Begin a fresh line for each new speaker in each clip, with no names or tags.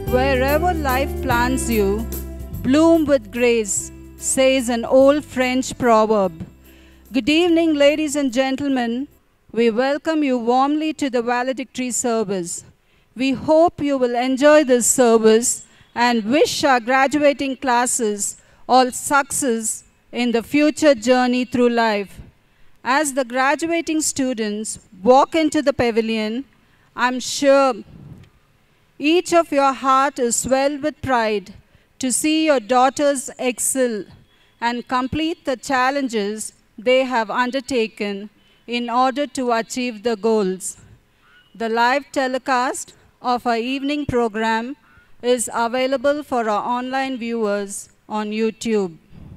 Wherever life plants you, bloom with grace, says an old French proverb. Good evening, ladies and gentlemen. We welcome you warmly to the Valedictory service. We hope you will enjoy this service and wish our graduating classes all success in the future journey through life. As the graduating students walk into the pavilion, I'm sure each of your heart is swelled with pride to see your daughters excel and complete the challenges they have undertaken in order to achieve the goals. The live telecast of our evening program is available for our online viewers on YouTube.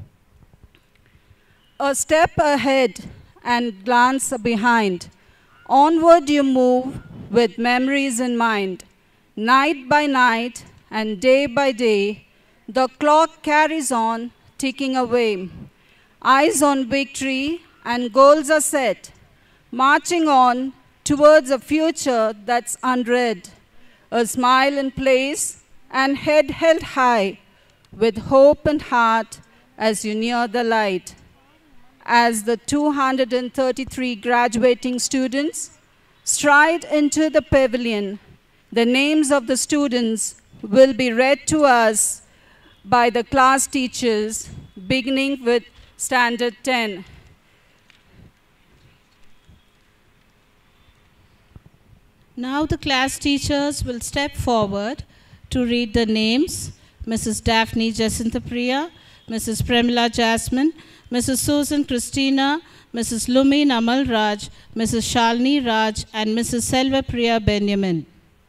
A step ahead and glance behind. Onward you move with memories in mind. Night by night and day by day, the clock carries on ticking away. Eyes on victory and goals are set, marching on towards a future that's unread. A smile in place and head held high with hope and heart as you near the light. As the 233 graduating students stride into the pavilion, the names of the students will be read to us by the class teachers, beginning with Standard 10.
Now the class teachers will step forward to read the names. Mrs. Daphne Jacinta-Priya, Mrs. Premila Jasmine, Mrs. Susan Christina, Mrs. Lumi Namal Raj, Mrs. Shalini Raj, and Mrs. Selva Priya Benjamin.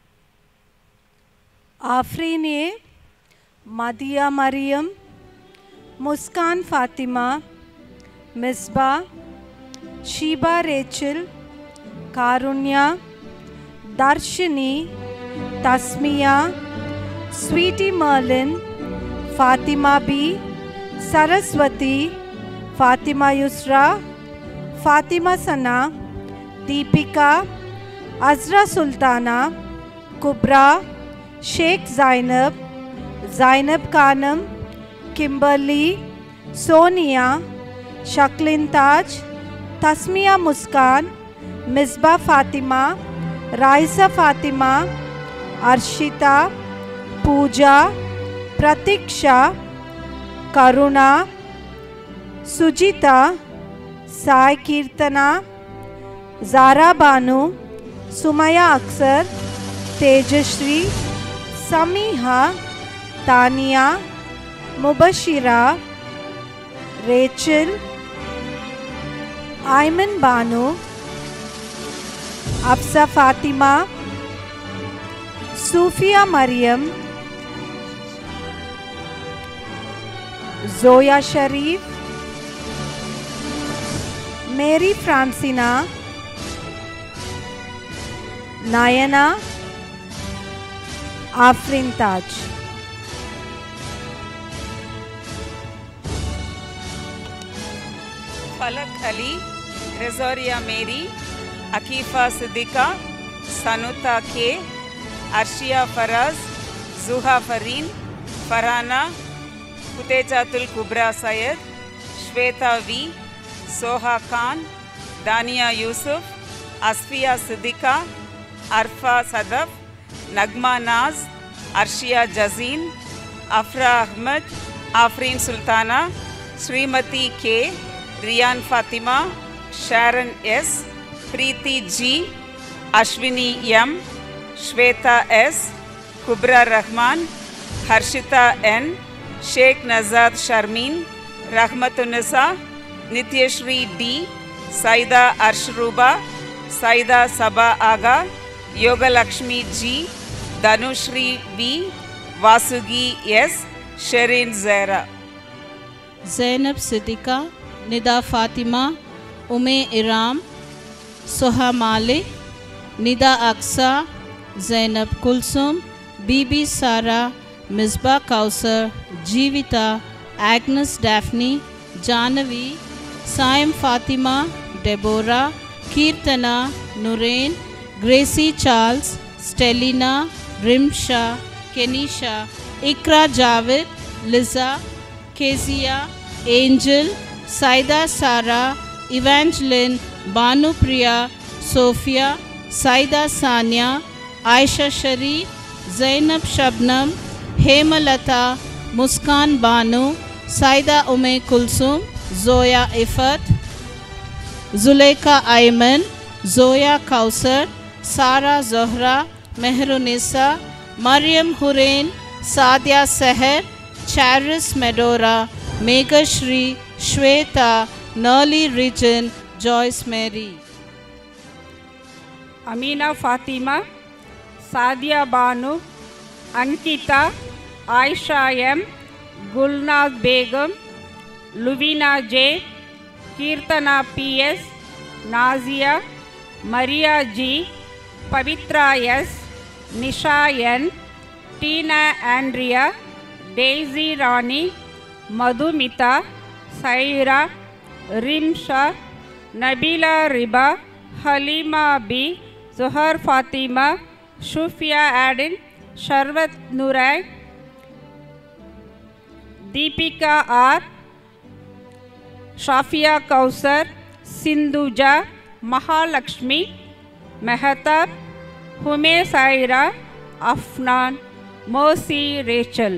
Afrine, Madia Mariam, Muskan Fatima, Misbah, Sheba Rachel, Karunya, Darshini, Tasmiya, Sweetie Merlin, Fatima B, Saraswati, Fatima Yusra, Fatima Sana, Deepika, Azra Sultana, Kubra, Sheikh Zainab, Zainab Khanam, Kimberly, Sonia, Shaklin Taj, Tasmiya Muskan, Misbah Fatima, Raisa Fatima, Arshita, Pooja, Pratiksha, Karuna, Sujita, Sai Kirtana, Zara Banu, Sumaya Aksar, Tejashri, Samiha, Tania, Mubashira, Rachel, Ayman Banu, Afsa Fatima, Sufia Mariam, Zoya Sharif, Mary Francina, Nayana, Afrin Taj.
Falak Ali, Rezoria Mary, Akifa Siddiqa, Sanuta K, Arshia Faraz, Zuha Fareen, Farhana, Kutejatul Kubra Syed, Shweta V, Soha Khan, Dania Yusuf, Asfiya Siddiqa, Arfa Sadaf, Nagma Naz, Arshia Jazeen, Afra Ahmed, Afreen Sultana, Srimati K, Riyan Fatima, Sharon S, Preeti G, Ashwini M, Shweta S, Kubra Rahman, Harshita N, Sheikh Nazad Sharmeen, Rahmatunisa, Nityashri D, Saida Arshruba, Saida Sabah Aga, Yoga Lakshmi G, Danushri B, Vasugi S, Sherin Zera.
Zainab Siddiqa, Nida Fatima, Ume Iram, Soha Malik, Nida Aksa, Zainab Kulsum, Bibi Sara, Misbah Kausar, Jeevita, Agnes Daphne, Janavi, Saim Fatima, Deborah, Kirtana, Nurain, Gracie Charles, Stellina, Rimsha, Kenisha, Ikra Javed, Liza, Kezia, Angel, Saida Sara, Evangeline, Banu Priya, Sophia, Saida Sanya, Aisha Sharif, Zainab Shabnam, Hemalata, Muskan Banu, Saida Ume Kulsum, Zoya Ifat, Zuleika Ayman, Zoya Kausar, Sara Zohra, Mehrunisa, Mariam Hurain, Sadia Seher, Charis Medora, Megha Shri, Shweta, Nurli Region, Joyce Mary.
Amina Fatima, Sadia Banu, Ankita, Aisha M, Gulnaz Begum, Luvina J, Kirtana PS, Nazia, Maria G, Pavitra S, Nisha N, Tina Andrea, Daisy Rani, Madhumita, Saira, Rimsha, Nabila Riba, Halima B, Zuhar Fatima, Shufia Adin, Sharvat Nurai, Deepika R, Shafia Kausar, Sindhuja, Mahalakshmi, Mehatab, Hume Saira, Afnan, Mercy Rachel.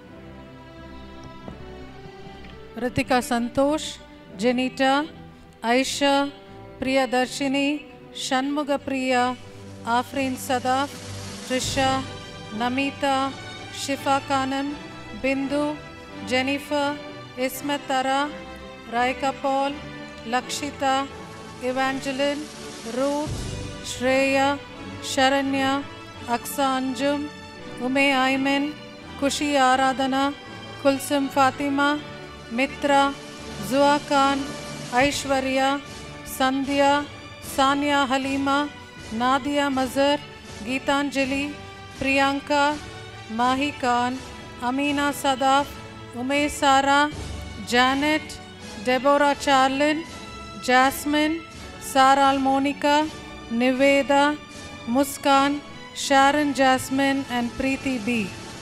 Ritika Santosh, Janita, Aisha, Priyadarshini, Shanmuga Priya, Afrin Sadaf, Trisha, Namita, Shifa Khanam, Bindu, Jennifer, Ismat Tara, Raika Paul, Lakshita, Evangeline, Ruth, Shreya, Sharanya, Aksa Anjum, Ume Ayman, Kushi Aradhana, Kulsum Fatima, Mitra, Zua Khan, Aishwarya, Sandhya, Sania Halima, Nadia Mazhar, Geetanjali, Priyanka, Mahi Khan, Amina Sadaf, Ume Sara, Janet, Deborah Charlin, Jasmine, Saral Monica, Niveda, Muskan, Sharon Jasmine and Preeti B.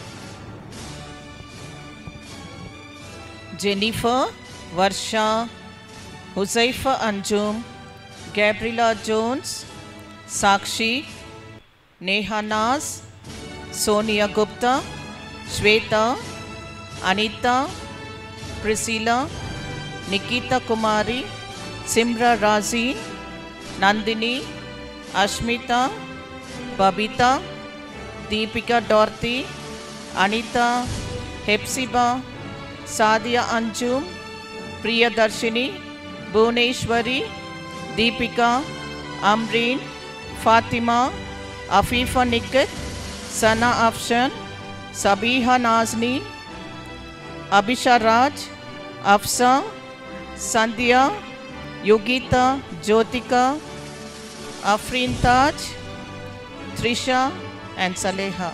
Jennifer, Varsha, Huzaifa Anjum, Gabriela Jones, Sakshi, Neha Naz, Sonia Gupta, Shweta, Anita, Priscilla, Nikita Kumari, Simra Razi, Nandini, Ashmita, Babita, Deepika Dorothy, Anita, Hepsiba, Sadia Anjum, Priyadarshini, Bhuneshwari, Deepika, Amreen, Fatima, Afifa Nikat, Sana Afshan, Sabiha Nazni, Abhisha Raj, Afsa, Sandhya, Yogita, Jyotika, Afrin Taj, Trisha and Saleha.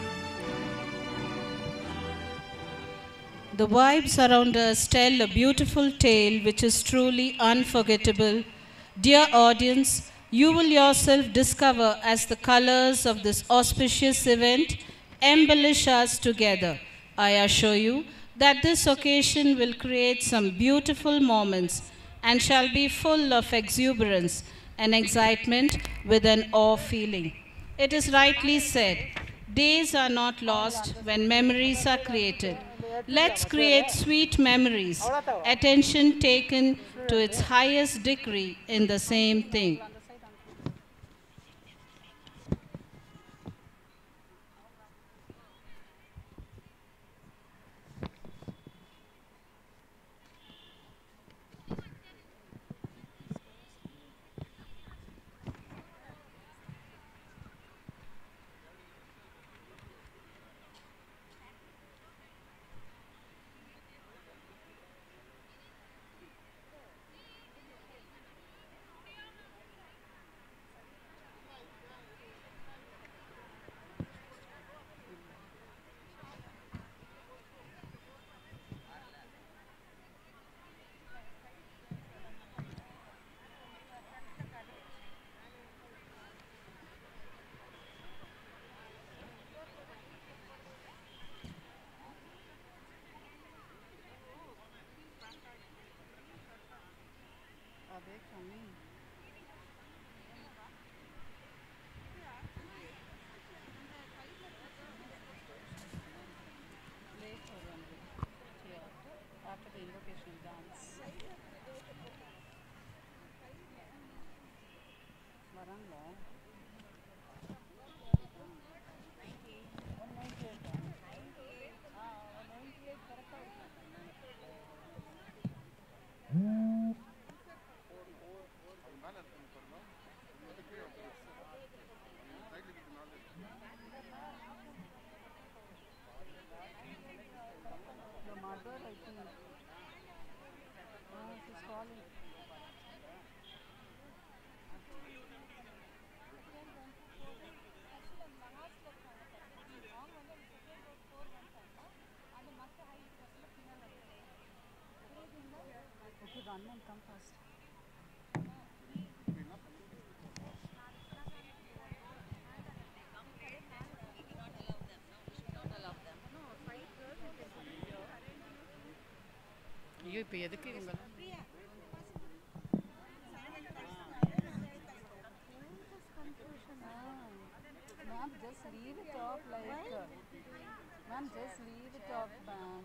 The vibes around us tell a beautiful tale which is truly unforgettable. Dear audience, you will yourself discover as the colors of this auspicious event embellish us together. I assure you that this occasion will create some beautiful moments and shall be full of exuberance and excitement with an awe feeling. It is rightly said, days are not lost when memories are created. Let's create sweet memories, attention taken to its highest degree in the same thing.
She's calling. Okay, run and come fast.
ஐயோ இப்போ எதுக்கு இவங்க
Ma'am, just leave it off like. Ma'am, just leave it off, ma'am.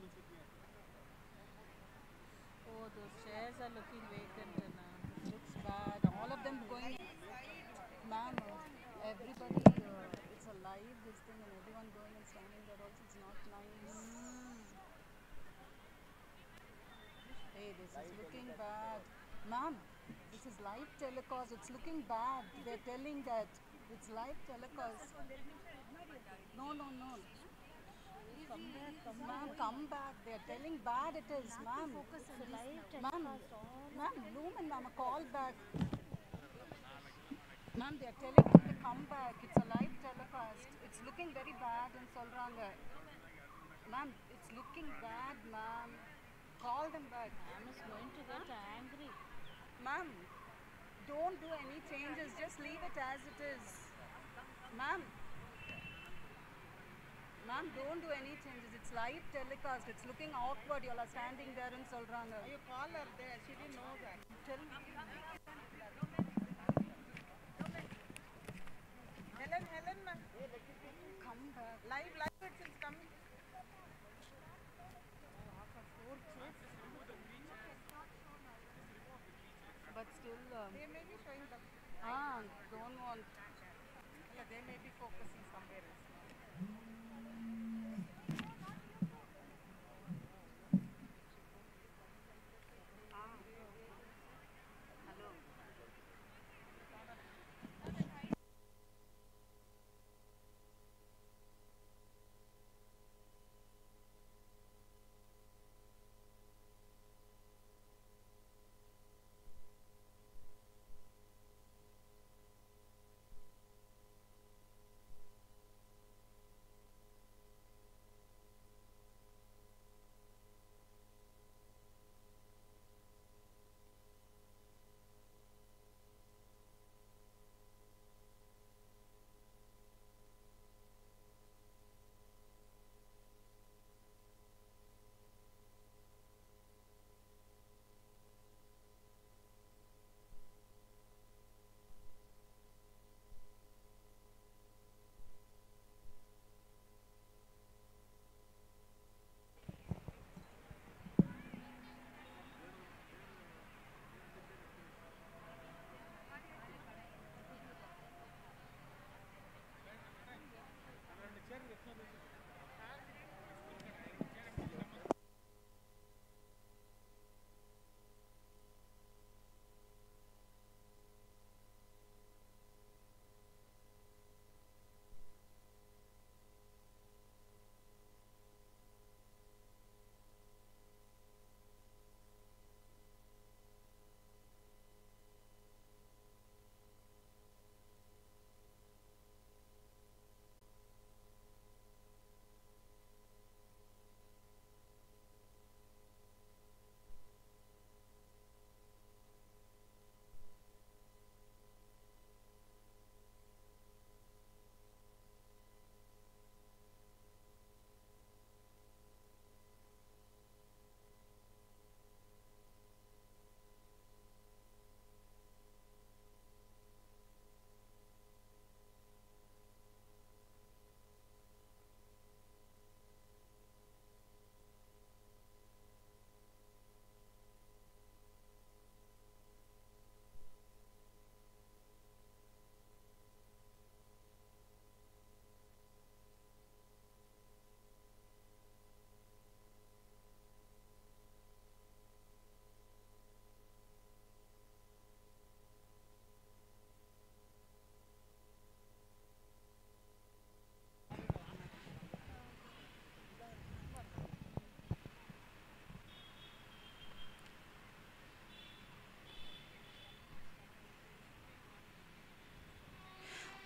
Oh, those chairs are looking vacant now.
Looks bad. All of them going. Ma'am, everybody, it's a live this thing and everyone going and standing there also. It's not nice. Hey, this is looking bad. Ma'am, this is live telecast. It's looking bad. They're telling that it's live telecast. No. Ma'am, come back. They're telling bad it is, ma'am. Ma'am, Lumen, ma'am, a call back. Ma'am, they're telling you to come back. It's a live telecast. It's looking very bad in Solranga. Ma'am, it's looking bad, ma'am. Call them back.
Ma'am is going to get angry.
Ma'am, don't do any changes. Just leave it as it is. Ma'am, don't do any changes. It's live telecast. It's looking awkward. You all are standing there in Solranga.
You call her there. She didn't know that.
Tell me.
Helen, ma'am.
Come back.
Live it's coming.
But still,
They may be showing them.
don't want.
Yeah, they may be focusing somewhere else.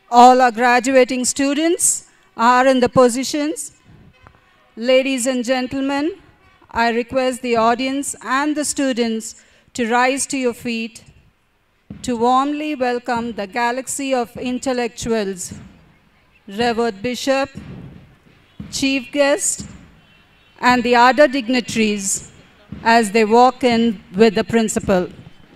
All our graduating students are in the positions. Ladies and gentlemen, I request the audience and the students to rise to your feet to warmly welcome the galaxy of intellectuals, Revered Bishop, Chief Guest, and the other dignitaries as they walk in with the principal.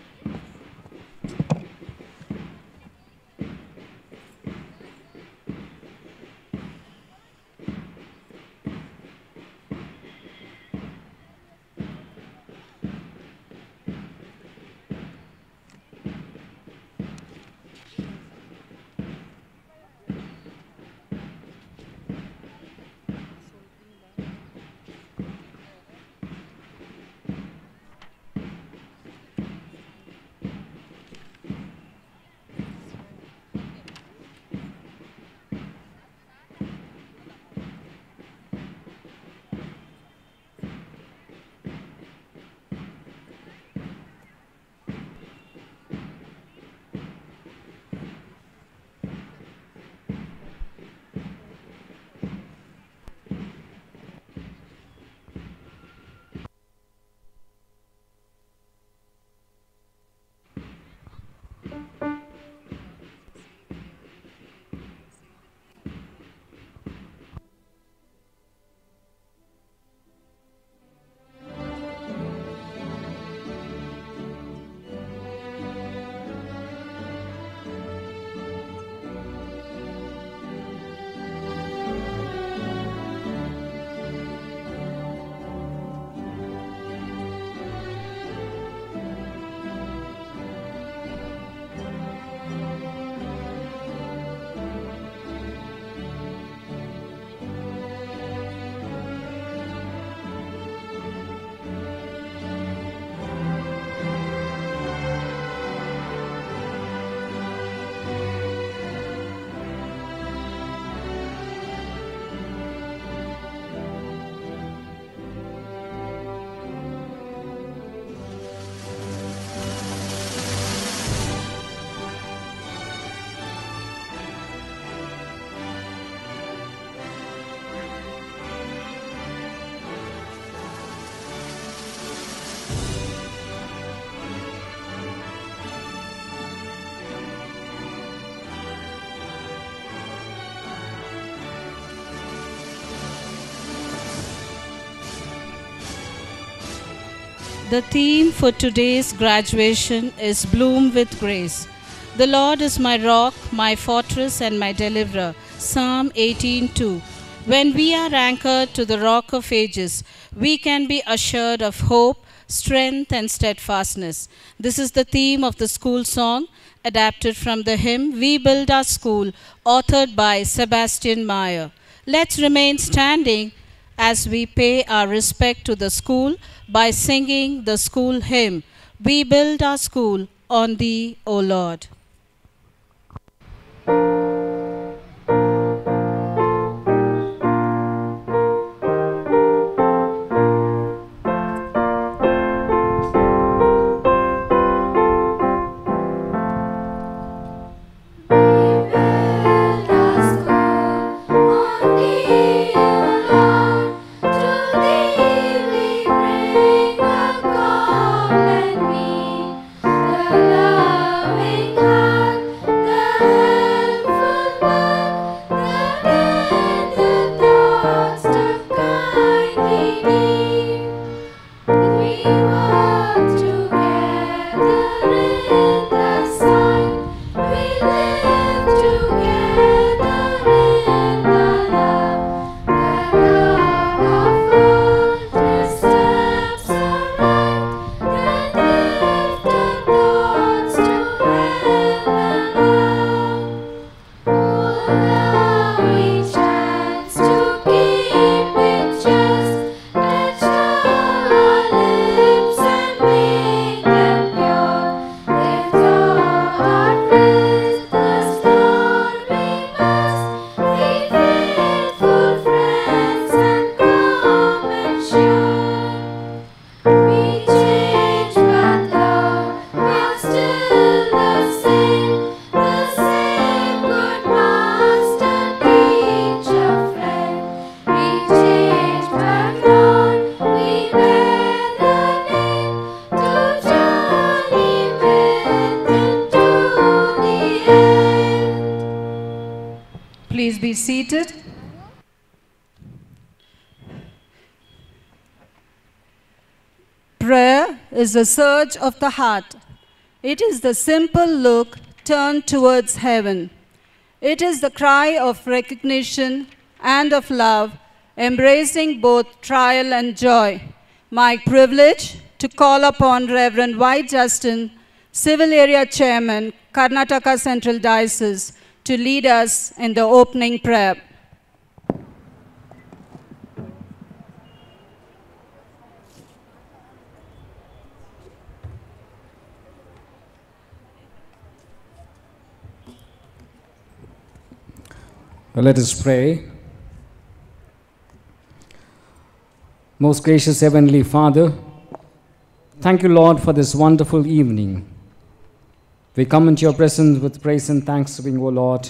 The theme for today's graduation is Bloom with Grace. The Lord is my rock, my fortress, and my deliverer. Psalm 18:2. When we are anchored to the rock of ages, we can be assured of hope, strength, and steadfastness. This is the theme of the school song, adapted from the hymn We Build Our School, authored by Sebastian Meyer. Let's remain standing as we pay our respect to the school by singing the school hymn, We Build Our School on Thee, O Lord.
The loving heart, the
Please be seated. Prayer is the search of the heart. It is the simple look turned towards heaven. It is the cry of recognition and of love, embracing both trial and joy. My privilege to call upon Reverend Y. Justin, Civil Area Chairman, Karnataka Central Diocese, to lead us in the opening prayer.
Let us pray. Most gracious Heavenly Father, thank you, Lord, for this wonderful evening. We come into your presence with praise and thanksgiving, O Lord.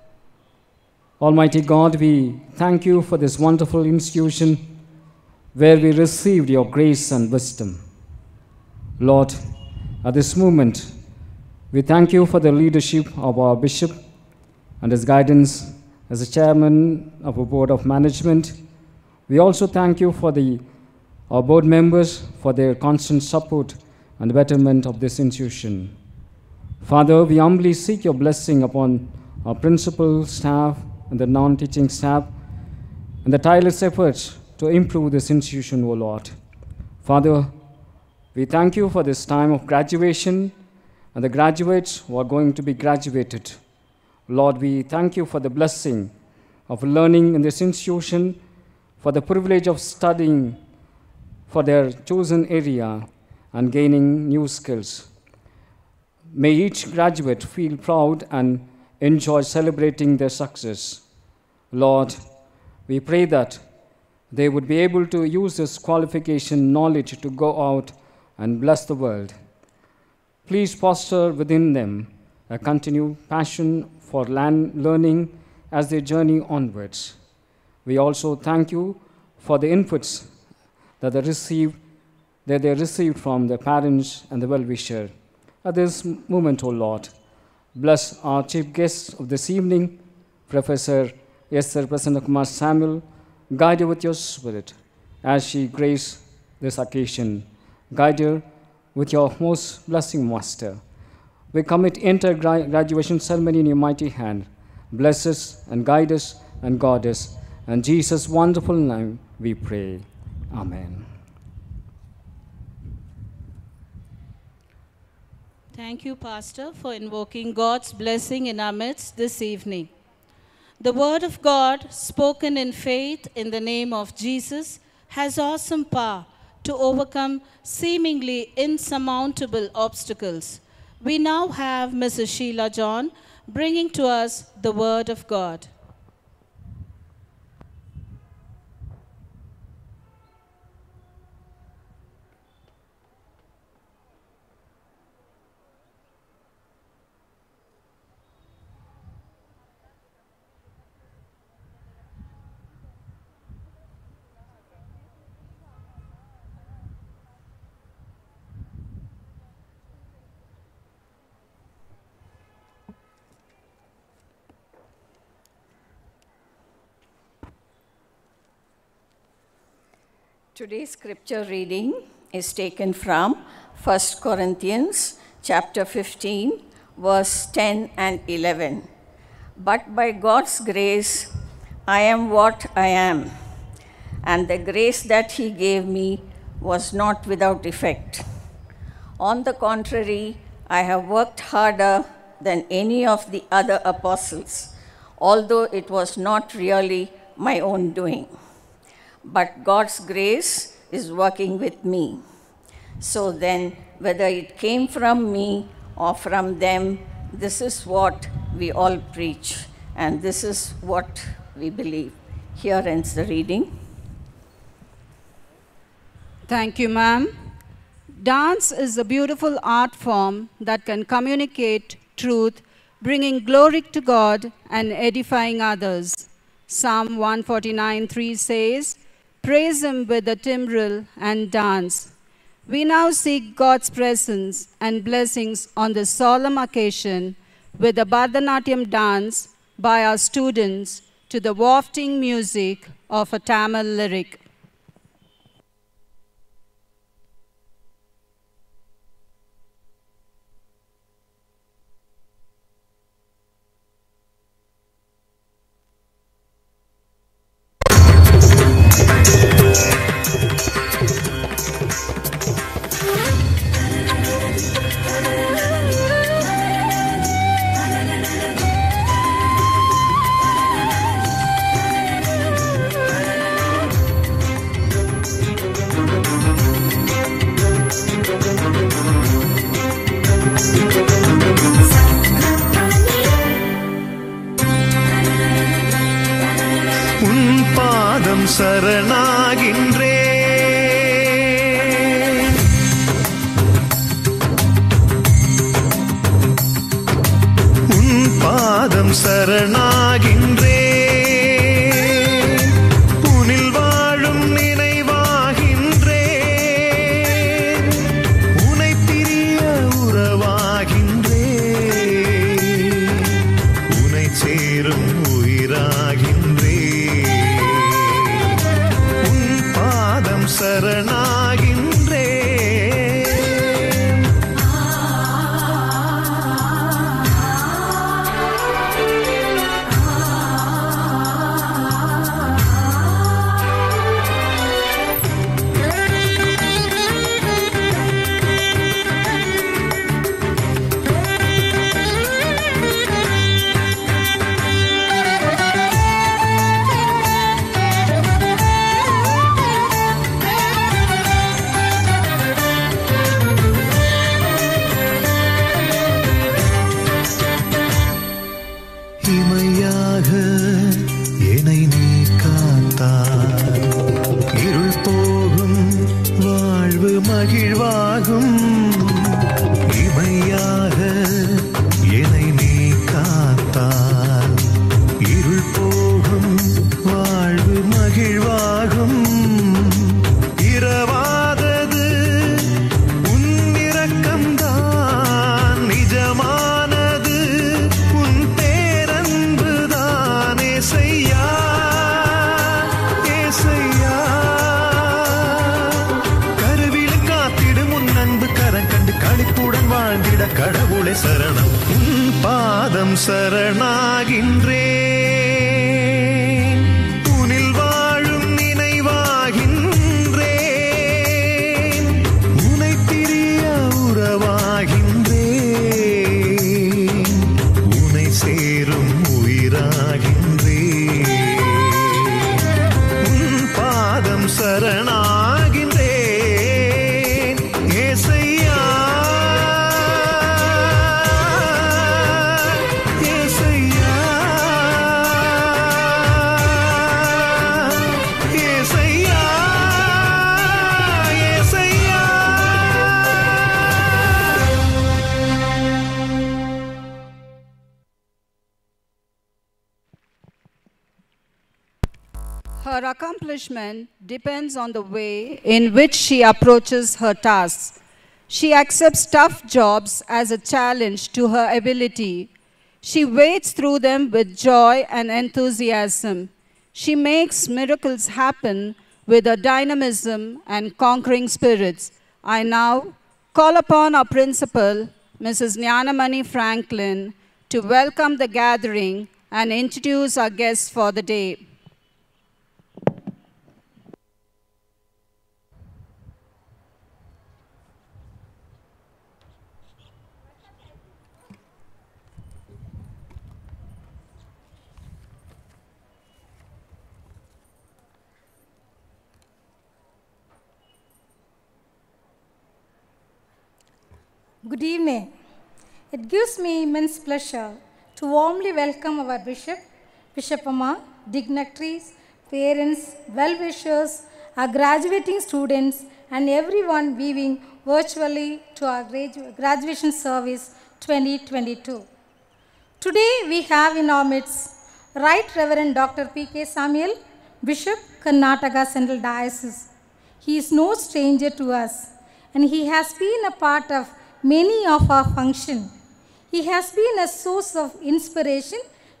Almighty God, we thank you for this wonderful institution where we received your grace and wisdom. Lord, at this moment, we thank you for the leadership of our bishop and his guidance as the chairman of a board of management. We also thank you for our board members for their constant support and betterment of this institution. Father, we humbly seek your blessing upon our principal staff and the non-teaching staff and the tireless efforts to improve this institution, O Lord. Father, we thank you for this time of graduation and the graduates who are going to be graduated. Lord, we thank you for the blessing of learning in this institution, for the privilege of studying for their chosen area and gaining new skills. May each graduate feel proud and enjoy celebrating their success. Lord, we pray that they would be able to use this qualification knowledge to go out and bless the world. Please foster within them a continued passion for learning as they journey onwards. We also thank you for the inputs that they received from their parents and the well-wisher. At this moment, O Lord, bless our chief guest of this evening, Professor Esther Prasana Kumar Samuel. Guide her with your spirit as she graces this occasion. Guide her with your most blessing, Master. We commit entire graduation ceremony in your mighty hand. Bless us and guide us and guard us. In Jesus' wonderful name we pray. Amen.
Thank you, Pastor, for invoking God's blessing in our midst this evening. The word of God, spoken in faith in the name of Jesus, has awesome power to overcome seemingly insurmountable obstacles. We now have Mrs. Sheila John bringing to us the word of God.
Today's scripture reading is taken from 1 Corinthians chapter 15, verse 10 and 11. But by God's grace, I am what I am, and the grace that he gave me was not without effect. On the contrary, I have worked harder than any of the other apostles, although it was not really my own doing. But God's grace is working with me. So then, whether it came from me or from them, this is what we all preach, and this is what we believe. Here ends the reading.
Thank you, ma'am. Dance is a beautiful art form that can communicate truth, bringing glory to God and edifying others. Psalm 149:3 says, "Praise him with the timbrel and dance." We now seek God's presence and blessings on this solemn occasion with the Bharatanatyam dance by our students to the wafting music of a Tamil lyric.
சரணாகின்றே உன் பாதம் சரணாகின்றே உனில் வாழும் நினைவாகின்றே உனை பிரிய உறவாகின்றே உனை சேரும் உயிராகின்றே சரணாகின்றே மகிழ்வாகும் இமையாக என்னை நீ காத்தால் இருள் போகும் வாழ்வு மகிழ்வாகும் இரவாதது உன் இரக்கம்தான் நிஜமானது உன் பேரன்புதான் ஏசையா ஏசையா களிப்புடன் வாழ்ந்திட கடவுளை சரணம் உன் பாதம் சரணாகின்றேன் உனில் வாழும் நினைவாகின்றேன் உனை பிரிய உறவாகின்றேன் உனை சேரும் உயிராகின்றேன் உன் பாதம் சரணாகின்றேன் ஏசையா
Her accomplishment depends on the way in which she approaches her tasks. She accepts tough jobs as a challenge to her ability. She wades through them with joy and enthusiasm. She makes miracles happen with her dynamism and conquering spirits. I now call upon our principal, Mrs. Jnanamani Franklin, to welcome the gathering and introduce our guests for the day.
Good evening. It gives me immense pleasure to warmly welcome our Bishop, Bishop Amma, dignitaries, parents, well-wishers, our graduating students, and everyone viewing virtually to our graduation service 2022. Today we have in our midst Right Reverend Dr. P.K. Samuel, Bishop, Karnataka Central Diocese. He is no stranger to us, and he has been a part of many of our functions. He has been a source of inspiration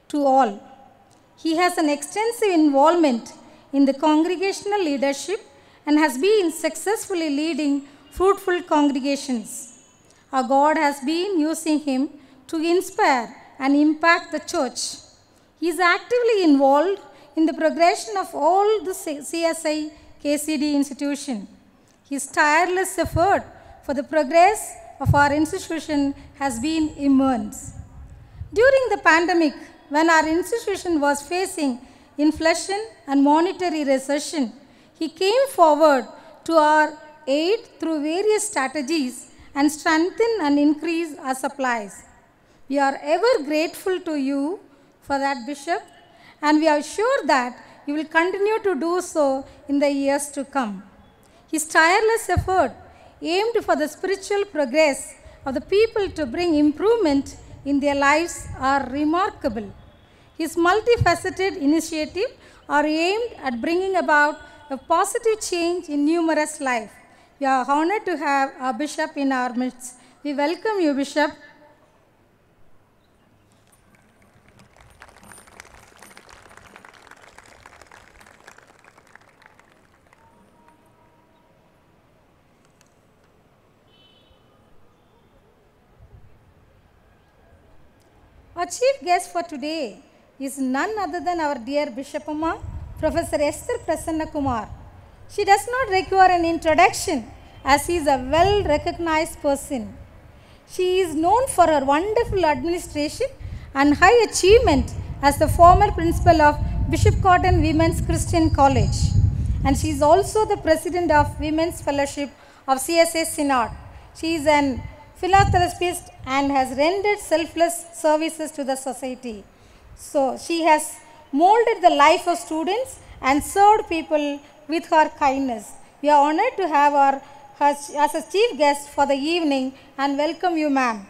to all. He has an extensive involvement in the congregational leadership and has been successfully leading fruitful congregations. Our God has been using him to inspire and impact the church. He is actively involved in the progression of all the CSI KCD institution. His tireless effort for the progress of our institution has been immense. During the pandemic, when our institution was facing inflation and monetary recession, he came forward to our aid through various strategies and strengthen and increase our supplies. We are ever grateful to you for that, Bishop, and we are sure that you will continue to do so in the years to come. His tireless effort aimed for the spiritual progress of the people to bring improvement in their lives are remarkable. His multifaceted initiatives are aimed at bringing about a positive change in numerous lives. We are honored to have our Bishop in our midst. We welcome you, Bishop. Our chief guest for today is none other than our dear Bishop Amma, Professor Esther Prasana Kumar. She does not require an introduction as she is a well-recognized person. She is known for her wonderful administration and high achievement as the former principal of Bishop Cotton Women's Christian College. And she is also the president of Women's Fellowship of CSA SYNOD. She is an philanthropist and has rendered selfless services to the society. So she has molded the life of students and served people with her kindness. We are honored to have her as a chief guest for the evening and welcome you, ma'am.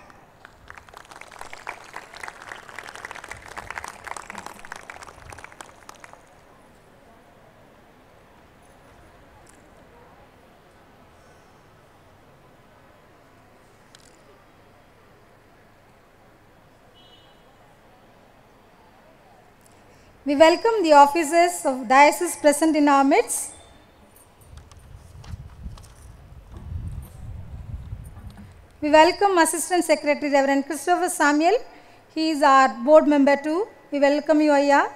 We welcome the officers of diocese present in our midst. We welcome Assistant Secretary Reverend Christopher Samuel. He is our board member too. We welcome you, Ayya.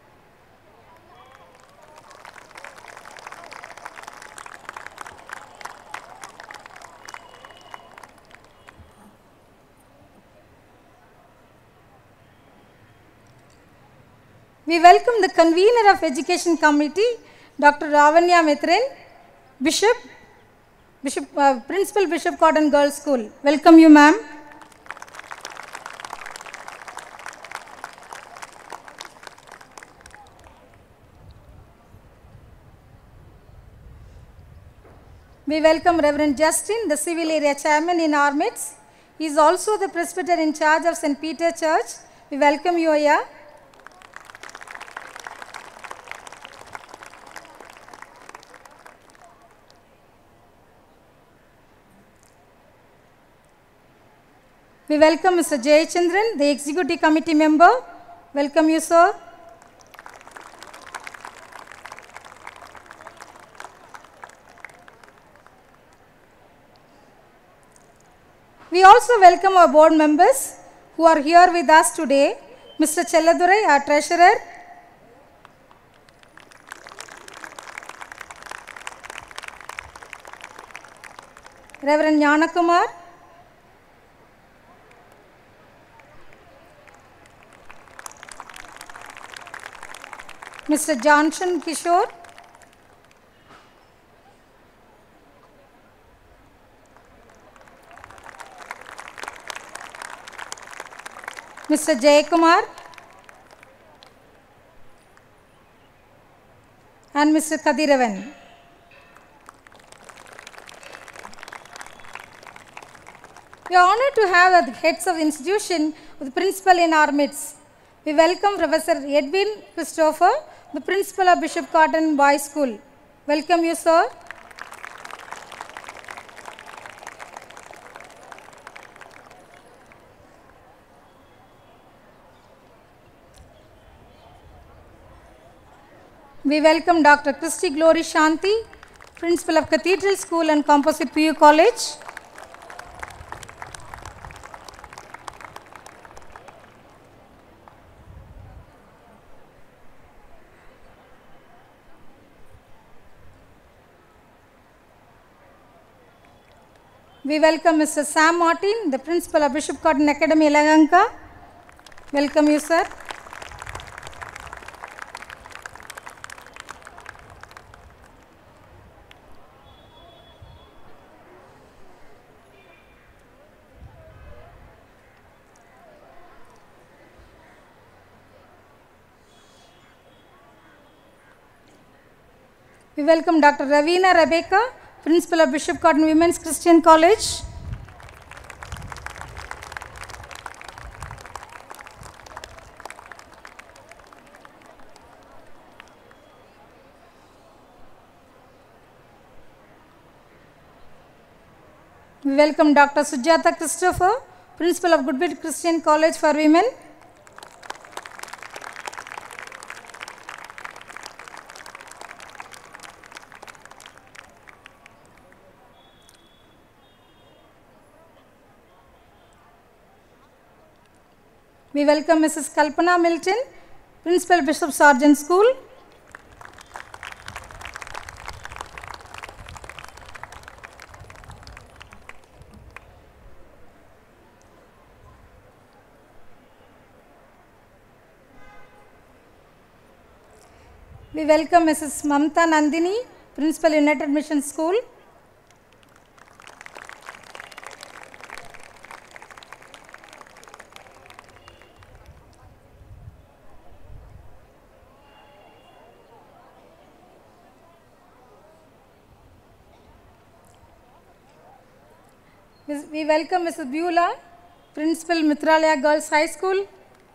We welcome the convener of Education Committee, Dr. Ravanya Mithran, Principal Bishop Cotton Girls School. Welcome you, ma'am. We welcome Reverend Justin, the Civil Area Chairman in our midst. He is also the Presbyter in charge of St. Peter Church. We welcome you, Ayya. We welcome Mr. Jayachandran, the Executive Committee member. Welcome you, sir. We also welcome our board members who are here with us today. Mr. Chelladurai, our treasurer. Reverend Kumar. Mr. Johnson Kishore, Mr. Jayakumar, and Mr. Kadiravan. We are honored to have the heads of the institution with the principal in our midst. We welcome Professor Edwin Christopher, the principal of Bishop Cotton Boys School. Welcome you, sir. We welcome Dr. Christy Glory Shanti, Principal of Cathedral School and Composite PU College. We welcome Mr. Sam Martin, the Principal of Bishop Cotton Academy, Yelahanka. Welcome you, sir. We welcome Dr. Ravina Rebecca, Principal of Bishop Cotton Women's Christian College. We welcome Dr. Sujata Christopher, Principal of Goodwill Christian College for Women. We welcome Mrs. Kalpana Milton, Principal Bishop Sargent School. We welcome Mrs. Mamta Nandini, Principal United Mission School. We welcome Mrs. Beulah, Principal Mitralaya Girls High School.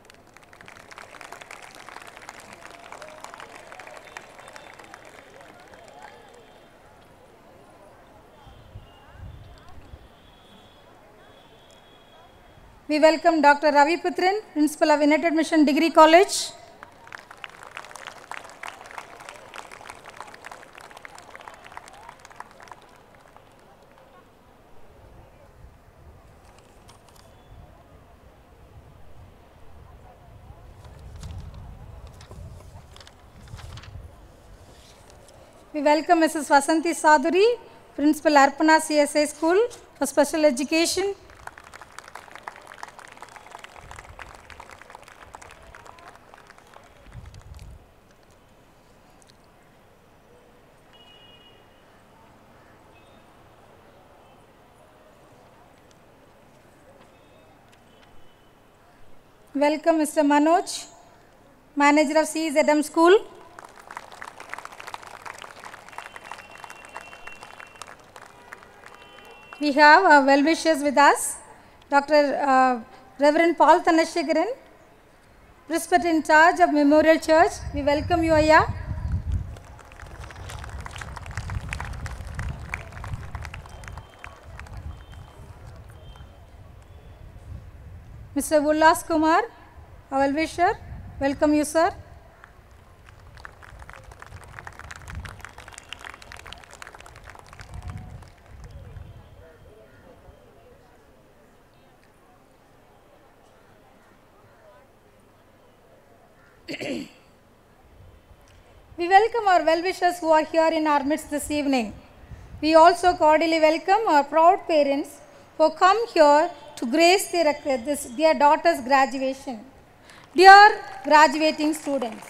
We welcome Dr. Ravi Putran, Principal of United Mission Degree College. We welcome Mrs. Vasanthi Sadhuri, Principal Arpana CSI School for Special Education. Welcome Mr. Manoj, Manager of C.S. Adam School. We have our well-wishers with us, Dr. Reverend Paul Thanashekaran, Presbyter in charge of Memorial Church. We welcome you, Aya. Mr. Ullas Kumar, our well-wisher. Welcome you, sir. We welcome our well-wishers who are here in our midst this evening. We also cordially welcome our proud parents who come here to grace their daughter's graduation. Dear graduating students,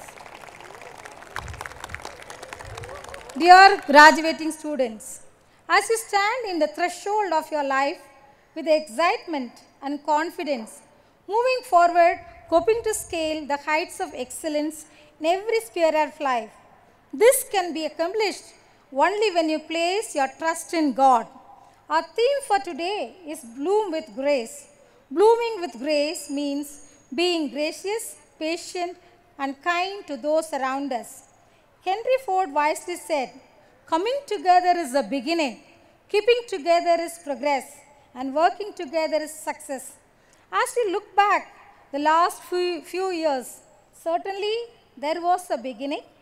as you stand in the threshold of your life with excitement and confidence, moving forward, hoping to scale the heights of excellence in every sphere of life, this can be accomplished only when you place your trust in God. Our theme for today is Bloom with Grace. Blooming with grace means being gracious, patient, and kind to those around us. Henry Ford wisely said, "Coming together is the beginning, keeping together is progress, and working together is success." As we look back the last few years, certainly there was a beginning,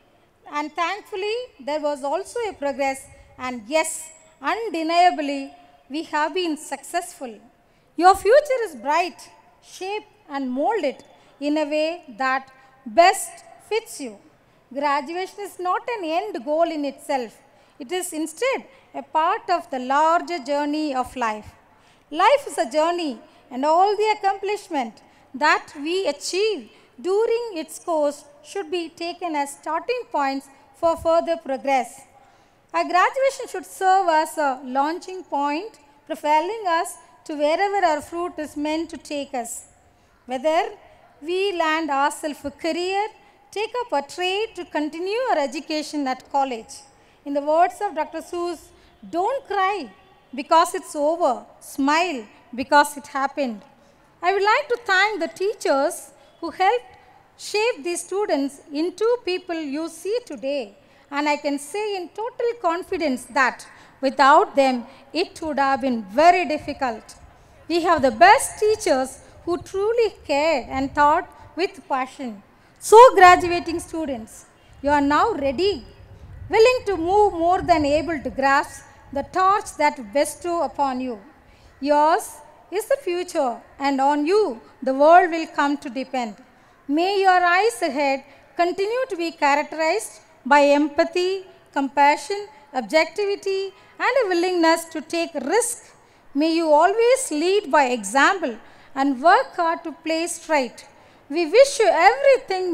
And thankfully, there was also a progress, and yes, undeniably, we have been successful. Your future is bright. Shape and mold it in a way that best fits you. Graduation is not an end goal in itself. It is instead a part of the larger journey of life. Life is a journey, and all the accomplishment that we achieve during its course should be taken as starting points for further progress. Our graduation should serve as a launching point, propelling us to wherever our fruit is meant to take us. Whether we land ourselves a career, take up a trade to continue our education at college. In the words of Dr. Seuss, don't cry because it's over, smile because it happened. I would like to thank the teachers who helped shape these students into people you see today. And I can say in total confidence that without them, it would have been very difficult. We have the best teachers who truly cared and taught with passion. So graduating students, you are now ready, willing to move more than able to grasp the torch that bestow upon you. Yours is the future, and on you the world will come to depend. May your eyes ahead continue to be characterized by empathy, compassion, objectivity, and a willingness to take risk. May you always lead by example and work hard to play straight. We wish you everything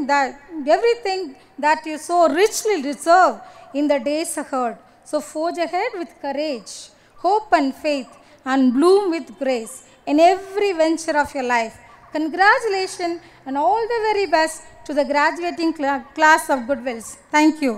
that you so richly deserve in the days ahead. So forge ahead with courage, hope and faith, and bloom with grace in every venture of your life. Congratulations and all the very best to the graduating class of Goodwills. Thank you.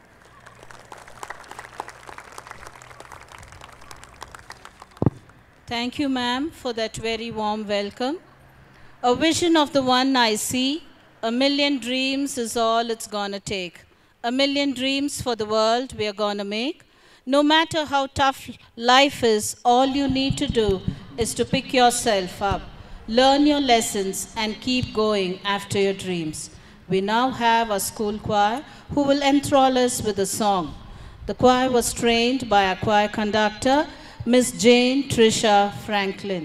Thank you, ma'am, for that very warm welcome. A vision of the one I see, a million dreams is all it's gonna take. A million dreams for the world we are gonna make. No matter how tough life is, all you need to do is to pick yourself up, learn your lessons, and keep going after your dreams. We now have a school choir who will enthrall us with a song. The choir was trained by our choir conductor, Miss Jane Trisha Franklin.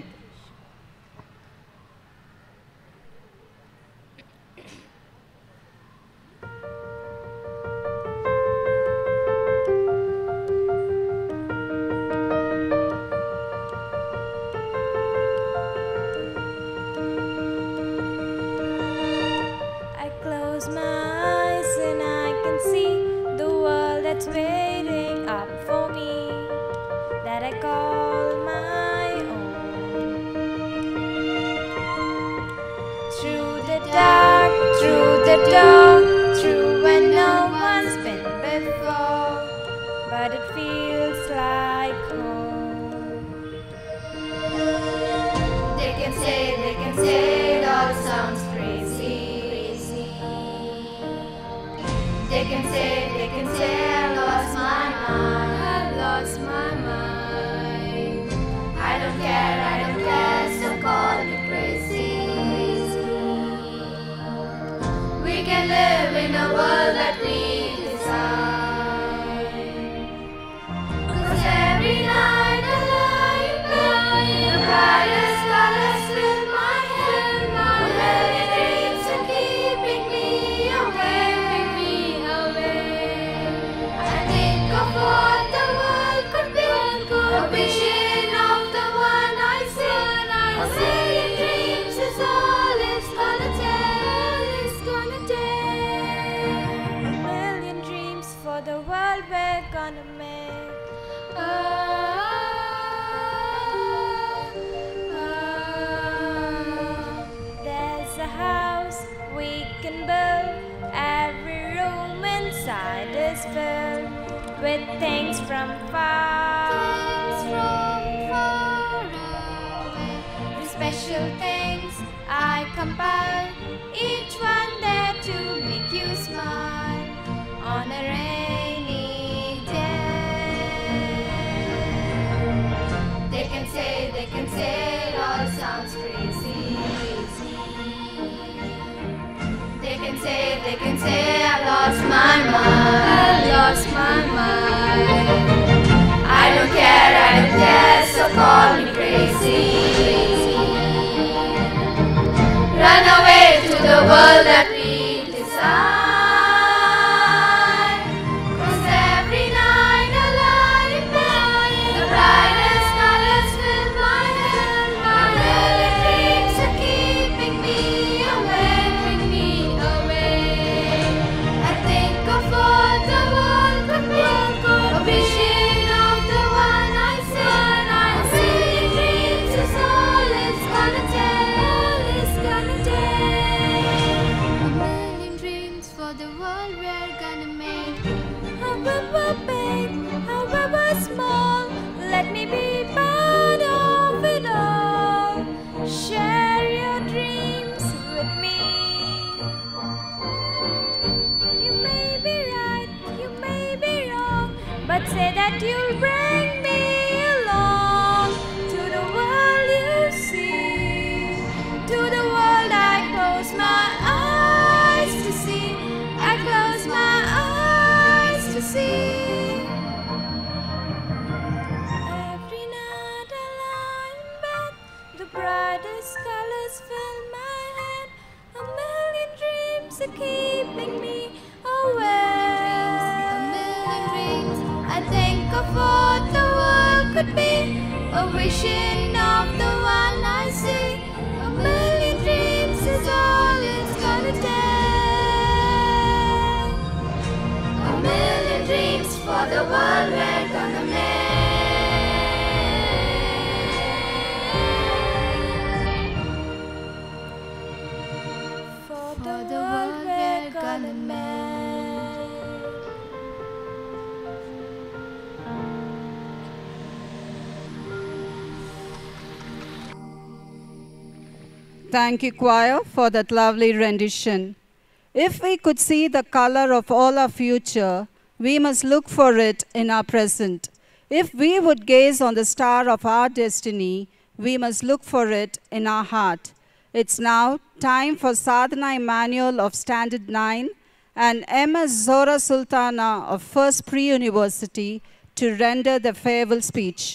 I close my eyes and I can see the world that's waiting up for me, that I call my own. Through the dark, through the door, through where no one's been before, but it feels like home. They can say it all sounds crazy. They can say I lost my mind. I lost my mind. I don't care, so call me crazy. We can live in a world that we design. 'Cause every night I lie in bed, the brightest colors fill my head. My many dreams are keeping me awake. I think of what the world could be, a vision of the one I see. A million dreams is all it's gonna take. A million dreams for the world we're gonna make. There's a house we can build. Every room inside is filled with things from far away. The special things I compile, each one there to make you smile on a rainy day. They can say it all sounds crazy. They can say I lost my mind. world that we desire. 'Cause every night I lie in bed, the brightest colors fill my head. My early dreams are keeping me awake, keeping me awake. I think of what the world could be, a vision of the one I see. A million dreams is all it's gonna take. A million dreams for the world we're gonna make. However big, however small, let me be part of it all. Share your dreams with me. You may be right, you may be wrong, but say that you'll bring me along to the world you see, to the world I close my eyes to see. I close my eyes to see. Every night I lie in bed, the brightest colors fill my head. A million dreams are keeping me awake. A million dreams. I think of what the world could be, a vision of the one I see. A million dreams is all it's gonna take. A million dreams for the world we're gonna make. For the world we're gonna make.
Thank you, choir, for that lovely rendition. If we could see the color of all our future, we must look for it in our present. If we would gaze on the star of our destiny, we must look for it in our heart. It's now time for Sadhana Emmanuel of Standard 9 and MS Zora Sultana of First Pre-University to render the farewell speech.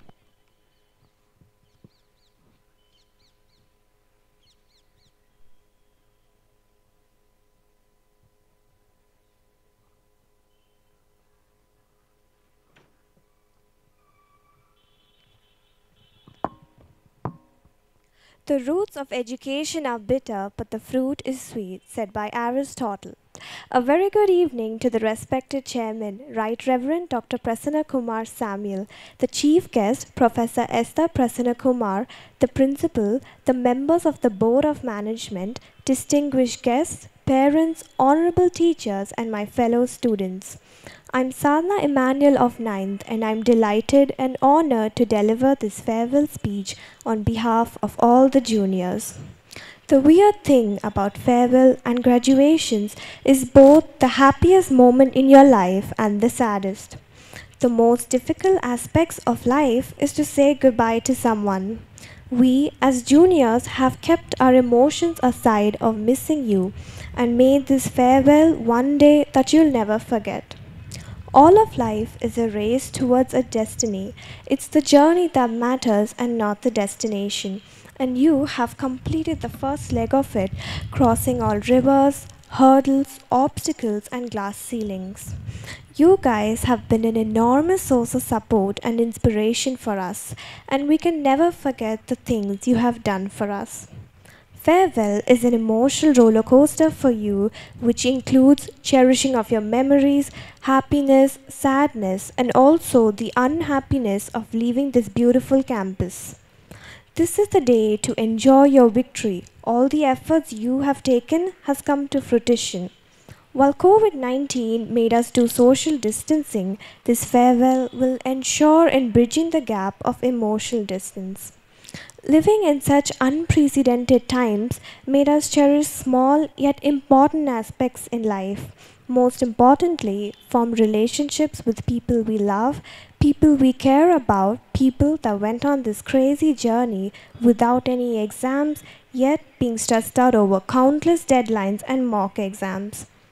The roots of education are bitter, but the fruit is sweet, said by Aristotle. A very good evening to the respected chairman, Right Reverend Dr. Prasana Kumar Samuel, the chief guest, Professor Esther Prasana Kumar, the principal, the members of the board of management, distinguished guests, parents, honorable teachers, and my fellow students. I'm Sadhana Emmanuel of 9th, and I'm delighted and honored to deliver this farewell speech on behalf of all the juniors. The weird thing about farewell and graduations is both the happiest moment in your life and the saddest. The most difficult aspects of life is to say goodbye to someone. We as juniors have kept our emotions aside of missing you and made this farewell one day that you'll never forget. All of life is a race towards a destiny. It's the journey that matters and not the destination. And you have completed the first leg of it, crossing all rivers, hurdles, obstacles, and glass ceilings. You guys have been an enormous source of support and inspiration for us, and we can never forget the things you have done for us. Farewell is an emotional roller coaster for you, which includes cherishing of your memories, happiness, sadness, and also the unhappiness of leaving this beautiful campus. This is the day to enjoy your victory. All the efforts you have taken has come to fruition. While COVID-19 made us do social distancing, this farewell will ensure in bridging the gap of emotional distance. Living in such unprecedented times made us cherish small yet important aspects in life. Most importantly, form relationships with people we love, people we care about, people that went on this crazy journey without any exams, yet being stressed out over countless deadlines and mock exams.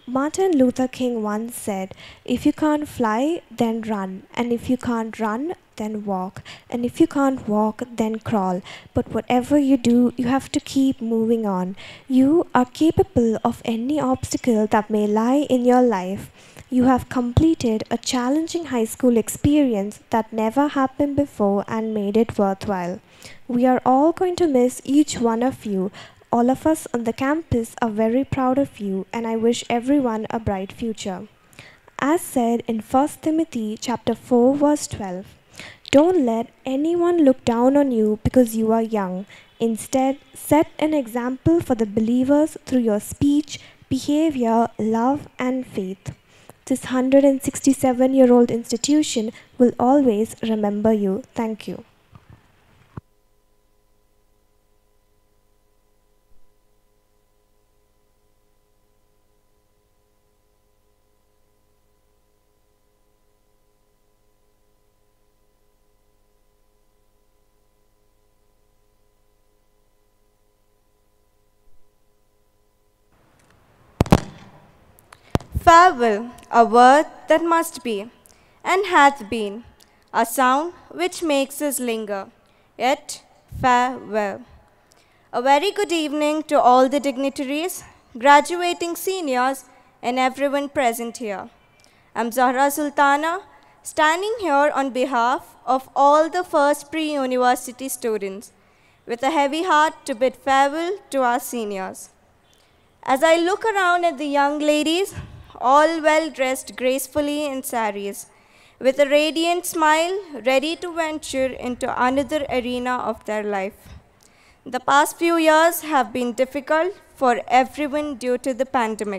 Martin Luther King once said, "If you can't fly, then run, and if you can't run, then walk, and if you can't walk, then crawl. But whatever you do, you have to keep moving on. You are capable of any obstacle that may lie in your life. You have completed a challenging high school experience that never happened before and made it worthwhile. We are all going to miss each one of you. All of us on the campus are very proud of you, and I wish everyone a bright future." As said in 1 Timothy chapter 4 verse 12, "Don't let anyone look down on you because you are young. Instead, set an example for the believers through your speech, behavior, love, and faith. This 167-year-old institution will always remember you." Thank you.
Farewell, a word that must be, and hath been, a sound which makes us linger, yet farewell. A very good evening to all the dignitaries, graduating seniors, and everyone present here. I'm Zahra Sultana, standing here on behalf of all the first pre-university students, with a heavy heart to bid farewell to our seniors. As I look around at the young ladies, all well dressed gracefully in saris, with a radiant smile, ready to venture into another arena of their life. The past few years have been difficult for everyone due to the pandemic,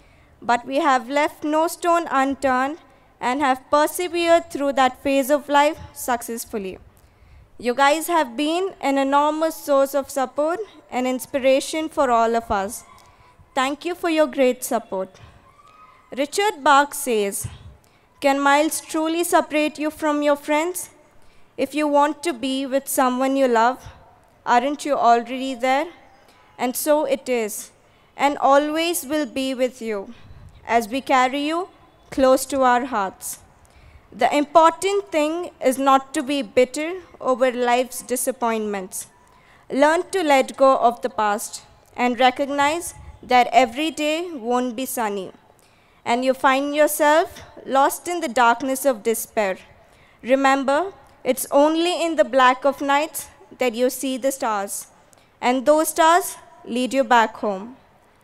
but we have left no stone unturned and have persevered through that phase of life successfully. You guys have been an enormous source of support and inspiration for all of us. Thank you for your great support. Richard Bach says, "Can miles truly separate you from your friends? If you want to be with someone you love, aren't you already there?" And so it is, and always will be with you, as we carry you close to our hearts. The important thing is not to be bitter over life's disappointments. Learn to let go of the past and recognize that every day won't be sunny, and you find yourself lost in the darkness of despair. Remember, it's only in the black of nights that you see the stars, and those stars lead you back home.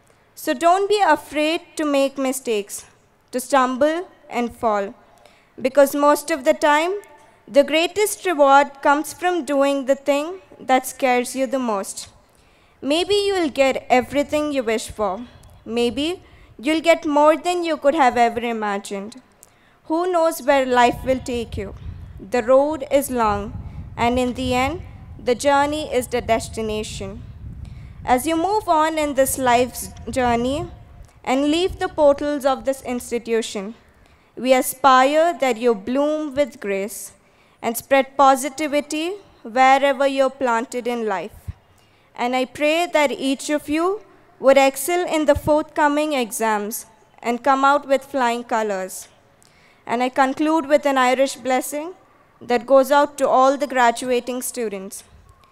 So don't be afraid to make mistakes, to stumble and fall, because most of the time, the greatest reward comes from doing the thing that scares you the most. Maybe you'll get everything you wish for. Maybe you'll get more than you could have ever imagined. Who knows where life will take you? The road is long, and in the end, the journey is the destination. As you move on in this life's journey and leave the portals of this institution, we aspire that you bloom with grace and spread positivity wherever you're planted in life. And I pray that each of you would excel in the forthcoming exams and come out with flying colors. And I conclude with an Irish blessing that goes out to all the graduating students.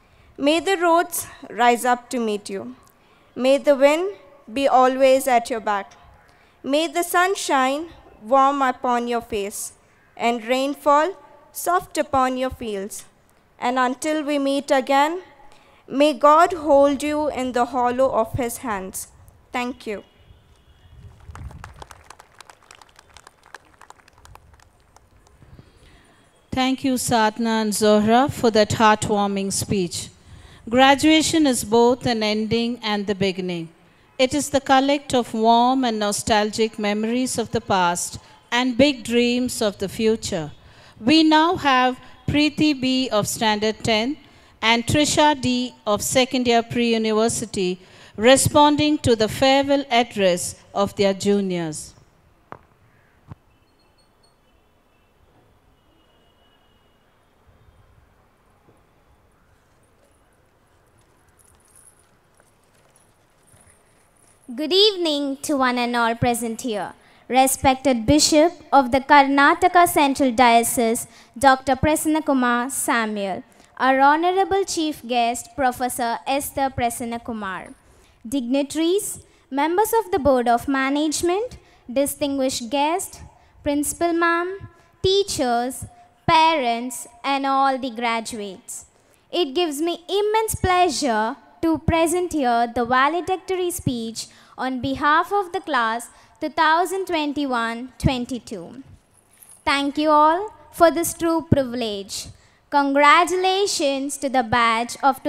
May the roads rise up to meet you. May the wind be always at your back. May the sun shine warm upon your face and rain fall soft upon your fields. And until we meet again, may God hold you in the hollow of his hands. Thank you.
Thank you, Sadhna and Zohra, for that heartwarming speech. Graduation is both an ending and the beginning. It is the collect of warm and nostalgic memories of the past and big dreams of the future. We now have Preeti B. of Standard 10 and Trisha D. of Second Year Pre-University responding to the farewell address of their juniors.
Good evening to one and all present here. Respected Bishop of the Karnataka Central Diocese, Dr. Prasana Kumar Samuel. Our Honorable Chief Guest, Professor Esther Prasana Kumar. Dignitaries, members of the Board of Management, distinguished guests, Principal Ma'am, teachers, parents, and all the graduates. It gives me immense pleasure to present here the valedictory speech on behalf of the class 2021-22. Thank you all for this true privilege. Congratulations to the batch of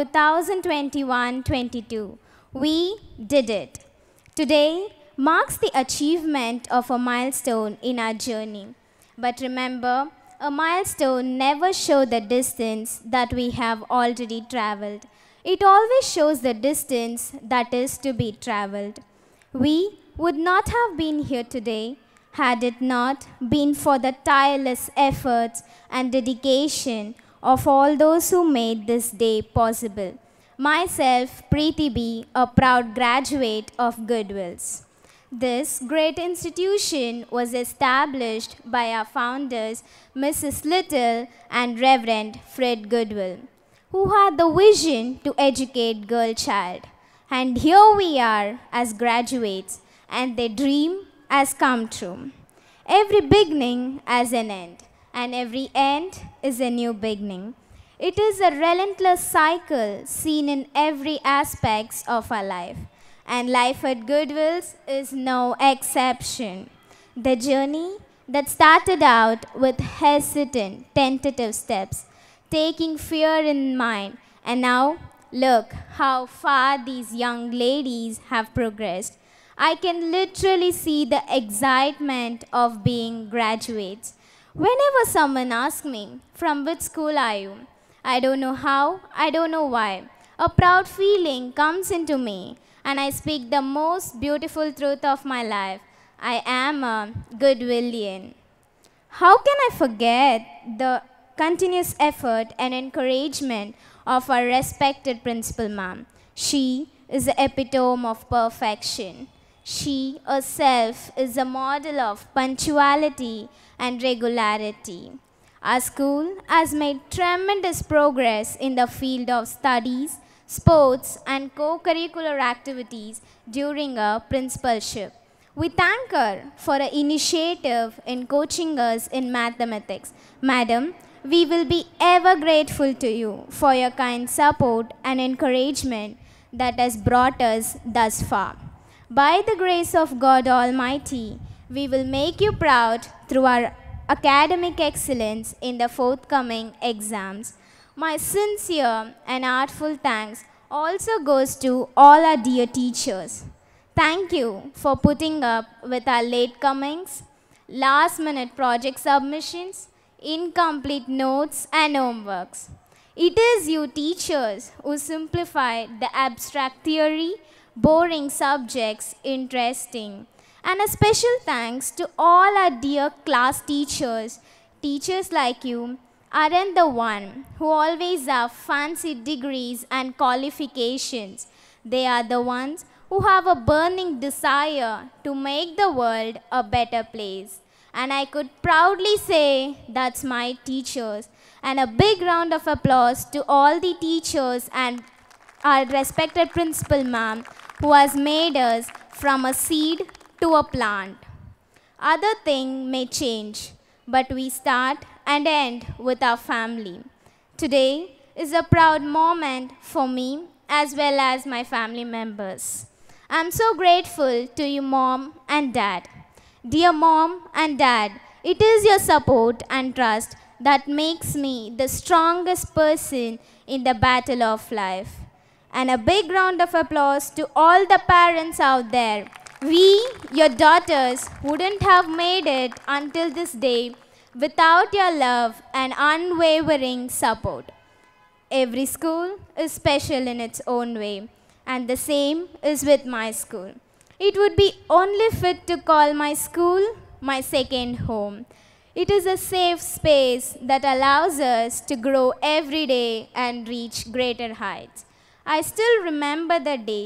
2021-22. We did it. Today marks the achievement of a milestone in our journey. But remember, a milestone never shows the distance that we have already traveled. It always shows the distance that is to be traveled. We would not have been here today had it not been for the tireless efforts and dedication of all those who made this day possible. Myself, Preeti B., a proud graduate of Goodwills. This great institution was established by our founders, Mrs. Little and Reverend Fred Goodwill, who had the vision to educate girl child. And here we are as graduates, and their dream has come true. Every beginning has an end, and every end is a new beginning. It is a relentless cycle seen in every aspect of our life. And life at Goodwills is no exception. The journey that started out with hesitant, tentative steps, taking fear in mind, and now look how far these young ladies have progressed. I can literally see the excitement of being graduates. Whenever someone asks me, from which school are you? I don't know how, I don't know why. A proud feeling comes into me, and I speak the most beautiful truth of my life. I am a Goodwillian. How can I forget the continuous effort and encouragement of our respected Principal Ma'am? She is the epitome of perfection. She herself is a model of punctuality and regularity. Our school has made tremendous progress in the field of studies, sports, and co-curricular activities during her principalship. We thank her for her initiative in coaching us in mathematics. Madam, we will be ever grateful to you for your kind support and encouragement that has brought us thus far. By the grace of God Almighty, we will make you proud through our academic excellence in the forthcoming exams. My sincere and heartful thanks also goes to all our dear teachers. Thank you for putting up with our latecomings, last-minute project submissions, incomplete notes and homeworks. It is you teachers who simplify the abstract theory, boring subjects interesting. And a special thanks to all our dear class teachers. Teachers like you aren't the one who always have fancy degrees and qualifications. They are the ones who have a burning desire to make the world a better place. And I could proudly say that's my teachers. And a big round of applause to all the teachers and our respected Principal Ma'am who has made us from a seed to a plant. Other things may change, but we start and end with our family. Today is a proud moment for me as well as my family members. I'm so grateful to you, Mom and Dad. Dear Mom and Dad, it is your support and trust that makes me the strongest person in the battle of life. And a big round of applause to all the parents out there. We, your daughters, wouldn't have made it until this day without your love and unwavering support. Every school is special in its own way, and the same is with my school. It would be only fit to call my school my second home. It is a safe space that allows us to grow every day and reach greater heights. I still remember the days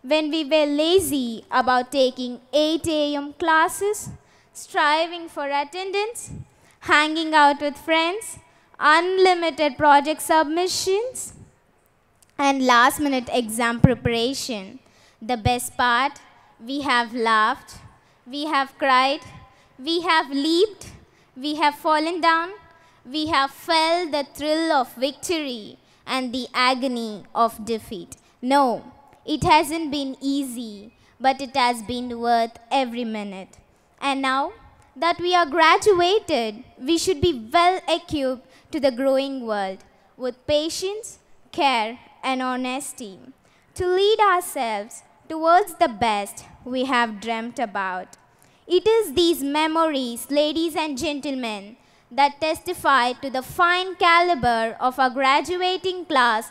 when we were lazy about taking 8 a.m. classes, striving for attendance, hanging out with friends, unlimited project submissions, and last-minute exam preparation. The best part, we have laughed, we have cried, we have leaped, we have fallen down, we have felt the thrill of victory and the agony of defeat. No, it hasn't been easy, but it has been worth every minute. And now that we are graduated, we should be well equipped to the growing world with patience, care, and honesty to lead ourselves towards the best we have dreamt about. It is these memories, ladies and gentlemen, that testify to the fine caliber of our graduating class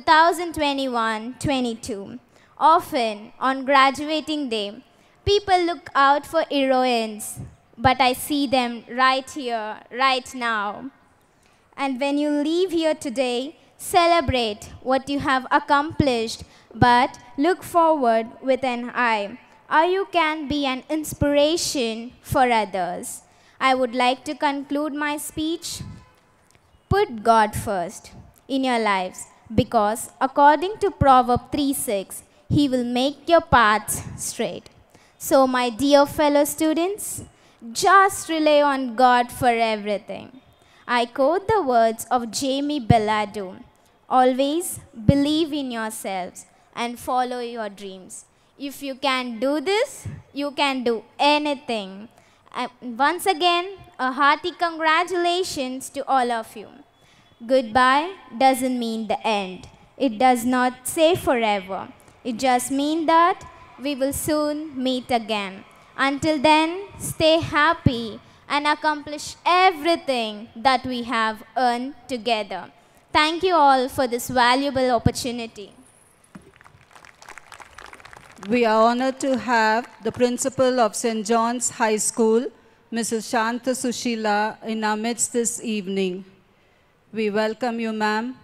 2021-22. Often, on graduating day, people look out for heroines, but I see them right here, right now. And when you leave here today, celebrate what you have accomplished, but look forward with an eye, or you can be an inspiration for others. I would like to conclude my speech. Put God first in your lives, because according to Proverbs 3:6, He will make your paths straight. So my dear fellow students, just rely on God for everything. I quote the words of Jamie Bellado. Always believe in yourselves and follow your dreams. If you can do this, you can do anything. Once again, a hearty congratulations to all of you. Goodbye doesn't mean the end. It does not say forever. It just means that we will soon meet again. Until then, stay happy and accomplish everything that we have earned together. Thank you all for this valuable opportunity.
We are honored to have the principal of St. John's High School, Mrs. Shanta Sushila, in our midst this evening. We welcome you, ma'am.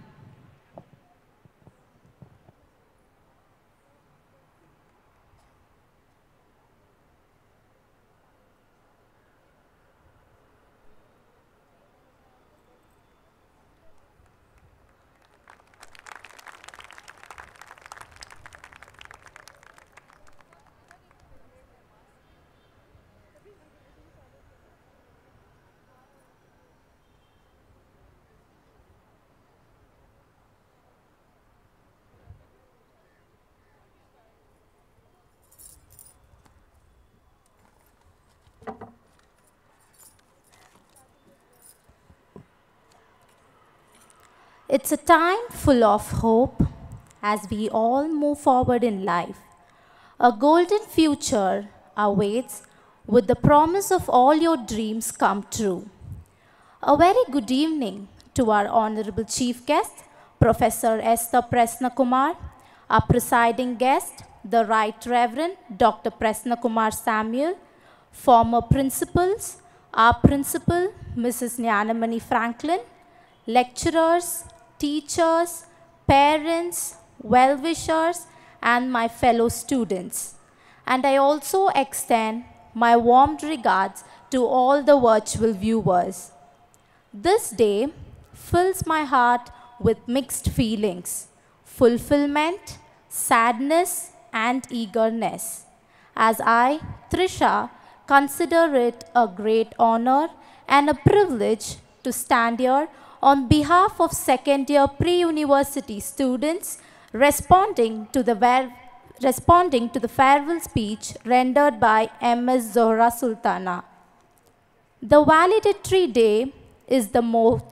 It's a time full of hope as we all move forward in life. A golden future awaits with the promise of all your dreams come true. A very good evening to our Honorable Chief Guest, Professor Esther Kumar, our presiding guest, the Right Reverend Dr. Kumar Samuel, former principals, our principal, Mrs. Nyanamani Franklin, lecturers, teachers, parents, well-wishers, and my fellow students. And I also extend my warm regards to all the virtual viewers. This day fills my heart with mixed feelings, fulfillment, sadness, and eagerness, as I, Trisha, consider it a great honor and a privilege to stand here on behalf of second-year pre-university students responding to the farewell speech rendered by Ms. Zohra Sultana. The valedictory day is the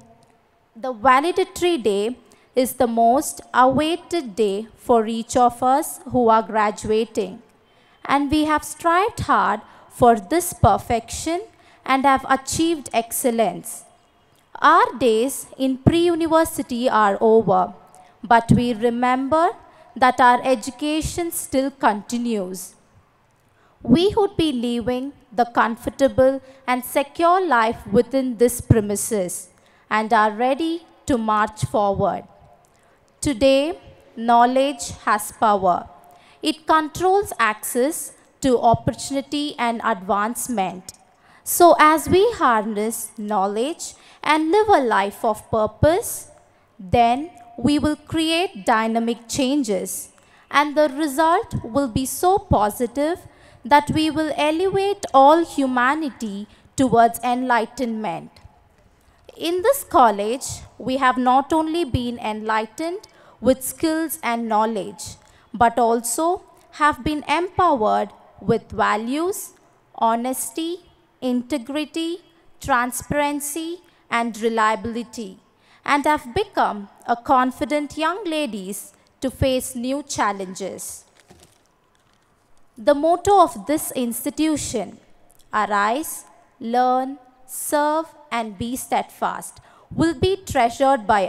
most awaited day for each of us who are graduating, and we have strived hard for this perfection and have achieved excellence. Our days in pre-university are over, but we remember that our education still continues. We would be living the comfortable and secure life within this premises and are ready to march forward. Today, knowledge has power. it controls access to opportunity and advancement. So as we harness knowledge and live a life of purpose, then we will create dynamic changes, and the result will be so positive that we will elevate all humanity towards enlightenment. In this college, we have not only been enlightened with skills and knowledge, but also have been empowered with values, honesty, integrity, transparency, and reliability, and have become a confident young ladies to face new challenges. The motto of this institution, arise, learn, serve, and be steadfast, will be treasured by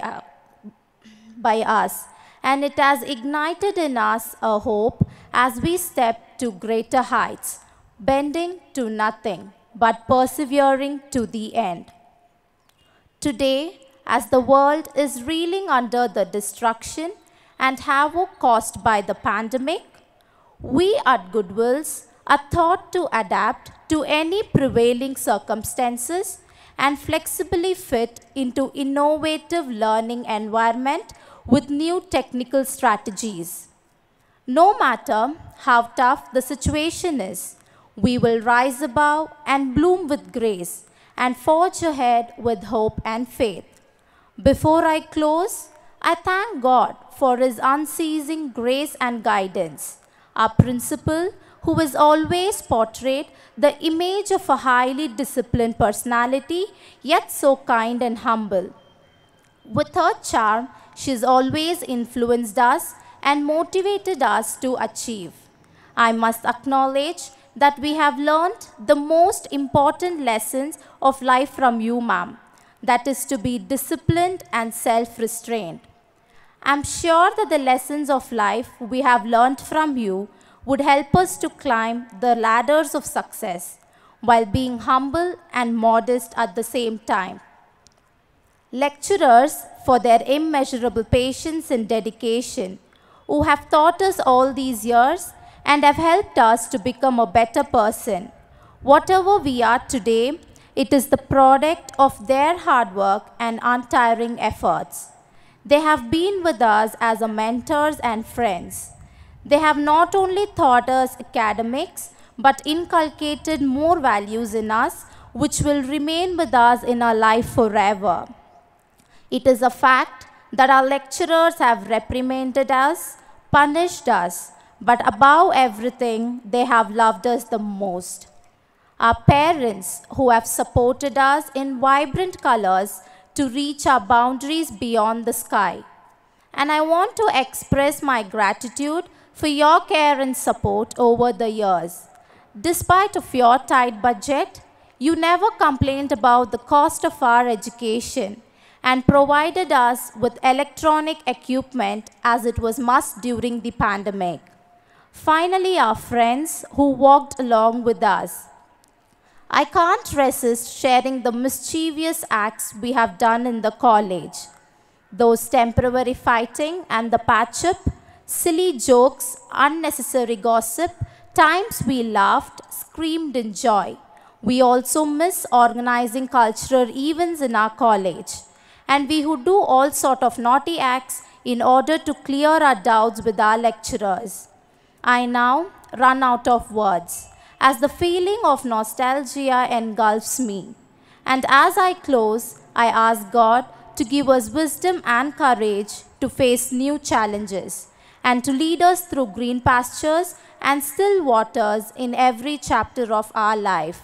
us, and it has ignited in us a hope as we step to greater heights, bending to nothing, but persevering to the end. Today, as the world is reeling under the destruction and havoc caused by the pandemic, we at Goodwills are taught to adapt to any prevailing circumstances and flexibly fit into innovative learning environment with new technical strategies. No matter how tough the situation is, we will rise above and bloom with grace and forge ahead with hope and faith. Before I close, I thank God for His unceasing grace and guidance. Our principal, who has always portrayed the image of a highly disciplined personality, yet so kind and humble. With her charm, she has always influenced us and motivated us to achieve. I must acknowledge that we have learned the most important lessons of life from you, ma'am. That is to be disciplined and self-restrained. I'm sure that the lessons of life we have learned from you would help us to climb the ladders of success while being humble and modest at the same time. Lecturers, for their immeasurable patience and dedication, who have taught us all these years and have helped us to become a better person. Whatever we are today, it is the product of their hard work and untiring efforts. They have been with us as mentors and friends. They have not only taught us academics, but inculcated more values in us, which will remain with us in our life forever. It is a fact that our lecturers have reprimanded us, punished us, but above everything, they have loved us the most. Our parents, who have supported us in vibrant colors to reach our boundaries beyond the sky. And I want to express my gratitude for your care and support over the years. Despite of your tight budget, you never complained about the cost of our education and provided us with electronic equipment as it was must during the pandemic. Finally, our friends who walked along with us. I can't resist sharing the mischievous acts we have done in the college. Those temporary fighting and the patch-up, silly jokes, unnecessary gossip, times we laughed, screamed in joy. We also miss organizing cultural events in our college. And we would do all sort of naughty acts in order to clear our doubts with our lecturers. I now run out of words as the feeling of nostalgia engulfs me. And as I close, I ask God to give us wisdom and courage to face new challenges and to lead us through green pastures and still waters in every chapter of our life.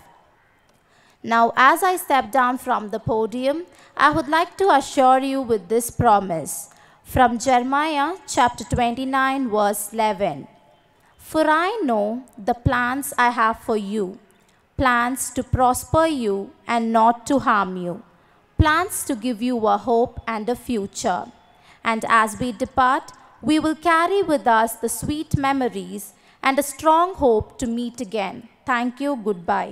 Now, as I step down from the podium, I would like to assure you with this promise from Jeremiah chapter 29, verse 11. For I know the plans I have for you, plans to prosper you and not to harm you, plans to give you a hope and a future. And as we depart, we will carry with us the sweet memories and a strong hope to meet again. Thank you. Goodbye.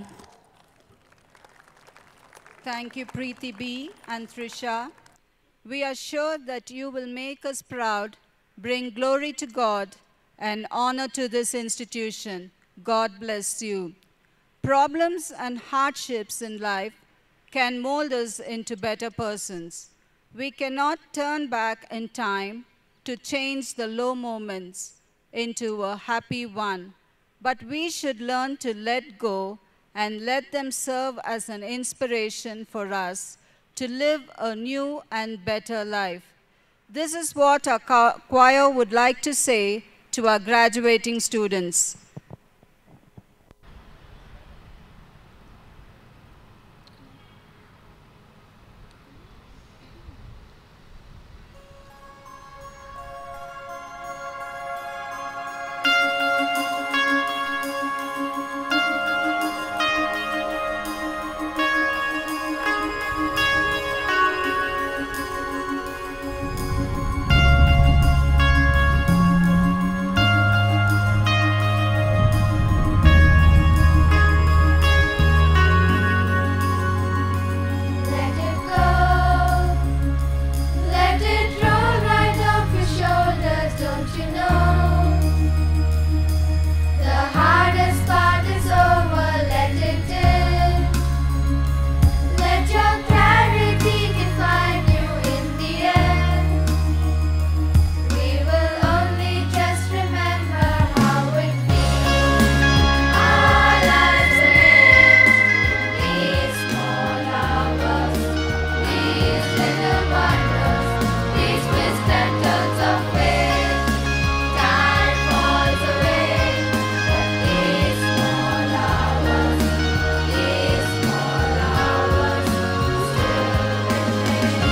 Thank you, Preeti B. and Trisha. We are sure that you will make us proud, bring glory to God, An honor to this institution. God bless you. Problems and hardships in life can mold us into better persons. We cannot turn back in time to change the low moments into a happy one, but we should learn to let go and let them serve as an inspiration for us to live a new and better life. This is what our choir would like to say to our graduating students.
Let it go, let it roll right off your shoulders, don't you know? The hardest part is over, let it in. Let your clarity define you in the end. We will only just remember how it feels. Our lives are in these small hours, these little wonders, these twists and turns of fate. Time falls away, but these small hours, these small hours still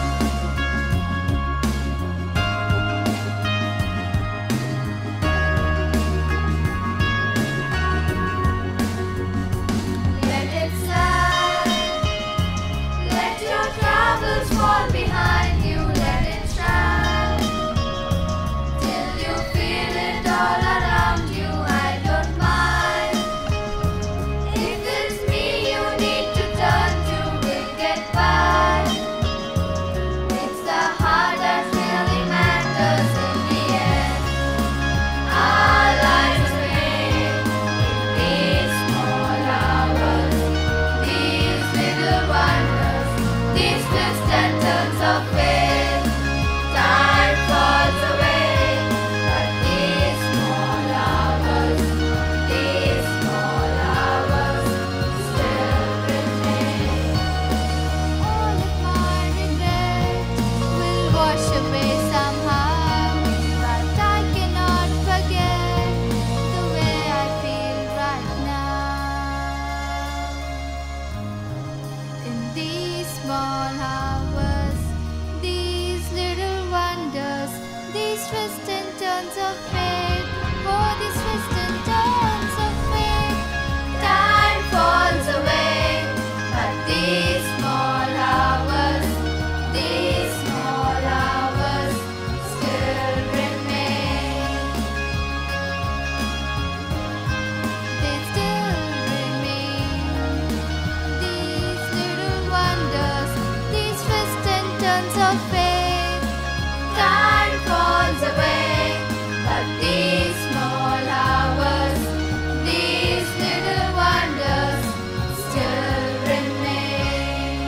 remain. Let it slide. Let your troubles fall behind you, let it shine. Till you feel it all around you, I don't mind. If it's me you need to turn to, we'll get by. It's the heart that really matters in the end. Our lives are made in these small hours, these little wonders, these twists and turns of fate. Time falls away, but these small hours, these small hours still remain. All of my regret will wash away somehow, but I cannot forget the way I feel right now. In these small hours, these little wonders, these twists and turns of fate, oh, these twists and turns of fate. Time falls away, but these small hours, these small hours still remain. They still remain. These little wonders, these twists and turns of fate. Time falls away, but these small hours, these little wonders still remain.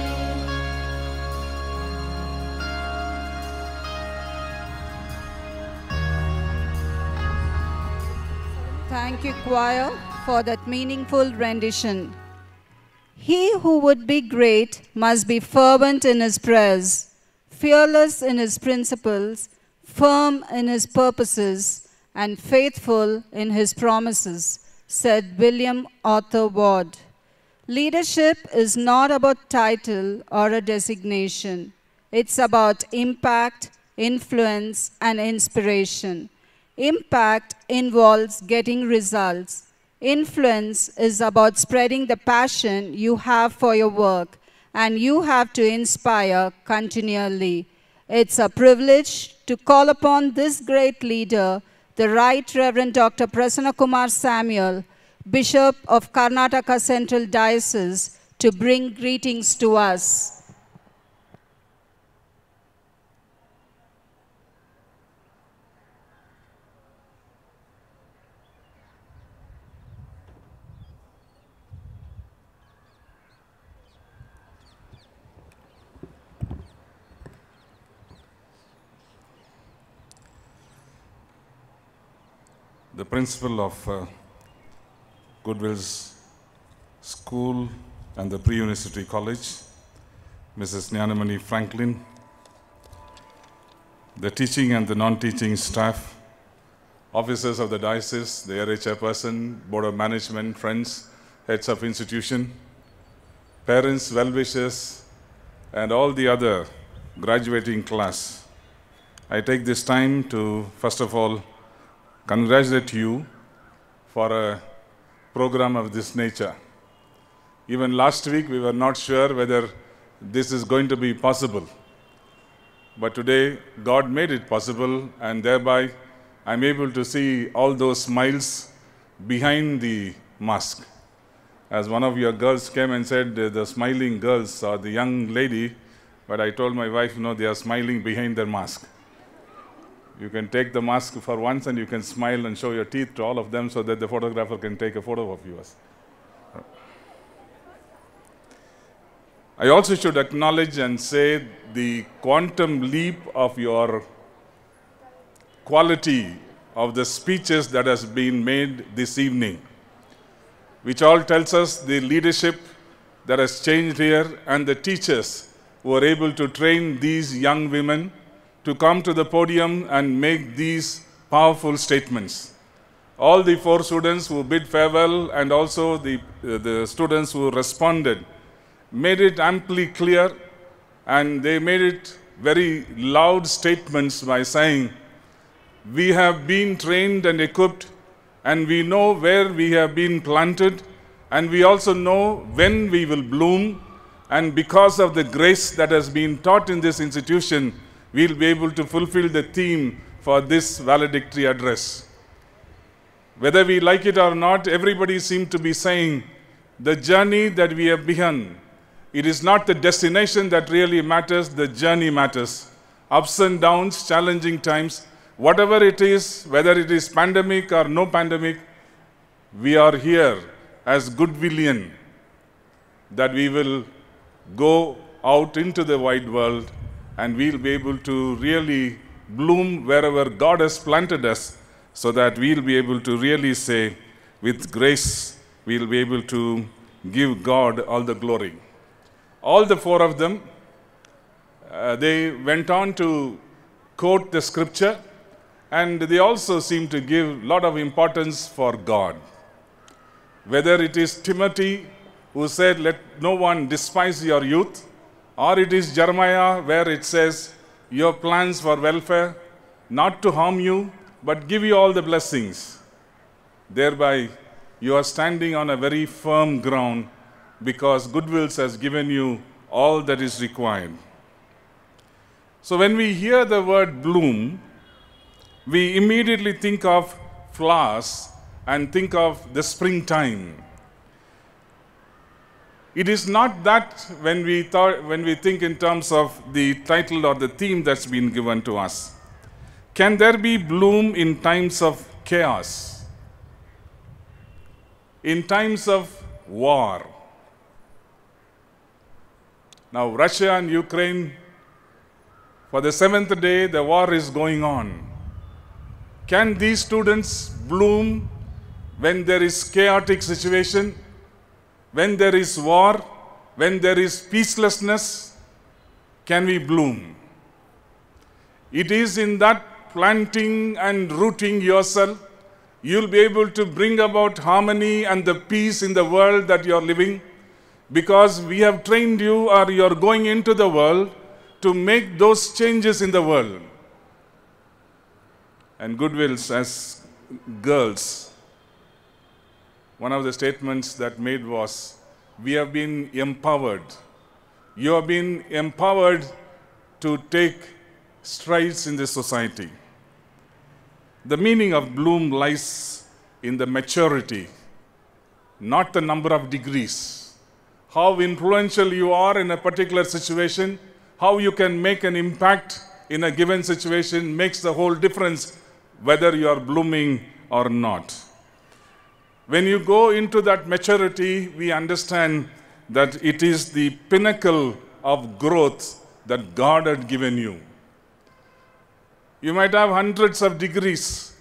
Thank you, choir, for that meaningful rendition. He who would be great must be fervent in his prayers, fearless in his principles, firm in his purposes, and faithful in his promises, said William Arthur Ward. Leadership is not about title or a designation. It's about impact, influence, and inspiration. Impact involves getting results. Influence is about spreading the passion you have for your work, and you have to inspire continually. It's a privilege to call upon this great leader, the Right Reverend Dr. Prasana Kumar Samuel, Bishop of Karnataka Central Diocese, to bring greetings to us.
the principal of Goodwill's School and the Pre-University College, Mrs. Jnanamani Franklin, the teaching and the non-teaching staff, officers of the diocese, the area chairperson, board of management, friends, heads of institution, parents, well-wishers, and all the other graduating class. I take this time to, first of all, congratulate you for a program of this nature. Even last week, we were not sure whether this is going to be possible. But today, God made it possible, and thereby, I'm able to see all those smiles behind the mask. As one of your girls came and said, the smiling girls are the young lady, but I told my wife, no, they are smiling behind their mask. You can take the mask for once and you can smile and show your teeth to all of them so that the photographer can take a photo of yours. I also should acknowledge and say the quantum leap of your quality of the speeches that has been made this evening, which all tells us the leadership that has changed here and the teachers who are able to train these young women to come to the podium and make these powerful statements. All the 4 students who bid farewell and also the students who responded made it amply clear, and they made it very loud statements by saying, we have been trained and equipped, and we know where we have been planted, and we also know when we will bloom, and because of the grace that has been taught in this institution, we'll be able to fulfill the theme for this valedictory address. Whether we like it or not, everybody seemed to be saying, the journey that we have begun, it is not the destination that really matters, the journey matters. Ups and downs, challenging times, whatever it is, whether it is pandemic or no pandemic, we are here as Goodwillian, that we will go out into the wide world and we'll be able to really bloom wherever God has planted us, so that we'll be able to really say, with grace, we'll be able to give God all the glory. All the 4 of them, they went on to quote the scripture, and they also seem to give a lot of importance for God. Whether it is Timothy, who said, let no one despise your youth, or it is Jeremiah, where it says, your plans for welfare, not to harm you, but give you all the blessings. Thereby, you are standing on a very firm ground, because Goodwills has given you all that is required. So when we hear the word bloom, we immediately think of flowers and think of the springtime. It is not that when we think in terms of the title or the theme that's been given to us. Can there be bloom in times of chaos? In times of war? Now, Russia and Ukraine, for the 7th day, the war is going on. Can these students bloom when there is chaotic situation, when there is war, when there is peacelessness? Can we bloom? It is in that planting and rooting yourself, you'll be able to bring about harmony and the peace in the world that you're living, because we have trained you, or you're going into the world to make those changes in the world. And Goodwills, as girls, one of the statements that made was, we have been empowered. You have been empowered to take strides in this society. The meaning of bloom lies in the maturity, not the number of degrees. How influential you are in a particular situation, how you can make an impact in a given situation makes the whole difference whether you are blooming or not. When you go into that maturity, we understand that it is the pinnacle of growth that God had given you. You might have hundreds of degrees.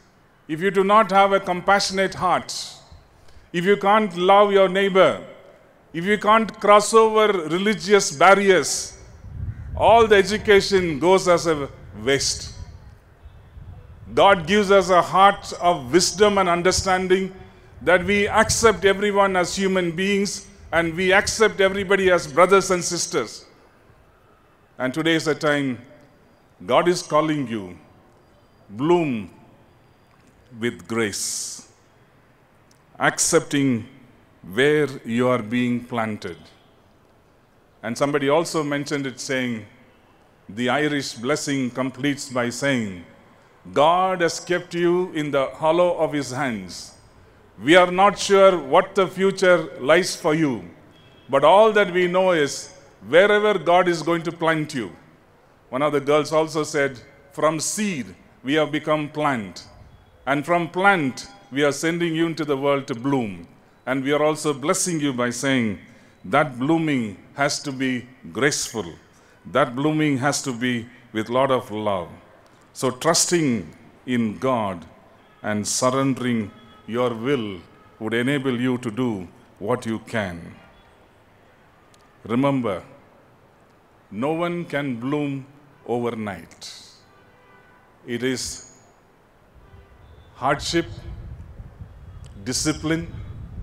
if you do not have a compassionate heart, if you can't love your neighbor, if you can't cross over religious barriers, all the education goes as a waste. God gives us a heart of wisdom and understanding that we accept everyone as human beings and we accept everybody as brothers and sisters. And today is a time God is calling you, bloom with grace, accepting where you are being planted. And somebody also mentioned it saying, the Irish blessing completes by saying, God has kept you in the hollow of his hands. We are not sure what the future lies for you, but all that we know is wherever God is going to plant you. One of the girls also said, from seed we have become plant, and from plant we are sending you into the world to bloom. And we are also blessing you by saying that blooming has to be graceful. That blooming has to be with a lot of love. So trusting in God and surrendering your will would enable you to do what you can. Remember, no one can bloom overnight. It is hardship, discipline,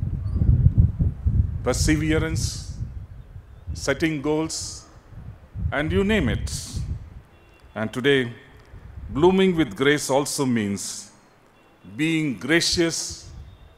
perseverance, setting goals, and you name it. And today, blooming with grace also means being gracious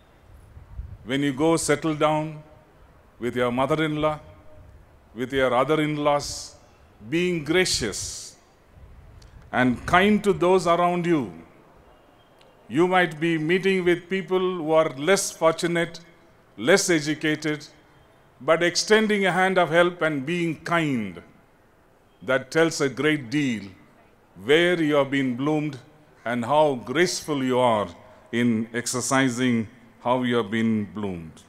when you go settle down with your mother-in-law, with your other in-laws, being gracious and kind to those around you. You might be meeting with people who are less fortunate, less educated, but extending a hand of help and being kind. That tells a great deal where you have been bloomed and how graceful you are in exercising how you have been bloomed.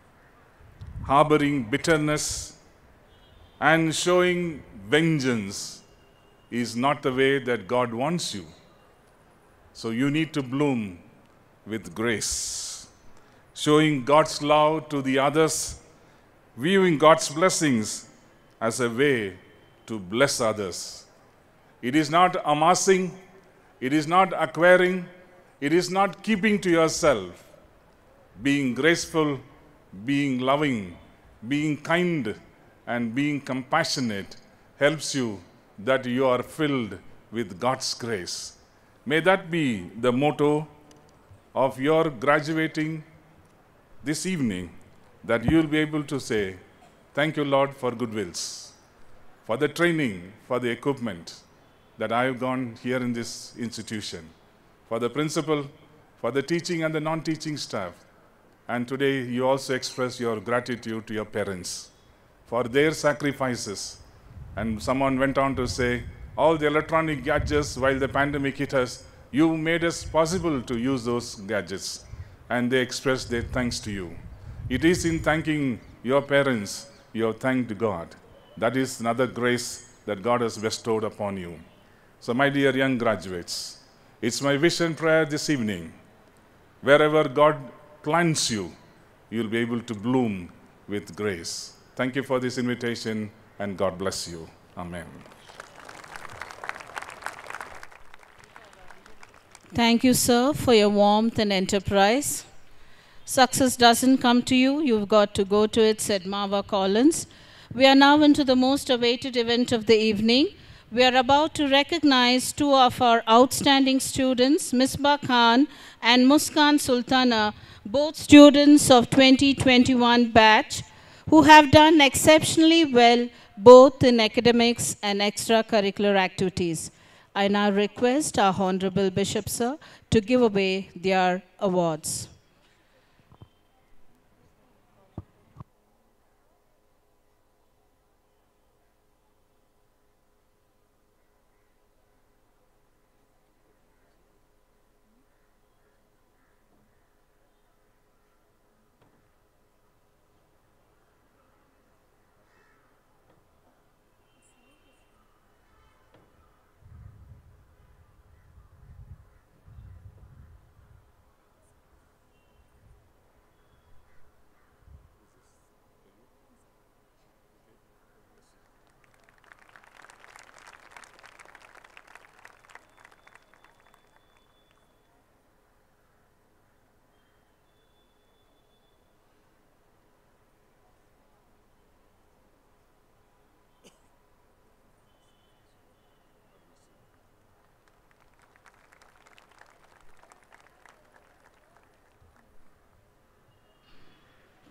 Harboring bitterness and showing vengeance is not the way that God wants you. So you need to bloom with grace, showing God's love to the others, viewing God's blessings as a way to bless others. It is not amassing, it is not acquiring, it is not keeping to yourself. Being graceful, being loving, being kind, and being compassionate helps you that you are filled with God's grace. May that be the motto of your graduating this evening, that you will be able to say, thank you, Lord, for Goodwills, for the training, for the equipment that I have gone here in this institution, for the principal, for the teaching and the non-teaching staff. And today you also express your gratitude to your parents for their sacrifices. And someone went on to say, all the electronic gadgets while the pandemic hit us, you made us possible to use those gadgets. And they expressed their thanks to you. It is in thanking your parents, you have thanked God. That is another grace that God has bestowed upon you. So my dear young graduates, it's my wish and prayer this evening, wherever God plants you, you'll be able to bloom with grace. Thank you for this invitation, and God bless you. Amen.
Thank you, sir, for your warmth and enterprise. Success doesn't come to you, you've got to go to it, said Marva Collins. We are now into the most awaited event of the evening. We are about to recognize two of our outstanding students, Misbah Khan and Muskan Sultana, both students of 2021 batch, who have done exceptionally well both in academics and extracurricular activities. I now request our Honorable Bishop, sir, to give away their awards.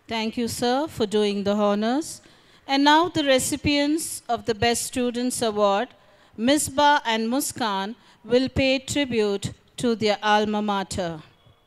Thank you, sir, for doing the honors. And now the recipients of the Best Students Award, Misbah and Muskan, will pay tribute to their alma mater.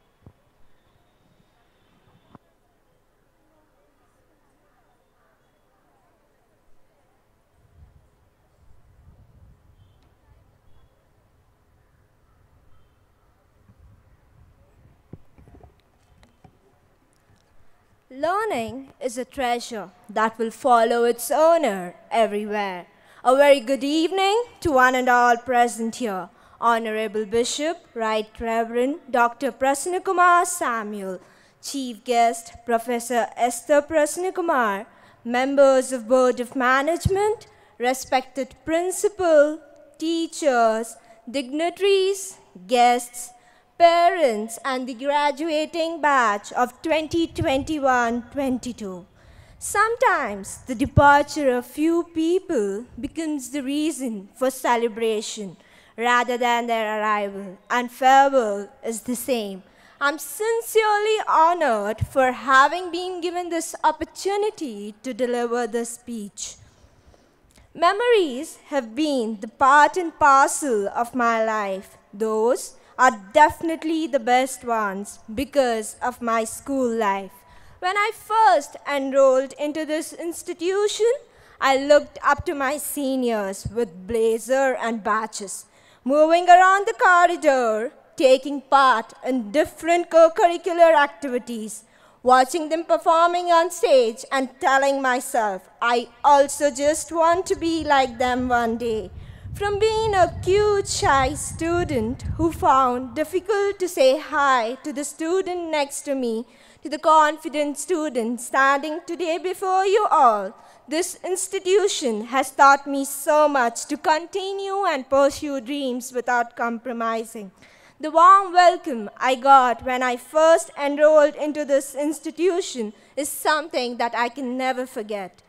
Learning is a treasure that will follow its owner everywhere. A very good evening to one and all present here. Honorable Bishop, Right Reverend Dr. Prasana Kumar Samuel, Chief Guest Professor Esther Prasana Kumar, members of Board of Management, respected principal, teachers, dignitaries, guests, parents, and the graduating batch of 2021-22. Sometimes the departure of few people becomes the reason for celebration rather than their arrival, and farewell is the same. I'm sincerely honored for having been given this opportunity to deliver this speech. Memories have been the part and parcel of my life. Those are definitely the best ones because of my school life. When I first enrolled into this institution, I looked up to my seniors with blazer and badges, moving around the corridor, taking part in different co-curricular activities, watching them performing on stage and telling myself, I also just want to be like them one day. From being a cute, shy student who found difficult to say hi to the student next to me, to the confident student standing today before you all, this institution has taught me so much to continue and pursue dreams without compromising. The warm welcome I got when I first enrolled into this institution is something that I can never forget.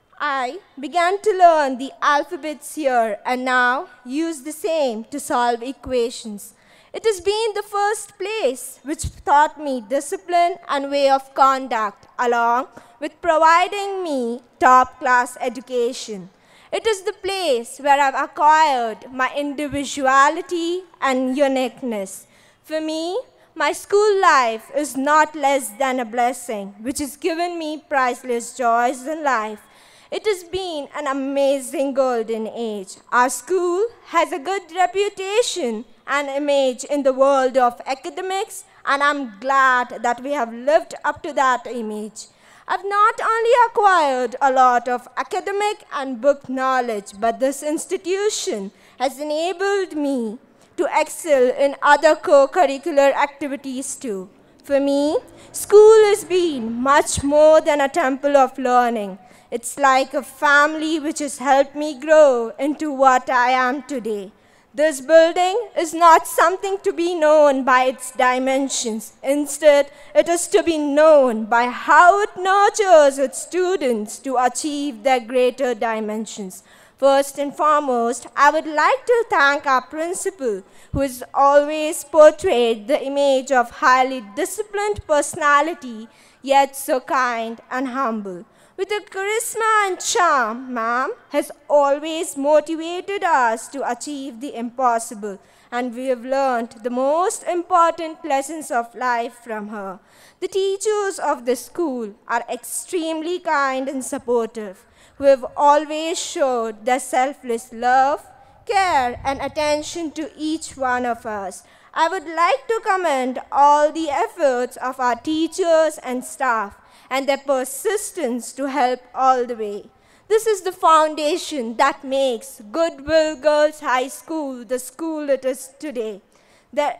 I began to learn the alphabets here and now use the same to solve equations. It has been the first place which taught me discipline and way of conduct along with providing me top-class education. It is the place where I've acquired my individuality and uniqueness. For me, my school life is not less than a blessing, which has given me priceless joys in life. It has been an amazing golden age. Our school has a good reputation and image in the world of academics, and I'm glad that we have lived up to that image. I've not only acquired a lot of academic and book knowledge, but this institution has enabled me to excel in other co-curricular activities too. For me, school has been much more than a temple of learning. It's like a family which has helped me grow into what I am today. This building is not something to be known by its dimensions. Instead, it is to be known by how it nurtures its students to achieve their greater dimensions. First and foremost, I would like to thank our principal, who has always portrayed the image of highly disciplined personality, yet so kind and humble. With her charisma and charm, ma'am has always motivated us to achieve the impossible, and we have learned the most important lessons of life from her. The teachers of the school are extremely kind and supportive, who have always showed their selfless love, care, and attention to each one of us. I would like to commend all the efforts of our teachers and staff, and their persistence to help all the way. This is the foundation that makes Goodwill Girls High School the school it is today. Their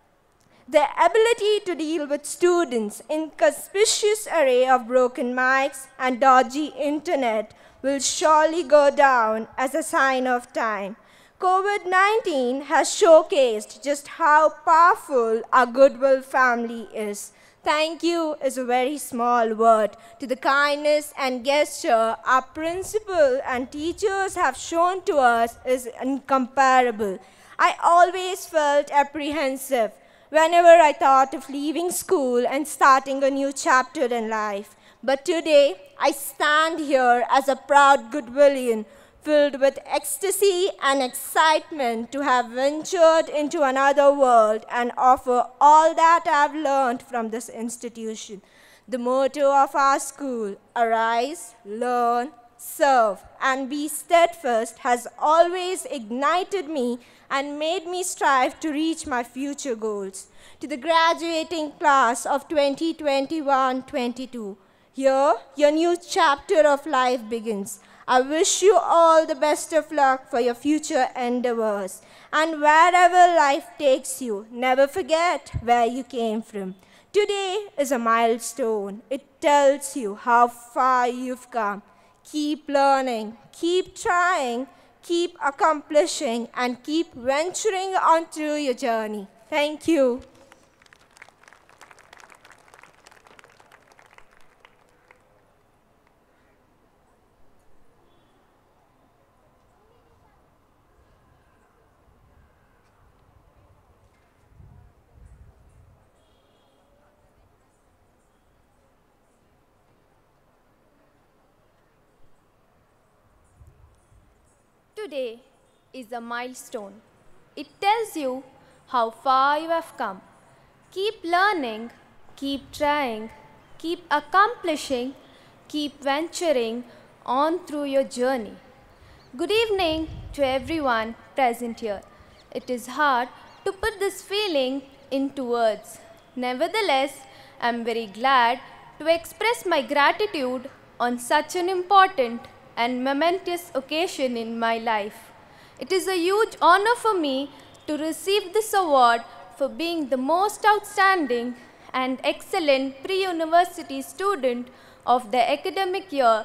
ability to deal with students in conspicuous array of broken mics and dodgy internet will surely go down as a sign of time. COVID-19 has showcased just how powerful our Goodwill family is. Thank you is a very small word to the kindness and gesture our principal and teachers have shown to us is incomparable. I always felt apprehensive whenever I thought of leaving school and starting a new chapter in life. But today, I stand here as a proud Goodwillian, filled with ecstasy and excitement to have ventured into another world and offer all that I've learned from this institution. The motto of our school, arise, learn, serve, and be steadfast, has always ignited me and made me strive to reach my future goals. To the graduating class of 2021-22, here your new chapter of life begins. I wish you all the best of luck for your future endeavors. And wherever life takes you, never forget where you came from. Today is a milestone. It tells you how far you've come. Keep learning, keep trying, keep accomplishing, and keep venturing on through your journey. Thank you.
Today is a milestone. It tells you how far you have come. Keep learning, keep trying, keep accomplishing, keep venturing on through your journey. Good evening to everyone present here. It is hard to put this feeling into words. Nevertheless, I am very glad to express my gratitude on such an important and momentous occasion in my life. It is a huge honor for me to receive this award for being the most outstanding and excellent pre-university student of the academic year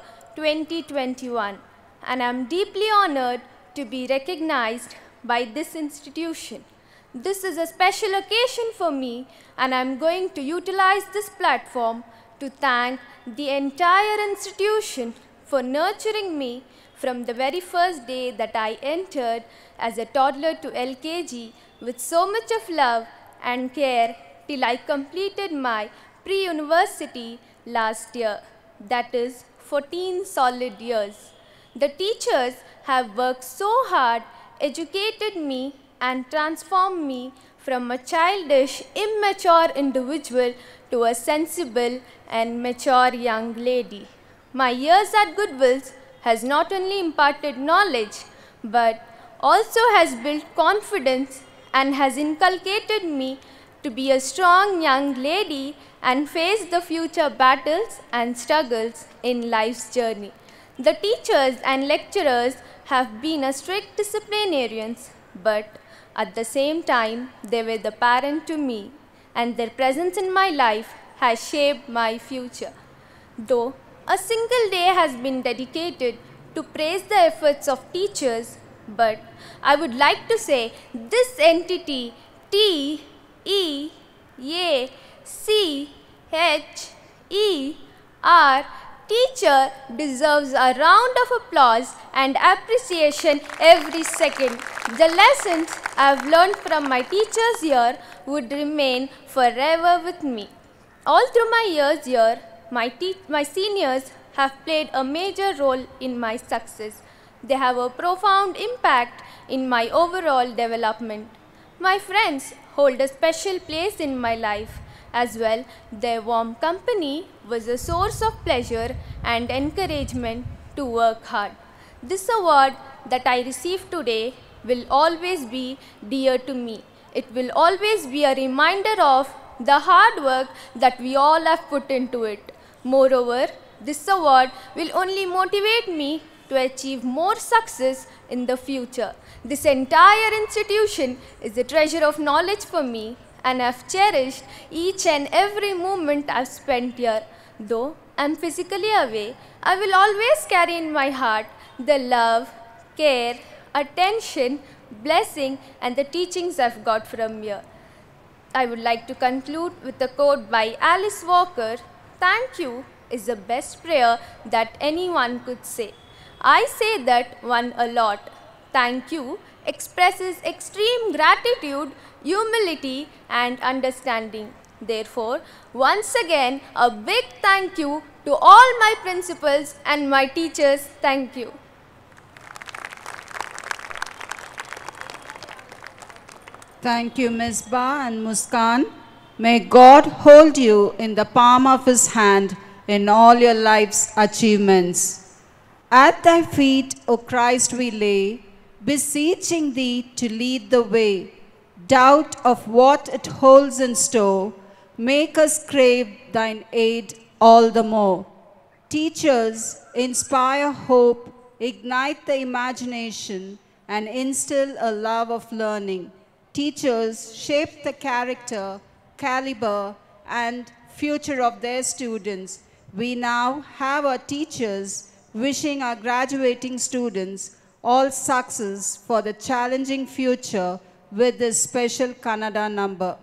2021, and I am deeply honored to be recognized by this institution. This is a special occasion for me, and I am going to utilize this platform to thank the entire institution for nurturing me from the very first day that I entered as a toddler to LKG with so much of love and care till I completed my pre-university last year, that is 14 solid years. The teachers have worked so hard, educated me and transformed me from a childish, immature individual to a sensible and mature young lady. My years at Goodwill's has not only imparted knowledge, but also has built confidence and has inculcated me to be a strong young lady and face the future battles and struggles in life's journey. The teachers and lecturers have been a strict disciplinarians, but at the same time, they were the parent to me, and their presence in my life has shaped my future. Though a single day has been dedicated to praise the efforts of teachers, but I would like to say this entity, T-E-A-C-H-E-R, teacher, deserves a round of applause and appreciation every second. The lessons I have learned from my teachers here would remain forever with me. All through my years here, my seniors have played a major role in my success. They have a profound impact in my overall development. My friends hold a special place in my life. As well, their warm company was a source of pleasure and encouragement to work hard. This award that I received today will always be dear to me. It will always be a reminder of the hard work that we all have put into it. Moreover, this award will only motivate me to achieve more success in the future. This entire institution is a treasure of knowledge for me, and I've cherished each and every moment I've spent here. Though I'm physically away, I will always carry in my heart the love, care, attention, blessing, and the teachings I've got from here. I would like to conclude with a quote by Alice Walker: "Thank you is the best prayer that anyone could say." I say that one a lot. Thank you expresses extreme gratitude, humility, and understanding. Therefore, once again, a big thank you To all my principals and my teachers, thank you.
Thank you, Ms. Ba and Muskan. May God hold you in the palm of His hand in all your life's achievements. At thy feet, O Christ, we lay, beseeching thee to lead the way. Doubt of what it holds in store, make us crave thine aid all the more. Teachers, inspire hope, ignite the imagination, and instill a love of learning. Teachers shape the character, caliber, and future of their students. We now have our teachers wishing our graduating students all success for the challenging future with this special Kannada number.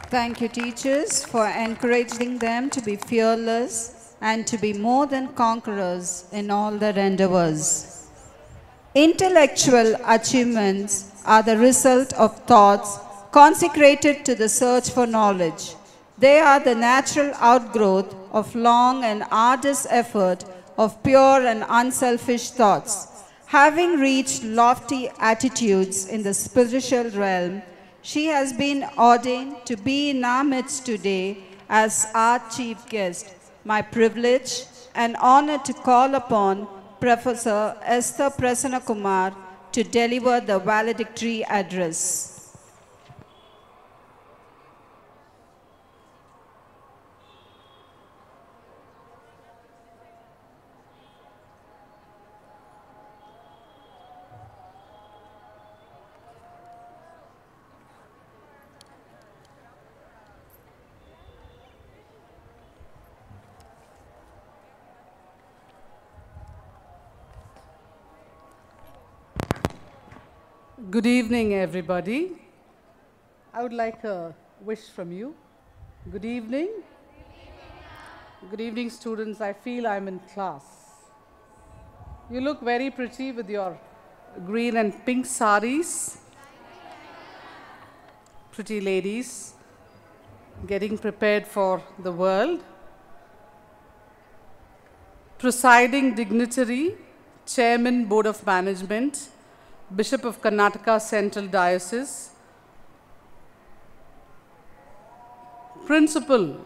Thank you, teachers, for encouraging them to be fearless and to be more than conquerors in all their endeavors. Intellectual achievements are the result of thoughts consecrated to the search for knowledge. They are the natural outgrowth of long and arduous effort of pure and unselfish thoughts. Having reached lofty attitudes in the spiritual realm, she has been ordained to be in our midst today as our chief guest. My privilege and honor to call upon Professor Esther Prasana Kumar to deliver the valedictory address.
Good evening, everybody. I would like a wish from you. Good evening. Good evening, students. I feel I'm in class. You look very pretty with your green and pink saris. Pretty ladies getting prepared for the world. Presiding dignitary, Chairman, Board of Management, Bishop of Karnataka Central Diocese, Principal,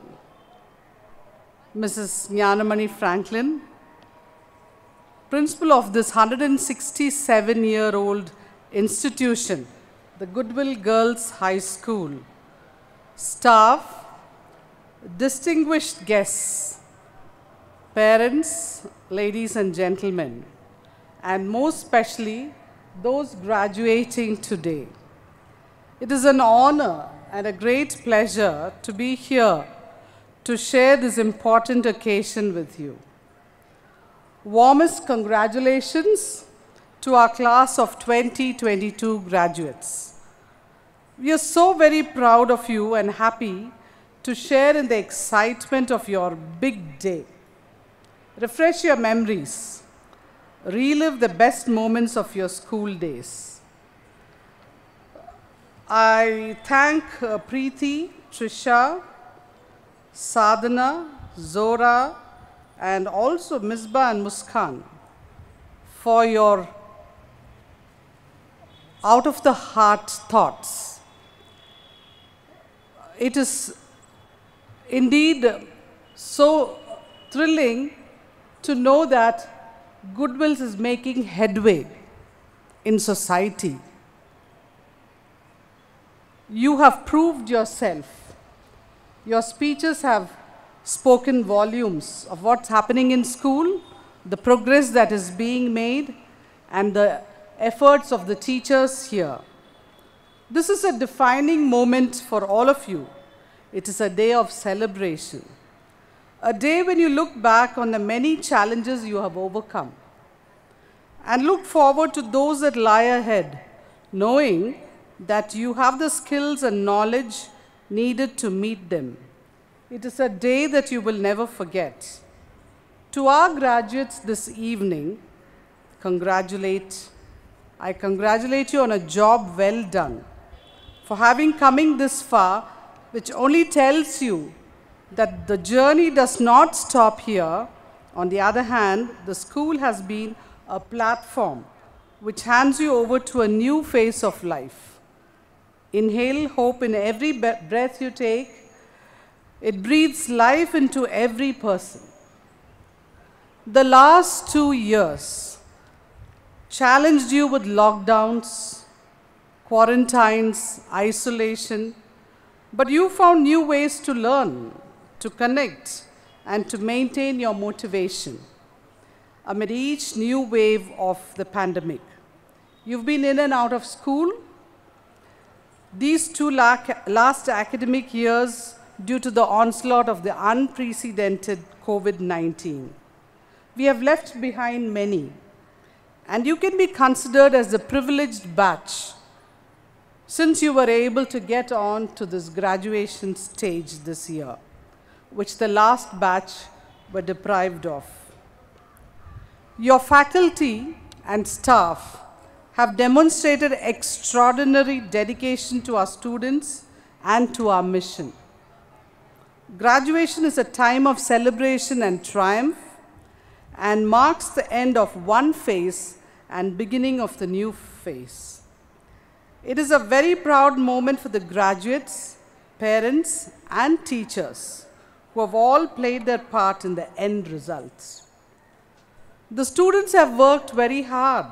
Mrs. Jnanamani Franklin, Principal of this 167-year-old institution, the Goodwill Girls High School, staff, distinguished guests, parents, ladies and gentlemen, and most especially those graduating today. It is an honor and a great pleasure to be here to share this important occasion with you. Warmest congratulations to our class of 2022 graduates. We are so very proud of you and happy to share in the excitement of your big day. Refresh your memories. Relive the best moments of your school days. I thank Preeti, Trisha, Sadhana, Zora, and also Misbah and Muskan for your out-of-the-heart thoughts. It is indeed so thrilling to know that Goodwill is making headway in society. You have proved yourself. Your speeches have spoken volumes of what's happening in school, the progress that is being made, and the efforts of the teachers here. This is a defining moment for all of you. It is a day of celebration. A day when you look back on the many challenges you have overcome and look forward to those that lie ahead, knowing that you have the skills and knowledge needed to meet them. It is a day that you will never forget. To our graduates this evening, I congratulate you on a job well done for having come this far, which only tells you that the journey does not stop here. On the other hand, the school has been a platform which hands you over to a new phase of life. Inhale hope in every breath you take. It breathes life into every person. The last 2 years challenged you with lockdowns, quarantines, isolation, but you found new ways to learn, to connect, and to maintain your motivation amid each new wave of the pandemic. You've been in and out of school these 2 last academic years due to the onslaught of the unprecedented COVID-19. We have left behind many, and you can be considered as the privileged batch. since you were able to get on to this graduation stage this year, which the last batch were deprived of. Your faculty and staff have demonstrated extraordinary dedication to our students and to our mission. Graduation is a time of celebration and triumph and marks the end of one phase and beginning of the new phase. It is a very proud moment for the graduates, parents, and teachers who have all played their part in the end results. The students have worked very hard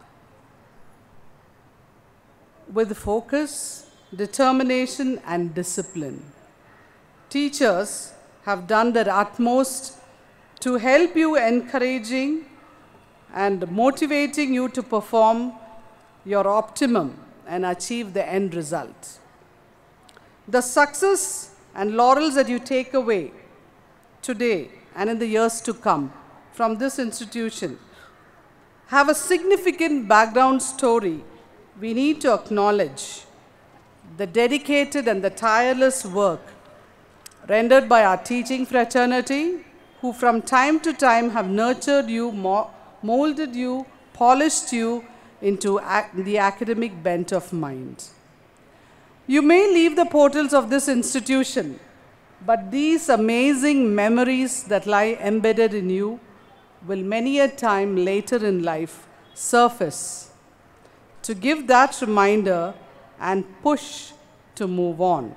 with focus, determination, and discipline. Teachers have done their utmost to help you, encouraging and motivating you to perform your optimum and achieve the end result. The success and laurels that you take away today and in the years to come from this institution have a significant background story we need to acknowledge. The dedicated and the tireless work rendered by our teaching fraternity, who from time to time have nurtured you, molded you, polished you into the academic bent of mind. You may leave the portals of this institution, but these amazing memories that lie embedded in you will many a time later in life surface to give that reminder and push to move on.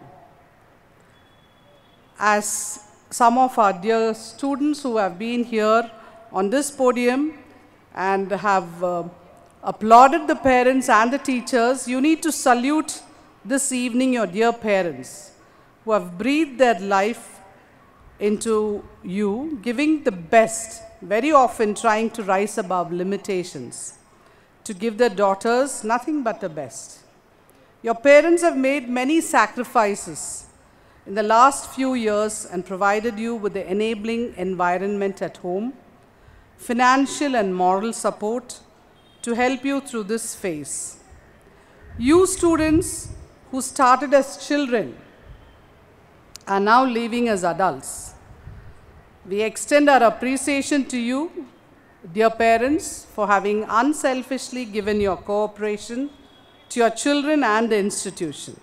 As some of our dear students who have been here on this podium and have applauded the parents and the teachers, you need to salute this evening your dear parents who have breathed their life into you, giving the best, very often trying to rise above limitations, to give their daughters nothing but the best. Your parents have made many sacrifices in the last few years and provided you with the enabling environment at home, financial and moral support to help you through this phase. You students who started as children are now living as adults. We extend our appreciation to you, dear parents, for having unselfishly given your cooperation to your children and the institution.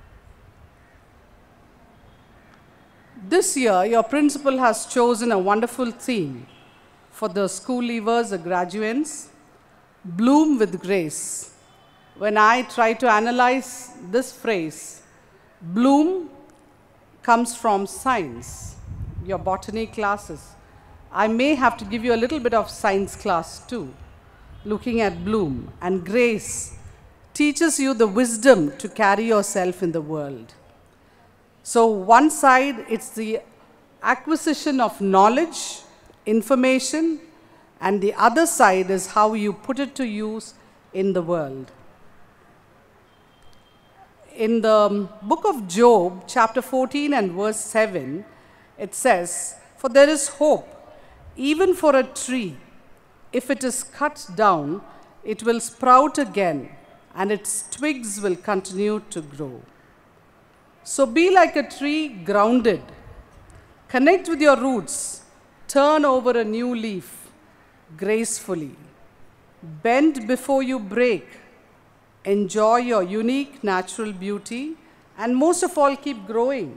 This year, your principal has chosen a wonderful theme for the school leavers, the graduates, bloom with grace. When I try to analyze this phrase, bloom comes from science, your botany classes. I may have to give you a little bit of science class too, looking at bloom. And grace teaches you the wisdom to carry yourself in the world. So one side, it's the acquisition of knowledge, information, and the other side is how you put it to use in the world. In the book of Job, chapter 14 and verse 7, it says, "For there is hope, even for a tree. If it is cut down, it will sprout again, and its twigs will continue to grow." So be like a tree grounded. Connect with your roots. Turn over a new leaf gracefully. Bend before you break. Enjoy your unique natural beauty, and most of all, keep growing.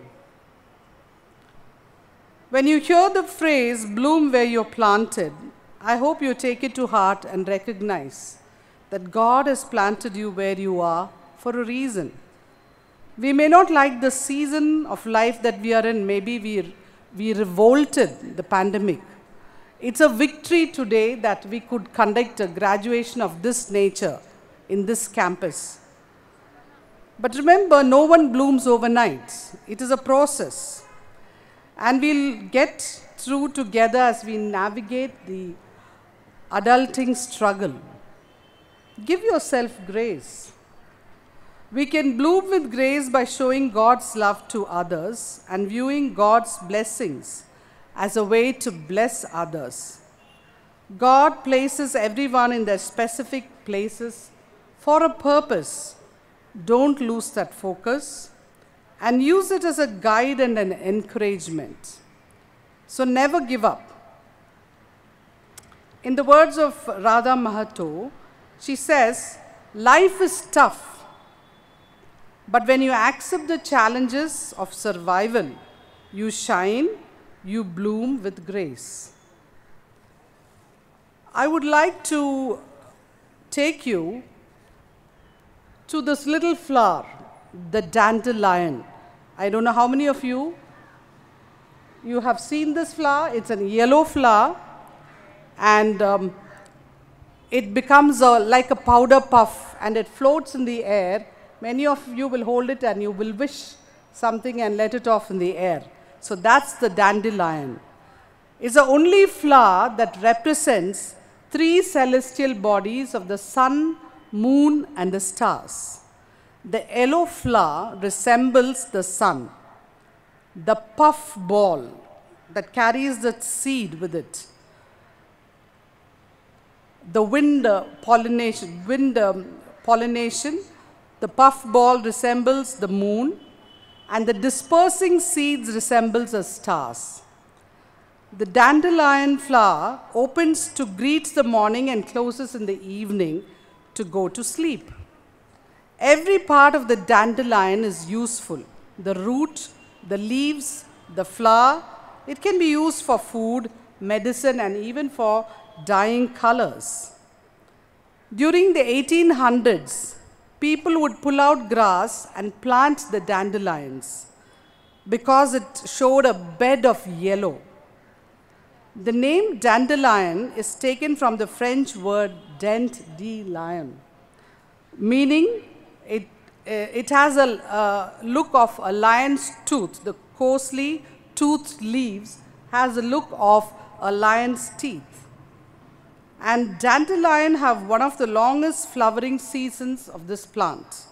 When you hear the phrase, bloom where you're planted, I hope you take it to heart and recognize that God has planted you where you are for a reason. We may not like the season of life that we are in. Maybe we revolted the pandemic. It's a victory today that we could conduct a graduation of this nature in this campus. But remember, no one blooms overnight. It is a process. And we'll get through together as we navigate the adulting struggle. Give yourself grace. We can bloom with grace by showing God's love to others and viewing God's blessings as a way to bless others. God places everyone in their specific places for a purpose, Don't lose that focus and use it as a guide and an encouragement. So never give up. In the words of Radha Mahato, she says, life is tough, but when you accept the challenges of survival, you shine, you bloom with grace. I would like to take you to this little flower, the dandelion. I don't know how many of you have seen this flower. It's a yellow flower, and it becomes like a powder puff, and it floats in the air. Many of you will hold it and you will wish something and let it off in the air. So that's the dandelion. It's the only flower that represents 3 celestial bodies of the sun, moon, and the stars. The yellow flower resembles the sun, the puff ball that carries the seed with it. The wind pollination, the puff ball resembles the moon, and the dispersing seeds resembles the stars. The dandelion flower opens to greet the morning and closes in the evening to go to sleep. Every part of the dandelion is useful. The root, the leaves, the flower. It can be used for food, medicine, and even for dyeing colors. During the 1800s, people would pull out grass and plant the dandelions because it showed a bed of yellow. The name dandelion is taken from the French word dent de lion, meaning it has a look of a lion's tooth. The coarsely toothed leaves has a look of a lion's teeth. And dandelion have one of the longest flowering seasons of this plant.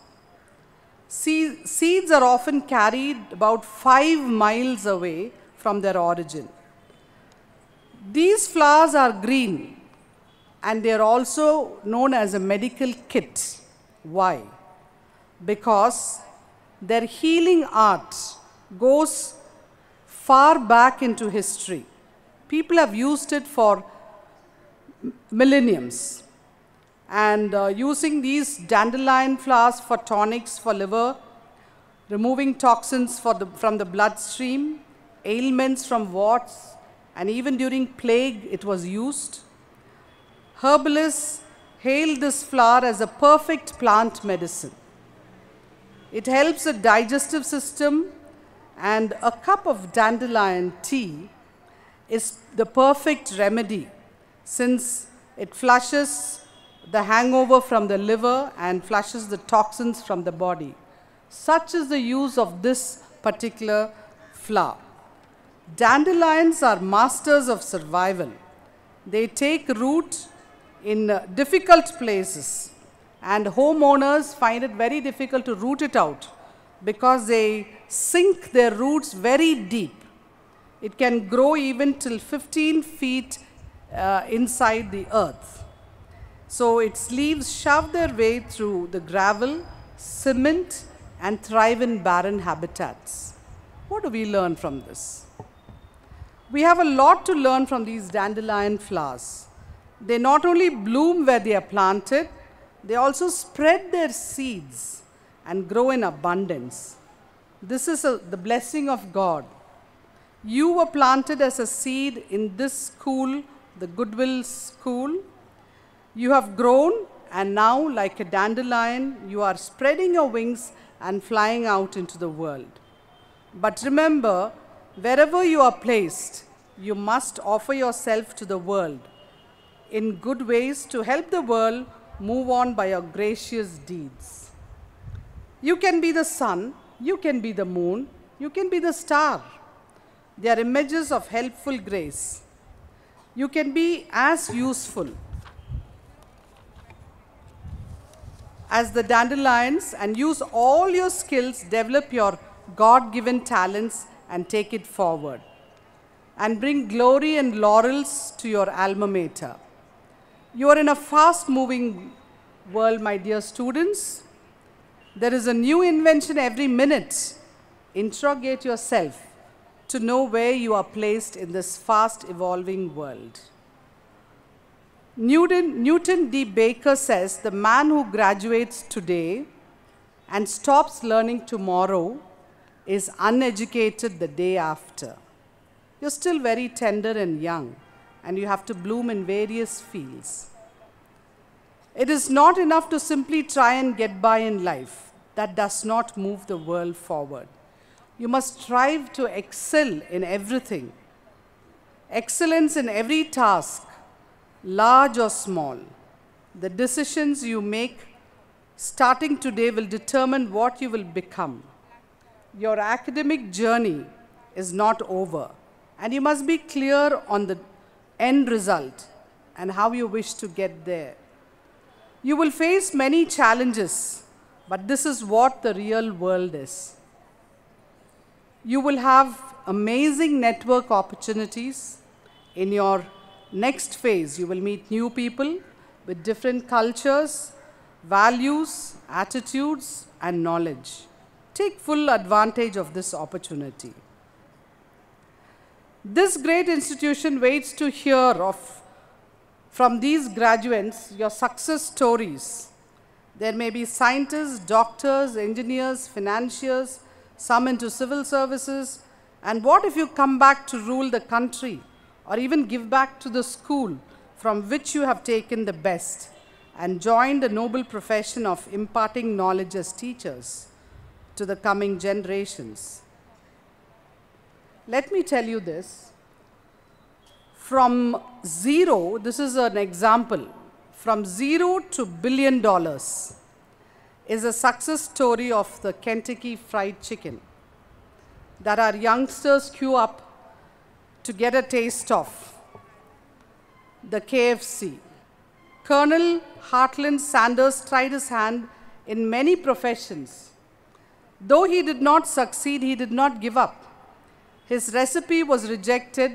Seeds are often carried about 5 miles away from their origin. These flowers are green, and they are also known as a medical kit. Why? Because their healing art goes far back into history. People have used it for millenniums, and using these dandelion flowers for tonics for liver, removing toxins from the bloodstream, ailments from warts, and even during plague it was used. Herbalists hailed this flower as a perfect plant medicine. It helps the digestive system, and a cup of dandelion tea is the perfect remedy since it flushes the hangover from the liver and flushes the toxins from the body. Such is the use of this particular flower. Dandelions are masters of survival. They take root in difficult places, and homeowners find it very difficult to root it out because they sink their roots very deep. It can grow even till 15 feet inside the earth. So its leaves shove their way through the gravel, cement, and thrive in barren habitats. What do we learn from this? We have a lot to learn from these dandelion flowers. They not only bloom where they are planted, they also spread their seeds and grow in abundance. This is the blessing of God. You were planted as a seed in this school, the Goodwill School. You have grown, and now, like a dandelion, you are spreading your wings and flying out into the world. But remember, wherever you are placed, you must offer yourself to the world in good ways to help the world move on by your gracious deeds. You can be the sun, you can be the moon, you can be the star. They are images of helpful grace. You can be as useful as the dandelions and use all your skills, develop your God-given talents and take it forward, and bring glory and laurels to your alma mater. You are in a fast-moving world, my dear students. There is a new invention every minute. Interrogate yourself to know where you are placed in this fast evolving world. Newton D. Baker says the man who graduates today and stops learning tomorrow is uneducated the day after. You're still very tender and young, and you have to bloom in various fields. It is not enough to simply try and get by in life. That does not move the world forward. You must strive to excel in everything. Excellence in every task, large or small. The decisions you make starting today will determine what you will become. Your academic journey is not over, and you must be clear on the end result and how you wish to get there. You will face many challenges, but this is what the real world is. You will have amazing network opportunities. In your next phase, you will meet new people with different cultures, values, attitudes, and knowledge. Take full advantage of this opportunity. This great institution waits to hear from these graduates your success stories. There may be scientists, doctors, engineers, financiers, some into civil services. And what if you come back to rule the country or even give back to the school from which you have taken the best and join the noble profession of imparting knowledge as teachers to the coming generations? Let me tell you this. From zero, this is an example, from $0 to $1 billion is a success story of the Kentucky Fried Chicken that our youngsters queue up to get a taste of. The KFC. Colonel Heartland Sanders tried his hand in many professions. Though he did not succeed, he did not give up. His recipe was rejected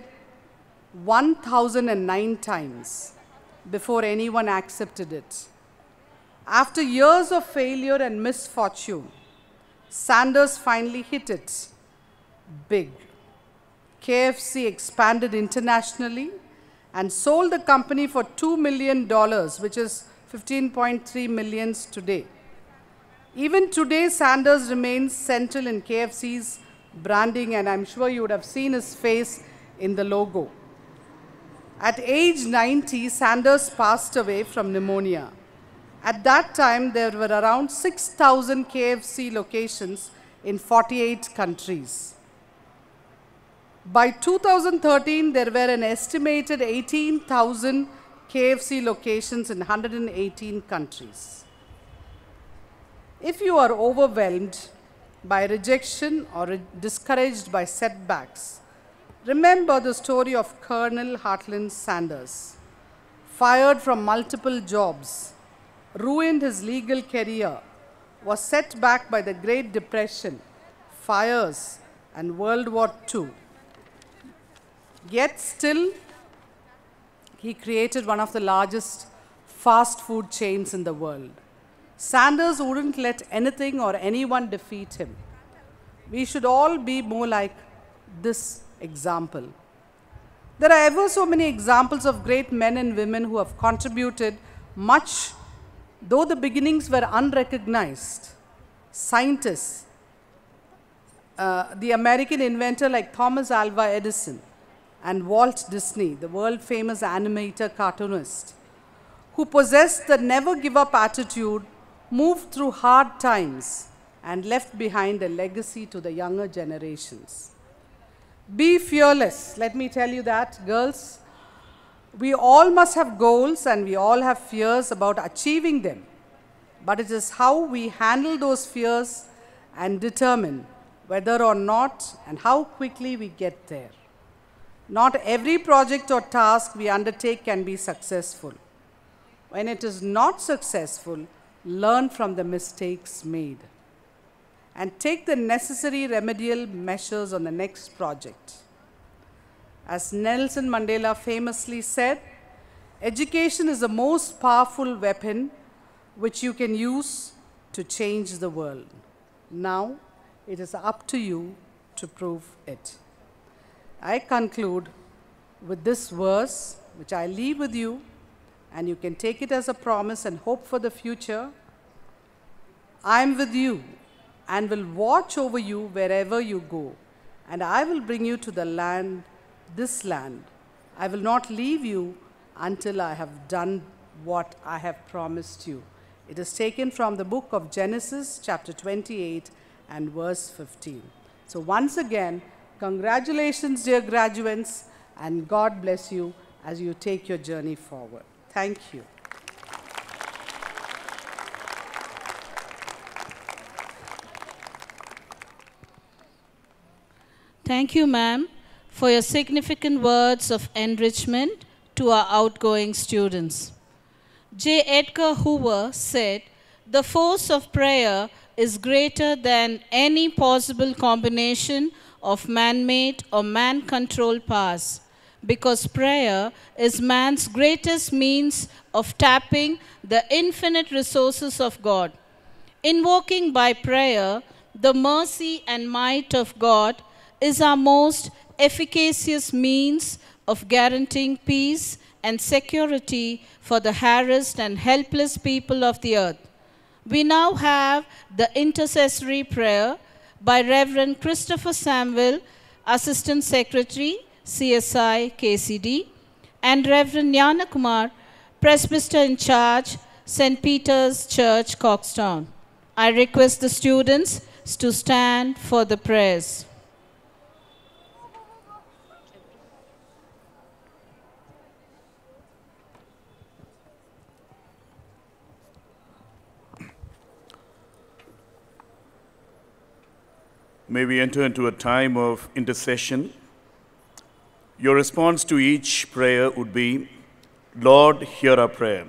1,009 times before anyone accepted it. After years of failure and misfortune, Sanders finally hit it big. KFC expanded internationally and sold the company for $2 million, which is 15.3 million today. Even today, Sanders remains central in KFC's branding, and I'm sure you would have seen his face in the logo. At age 90, Sanders passed away from pneumonia. At that time, there were around 6,000 KFC locations in 48 countries. By 2013, there were an estimated 18,000 KFC locations in 118 countries. If you are overwhelmed by rejection or discouraged by setbacks, remember the story of Colonel Heartland Sanders. Fired from multiple jobs, ruined his legal career, was set back by the Great Depression, fires, and World War II. Yet still, he created one of the largest fast food chains in the world. Sanders wouldn't let anything or anyone defeat him. We should all be more like this example. There are ever so many examples of great men and women who have contributed much, though the beginnings were unrecognized. Scientists, the American inventor like Thomas Alva Edison, and Walt Disney, the world-famous animator cartoonist, who possessed the never-give-up attitude, moved through hard times, and left behind a legacy to the younger generations. Be fearless. Let me tell you that, girls. We all must have goals and we all have fears about achieving them. But it is how we handle those fears and determine whether or not and how quickly we get there. Not every project or task we undertake can be successful. When it is not successful, learn from the mistakes made and take the necessary remedial measures on the next project. As Nelson Mandela famously said, education is the most powerful weapon which you can use to change the world. Now, it is up to you to prove it. I conclude with this verse, which I leave with you, and you can take it as a promise and hope for the future. I am with you and will watch over you wherever you go, and I will bring you to the land, this land. I will not leave you until I have done what I have promised you. It is taken from the book of Genesis, chapter 28 and verse 15. So once again, congratulations, dear graduates, and God bless you as you take your journey forward. Thank you.
Thank you, ma'am, for your significant words of enrichment to our outgoing students. J. Edgar Hoover said, "The force of prayer is greater than any possible combination of man-made or man-controlled powers, because prayer is man's greatest means of tapping the infinite resources of God. Invoking by prayer the mercy and might of God is our most efficacious means of guaranteeing peace and security for the harassed and helpless people of the earth." We now have the intercessory prayer by Reverend Christopher Samuel, Assistant Secretary, CSI, KCD, and Reverend Yana Kumar, Presbyter in charge, St. Peter's Church, Coxtown. I request the students to stand for the prayers.
May we enter into a time of intercession. Your response to each prayer would be, "Lord, hear our prayer."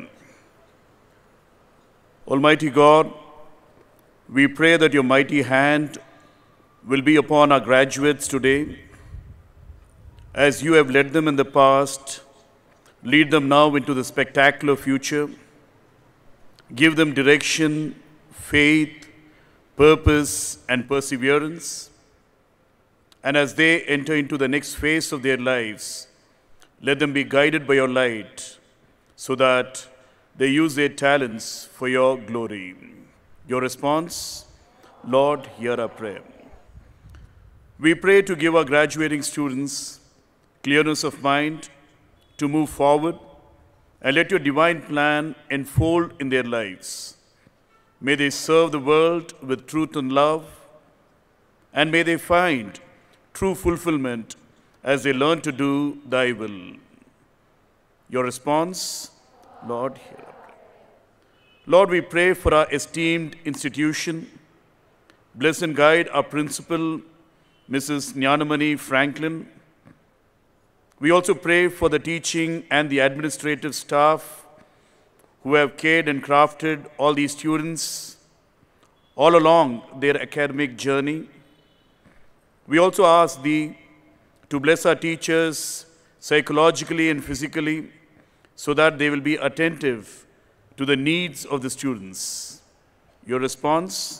Almighty God, we pray that your mighty hand will be upon our graduates today. As you have led them in the past, lead them now into the spectacular future. Give them direction, faith, purpose, and perseverance. And as they enter into the next phase of their lives, let them be guided by your light so that they use their talents for your glory. Your response, Lord, hear our prayer. We pray to give our graduating students clearness of mind to move forward, and let your divine plan unfold in their lives. May they serve the world with truth and love, and may they find true fulfillment as they learn to do thy will. Your response, Lord, hear our prayer. Lord, we pray for our esteemed institution. Bless and guide our principal, Mrs. Jnanamani Franklin. We also pray for the teaching and the administrative staff who have cared and crafted all these students all along their academic journey. We also ask thee to bless our teachers psychologically and physically so that they will be attentive to the needs of the students. Your response?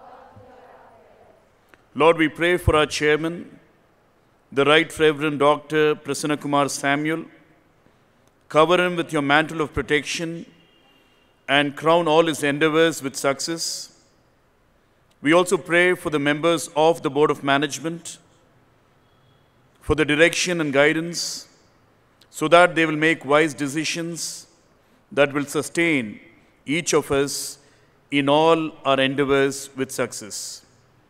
Lord, we pray for our chairman, the Right Reverend Dr. Prasana Kumar Samuel. Cover him with your mantle of protection and crown all his endeavors with success. We also pray for the members of the Board of Management, for the direction and guidance, so that they will make wise decisions that will sustain each of us in all our endeavors with success.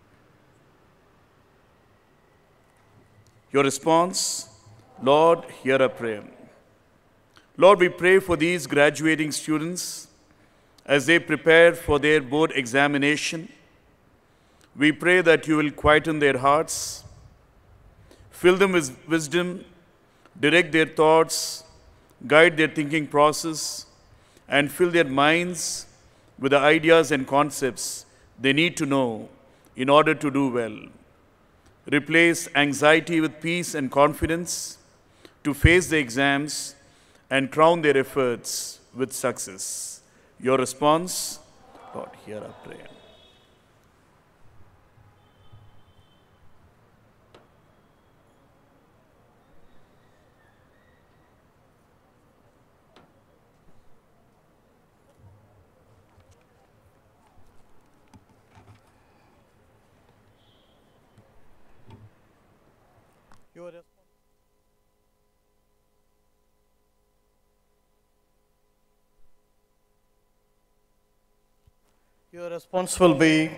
Your response, Lord, hear our prayer. Lord, we pray for these graduating students as they prepare for their board examination. We pray that you will quieten their hearts, fill them with wisdom, direct their thoughts, guide their thinking process, and fill their minds with the ideas and concepts they need to know in order to do well. Replace anxiety with peace and confidence to face the exams and crown their efforts with success. Your response,
God, hear our prayer. Your response will be,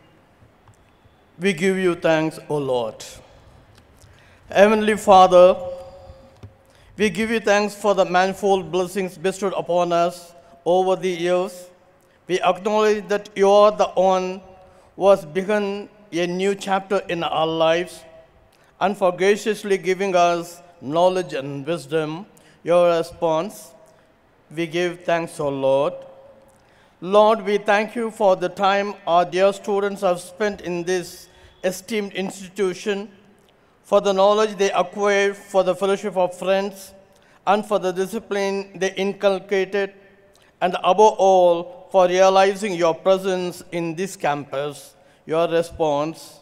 we give you thanks, O Lord. Heavenly Father, we give you thanks for the manifold blessings bestowed upon us over the years. We acknowledge that you are the one who has begun a new chapter in our lives, and for graciously giving us knowledge and wisdom. Your response, we give thanks, O Lord. Lord, we thank you for the time our dear students have spent in this esteemed institution, for the knowledge they acquired, for the fellowship of friends, and for the discipline they inculcated, and above all, for realizing your presence in this campus. Your response,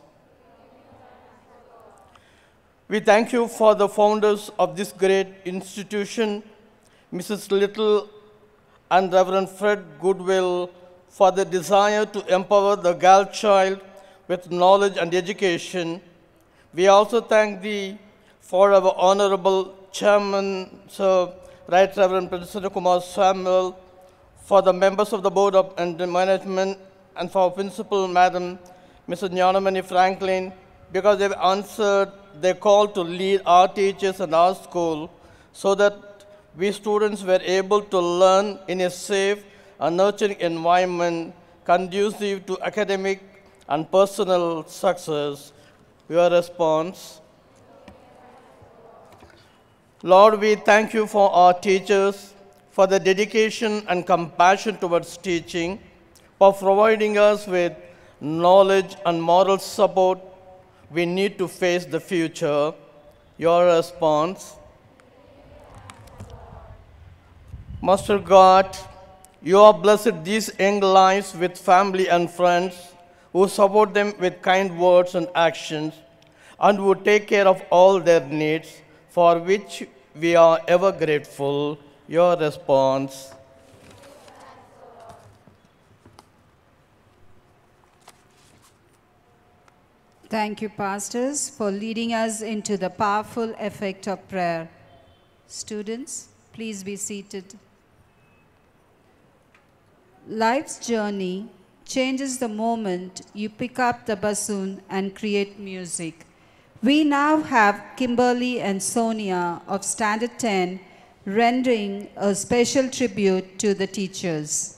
we thank you for the founders of this great institution, Mrs. Little and Reverend Fred Goodwill, for the desire to empower the girl child with knowledge and education. We also thank thee for our honorable chairman, Sir Right Reverend President Kumar Samuel, for the members of the board and the management, and for our principal, Madam Mrs. Nyanamani Franklin, because they've answered their call to lead our teachers and our school, so that we students were able to learn in a safe and nurturing environment conducive to academic and personal success. Your response, Lord, we thank you for our teachers, for the dedication and compassion towards teaching, for providing us with knowledge and moral support we need to face the future. Your response, Master God, you have blessed these young lives with family and friends who support them with kind words and actions, and who take care of all their needs, for which we are ever grateful. Your response,
Thank you, pastors, for leading us into the powerful effect of prayer. Students, please be seated. Life's journey changes the moment you pick up the bassoon and create music. We now have Kimberly and Sonia of Standard 10 rendering a special tribute to the teachers.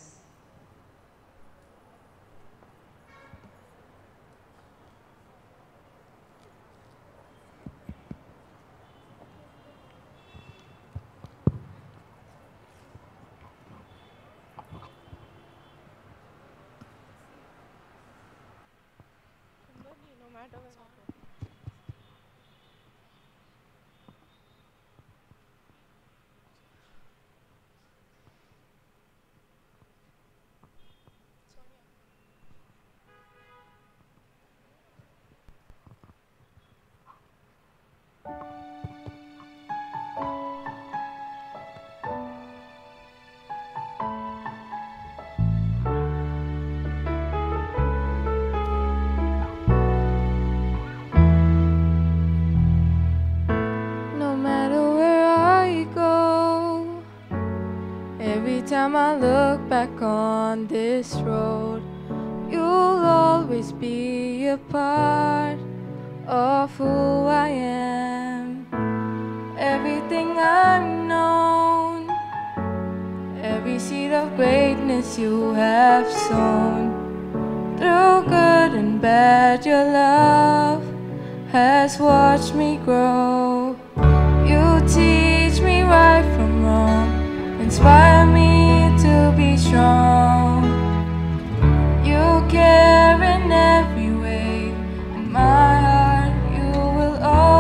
No matter where I go, every time I look back on this road, you'll always be a part of who I am. Everything I've known, every seed of greatness you have sown. Through good and bad, your love has watched me grow. You teach me right from wrong, inspire me to be strong. You care in every way, in my heart you will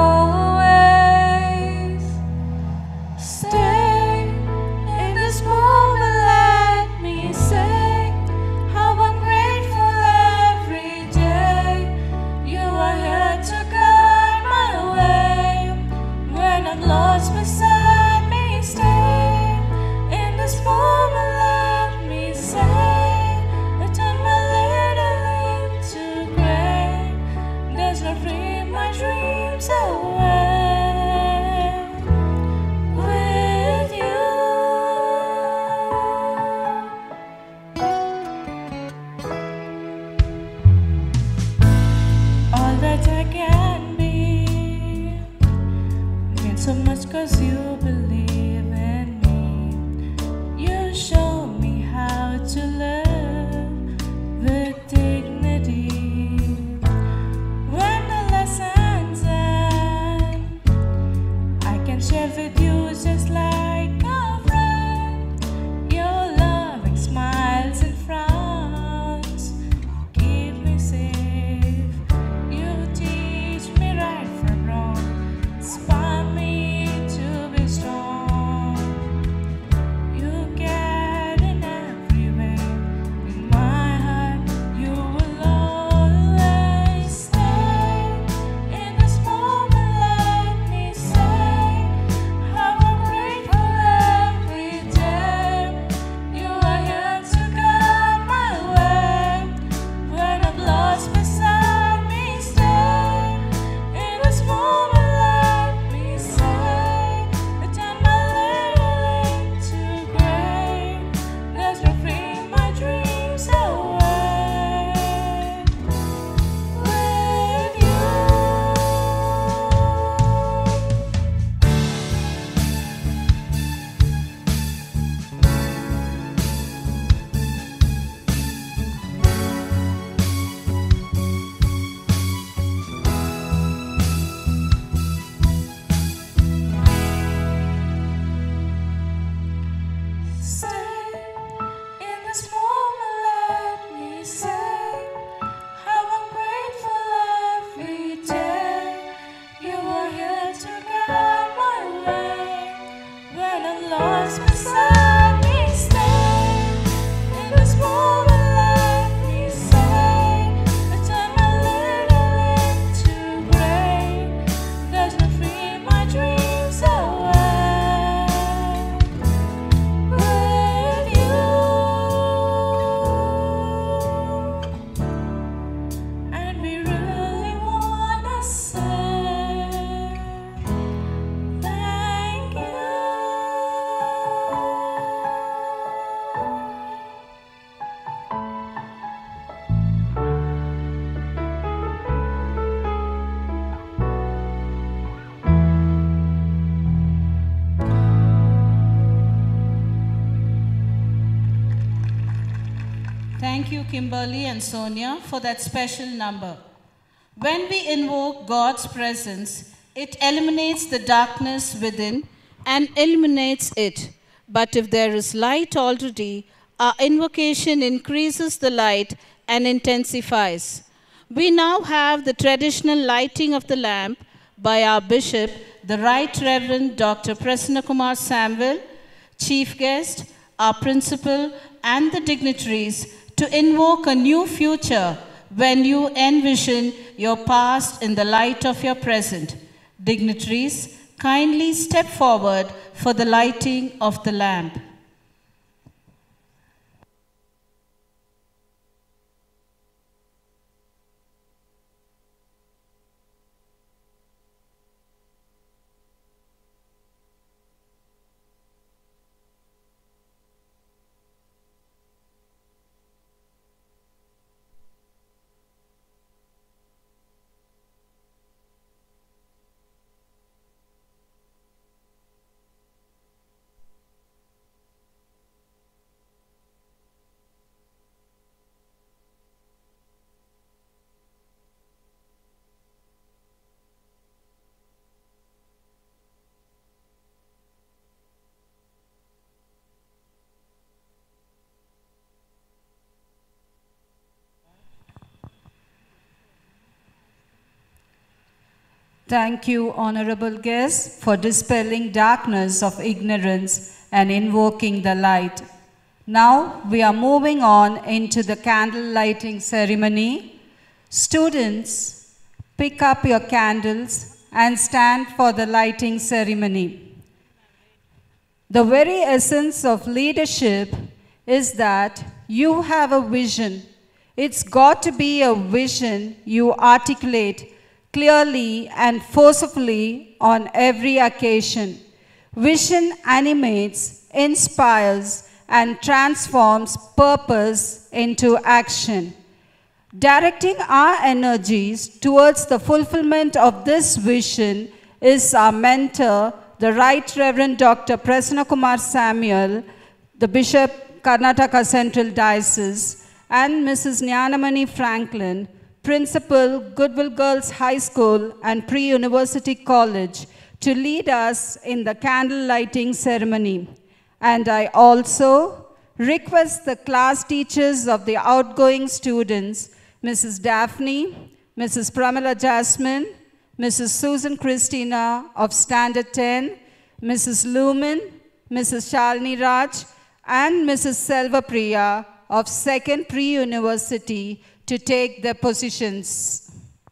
always stay. In this moment let me say how I
my dreams away with you. All that I can be means so much 'cause you believe in me. You show me how to live with dignity. When the lessons end, I can share with you just like a friend. Your loving smiles and frowns keep me safe. You teach me right from wrong, inspire me to be strong. You get in everywhere. In my heart, you will always stay. In this moment, let me say how I'm grateful every day. You are here to guide my way. When I'm lost beside me, stay. In this moment, let me say I turn my little into great. There's no freeing my dreams away with you. Stay in this moment, let me say how I'm grateful every day. You are here to guide my way. When I'm lost beside me, stay. In this moment, let me say I turn my little into great. There's no freeing my dreams away with you. And we really wanna say thank you.
Thank you, Kimberly and Sonia, for that special number. When we invoke God's presence, it eliminates the darkness within and illuminates it. But if there is light already, our invocation increases the light and intensifies. We now have the traditional lighting of the lamp by our bishop, the Right Reverend Dr. Prasana Kumar Samuel, chief guest, our principal, and the dignitaries to invoke a new future when you envision your past in the light of your present. Dignitaries, kindly step forward for the lighting of the lamp.
Thank you, honorable guests, for dispelling darkness of ignorance and invoking the light. Now we are moving on into the candle lighting ceremony. Students, pick up your candles and stand for the lighting ceremony. The very essence of leadership is that you have a vision. It's got to be a vision you articulate clearly and forcefully on every occasion. Vision animates, inspires, and transforms purpose into action. Directing our energies towards the fulfillment of this vision is our mentor, the Right Reverend Dr. Prasana Kumar Samuel, the Bishop, Karnataka Central Diocese, and Mrs. Nyanamani Franklin, Principal, Goodwill Girls High School and Pre-University College, to lead us in the candle lighting ceremony. And I also request the class teachers of the outgoing students, Mrs. Daphne, Mrs. Pramila Jasmine, Mrs. Susan Christina of Standard 10, Mrs. Lumen, Mrs. Shalini Raj, and Mrs. Selva Priya of 2nd Pre-University to take their positions.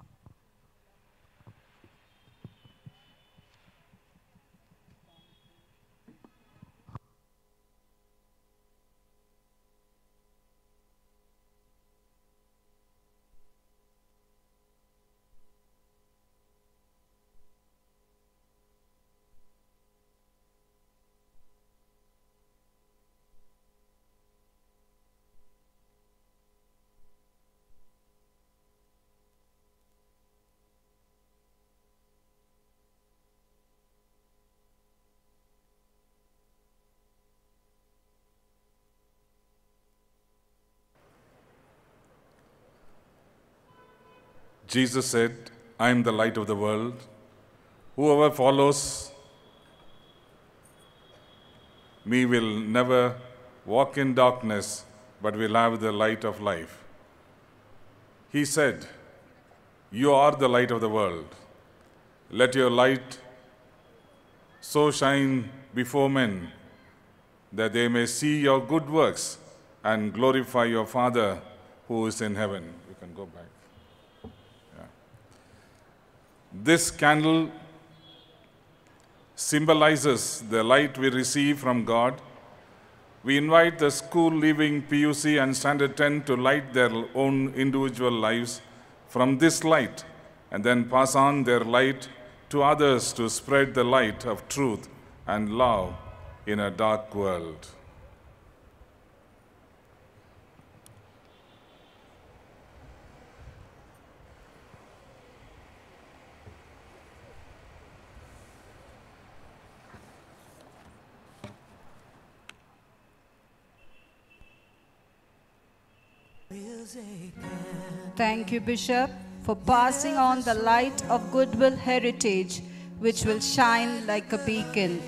Jesus said, I am the light of the world. Whoever follows me will never walk in darkness, but will have the light of life. He said, you are the light of the world. Let your light so shine before men that they may see your good works and glorify your Father who is in heaven. You can go back. This candle symbolizes the light we receive from God. We invite the school-leaving PUC and Standard 10 to light their own individual lives from this light and then pass on their light to others to spread the light of truth and love in a dark world.
Thank you, Bishop, for passing on the light of goodwill heritage, which will shine like a beacon.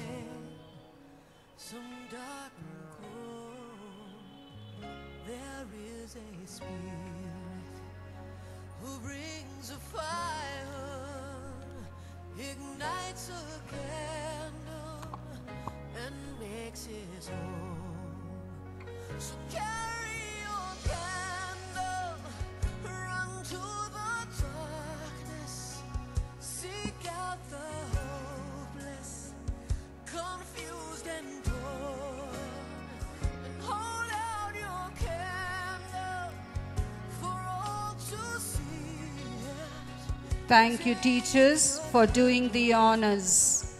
Thank you, teachers, for doing the honors.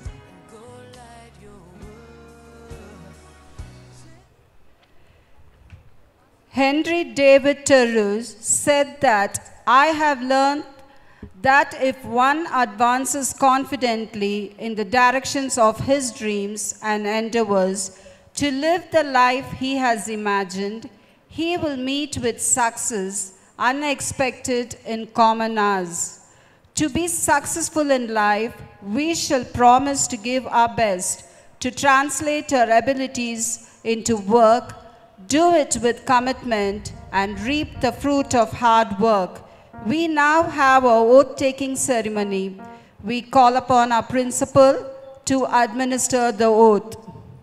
Henry David Thoreau said that, I have learned that if one advances confidently in the directions of his dreams and endeavors to live the life he has imagined, he will meet with success unexpected in common hours. To be successful in life, we shall promise to give our best to translate our abilities into work, do it with commitment, and reap the fruit of hard work. We now have our oath-taking ceremony. We call upon our principal to administer the oath.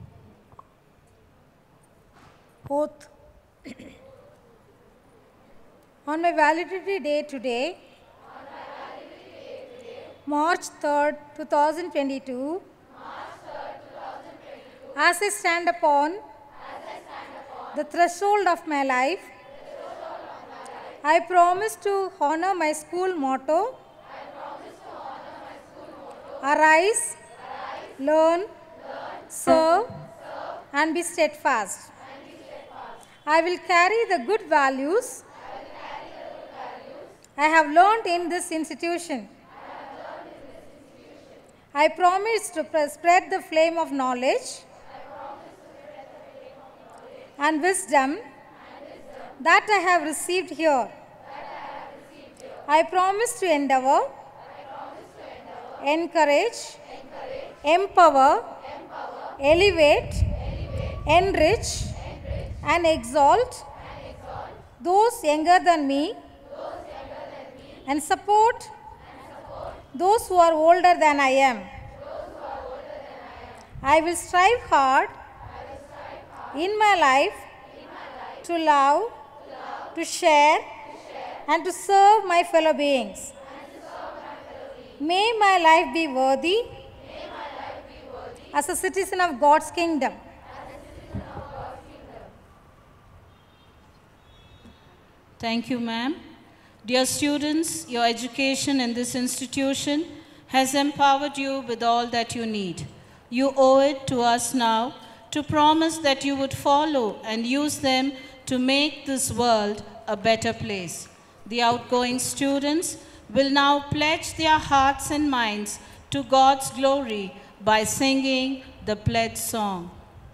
Oath. On my validity day today, March 3rd, 2022, as I stand upon the threshold of my life, I promise to honor my school motto Arise, learn, serve, and be steadfast. I will carry the good values I have learned in this institution. I promise to spread the flame of knowledge and wisdom that I have received here. I promise to endeavor, encourage, empower, elevate, enrich, and exalt those younger than me and support those who are older than I am. I will strive hard in my life to love, to share, and to serve my fellow beings. May my life be worthy as a citizen of God's kingdom.
Thank you, ma'am. Dear students, your education in this institution has empowered you with all that you need. You owe it to us now to promise that you would follow and use them to make this world a better place. The outgoing students will now pledge their hearts and minds to God's glory by singing the pledge song.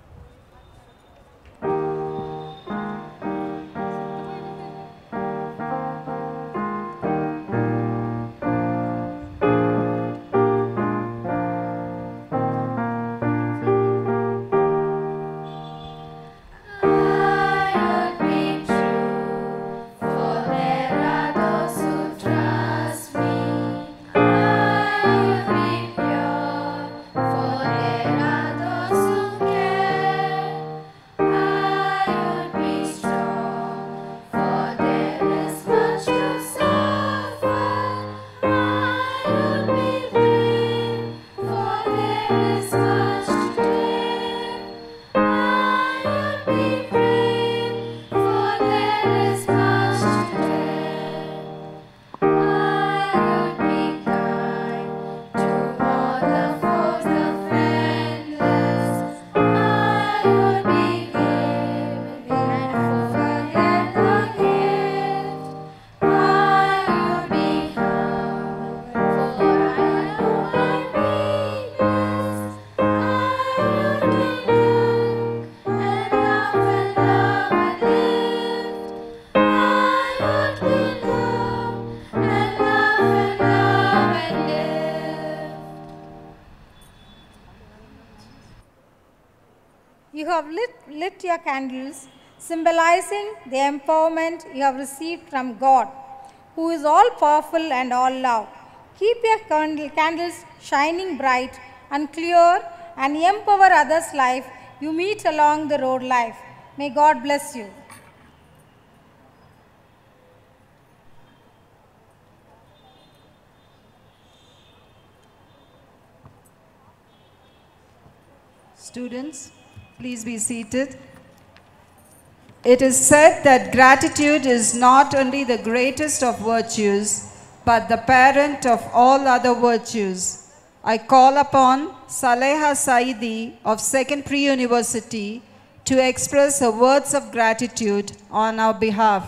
You have lit your candles, symbolizing the empowerment you have received from God, who is all powerful and all love. Keep your candles shining bright and clear and empower others' life you meet along the road life. May God bless you.
Students, please be seated. It is said that gratitude is not only the greatest of virtues, but the parent of all other virtues. I call upon Saleha Saidi of 2nd Pre-University to express her words of gratitude on our behalf.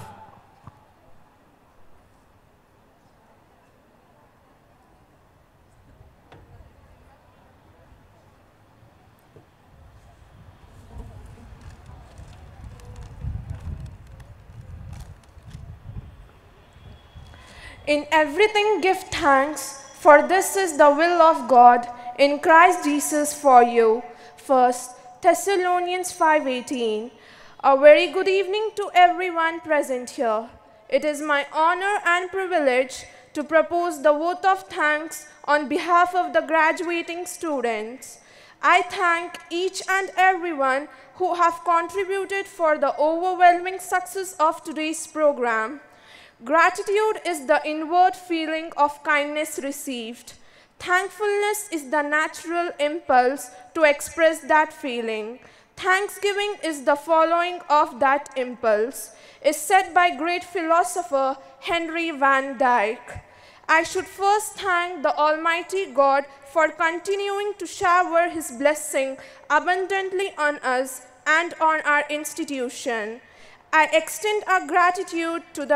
In everything give thanks, for this is the will of God in Christ Jesus for you. 1 Thessalonians 5:18. A very good evening to everyone present here. It is my honor and privilege to propose the vote of thanks on behalf of the graduating students. I thank each and everyone who have contributed for the overwhelming success of today's program. Gratitude is the inward feeling of kindness received. Thankfulness is the natural impulse to express that feeling. Thanksgiving is the following of that impulse, is said by great philosopher Henry Van Dyke. I should first thank the Almighty God for continuing to shower His blessing abundantly on us and on our institution. I extend our gratitude to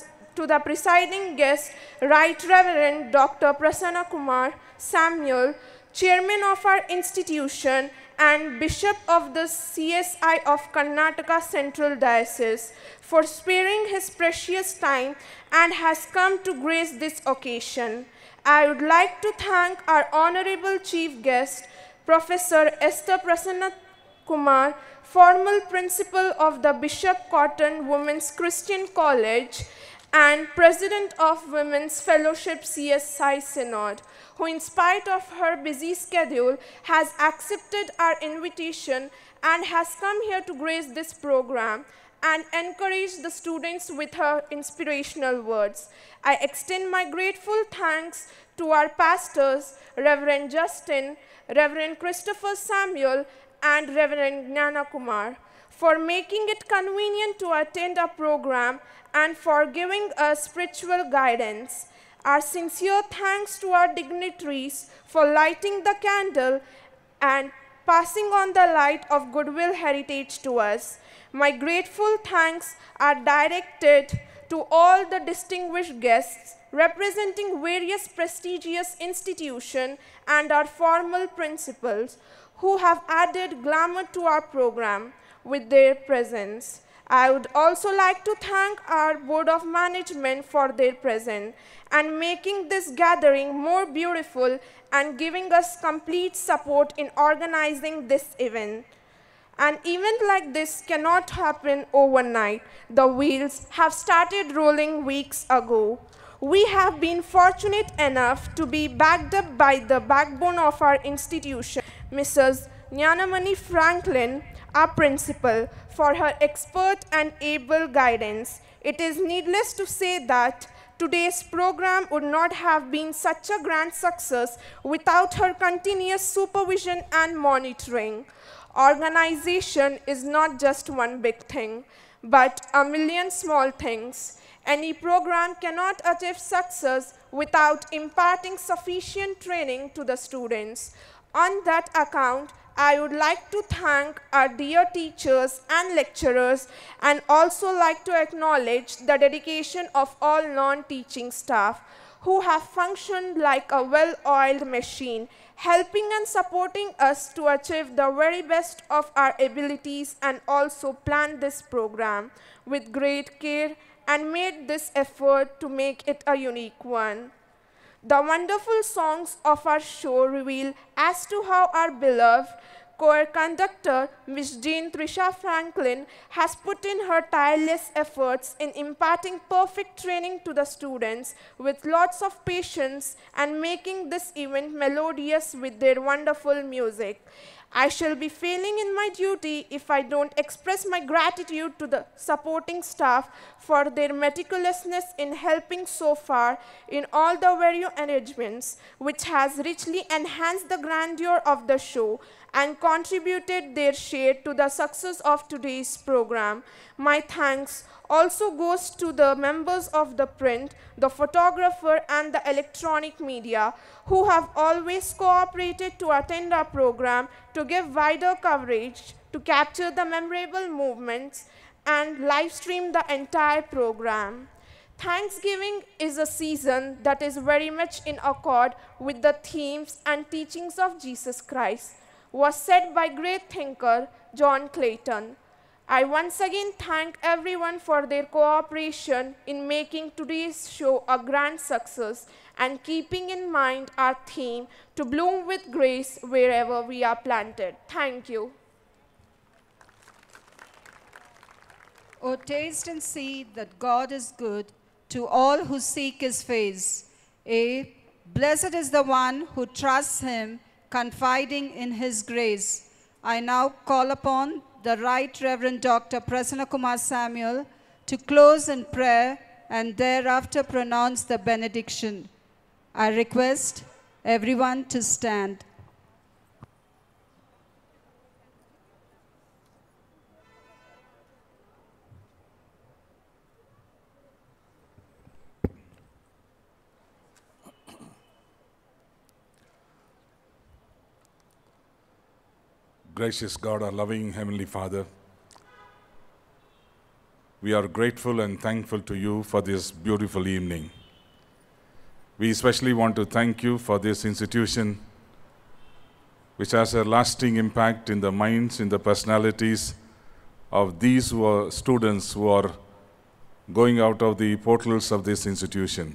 the presiding guest, Right Reverend Dr. Prasana Kumar Samuel, Chairman of our institution and Bishop of the CSI of Karnataka Central Diocese, for sparing his precious time and has come to grace this occasion. I would like to thank our Honorable Chief Guest, Professor Esther Prasana Kumar, formal principal of the Bishop Cotton Women's Christian College and President of Women's Fellowship CSI Synod, who in spite of her busy schedule has accepted our invitation and has come here to grace this program and encourage the students with her inspirational words. I extend my grateful thanks to our pastors, Reverend Justin, Reverend Christopher Samuel, and Reverend Gnana Kumar, for making it convenient to attend our program and for giving us spiritual guidance. Our sincere thanks to our dignitaries for lighting the candle and passing on the light of goodwill heritage to us. My grateful thanks are directed to all the distinguished guests representing various prestigious institutions and our formal principals who have added glamour to our program with their presence. I would also like to thank our Board of Management for their presence and making this gathering more beautiful and giving us complete support in organizing this event. An event like this cannot happen overnight. The wheels have started rolling weeks ago. We have been fortunate enough to be backed up by the backbone of our institution, Mrs. Nyanamani Franklin, our principal, for her expert and able guidance. It is needless to say that today's program would not have been such a grand success without her continuous supervision and monitoring. Organization is not just one big thing, but a million small things. Any program cannot achieve success without imparting sufficient training to the students. On that account, I would like to thank our dear teachers and lecturers and also like to acknowledge the dedication of all non-teaching staff who have functioned like a well-oiled machine, helping and supporting us to achieve the very best of our abilities and also plan this program with great care and made this effort to make it a unique one. The wonderful songs of our show reveal as to how our beloved choir conductor, Miss Jean Trisha Franklin, has put in her tireless efforts in imparting perfect training to the students with lots of patience and making this event melodious with their wonderful music. I shall be failing in my duty if I don't express my gratitude to the supporting staff for their meticulousness in helping so far in all the various arrangements, which has richly enhanced the grandeur of the show and contributed their share to the success of today's program. My thanks also goes to the members of the print, the photographer and the electronic media who have always cooperated to attend our program to give wider coverage, to capture the memorable movements and live stream the entire program. Thanksgiving is a season that is very much in accord with the themes and teachings of Jesus Christ, was said by great thinker John Clayton. I once again thank everyone for their cooperation in making today's show a grand success and keeping in mind our theme to bloom with grace wherever we are planted. Thank you.
Oh, taste and see that God is good to all who seek his face. Blessed is the one who trusts him, confiding in his grace. I now call upon the Right Reverend Dr. Prasana Kumar Samuel to close in prayer and thereafter pronounce the benediction. I request everyone to stand.
Gracious God, our loving Heavenly Father, we are grateful and thankful to you for this beautiful evening. We especially want to thank you for this institution, which has a lasting impact in the minds, in the personalities of these who are students who are going out of the portals of this institution.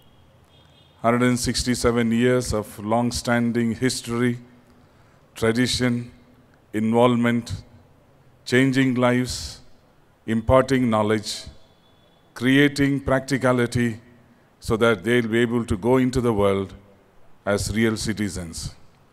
167 years of long-standing history, tradition, involvement, changing lives, imparting knowledge, creating practicality so that they'll be able to go into the world as real citizens.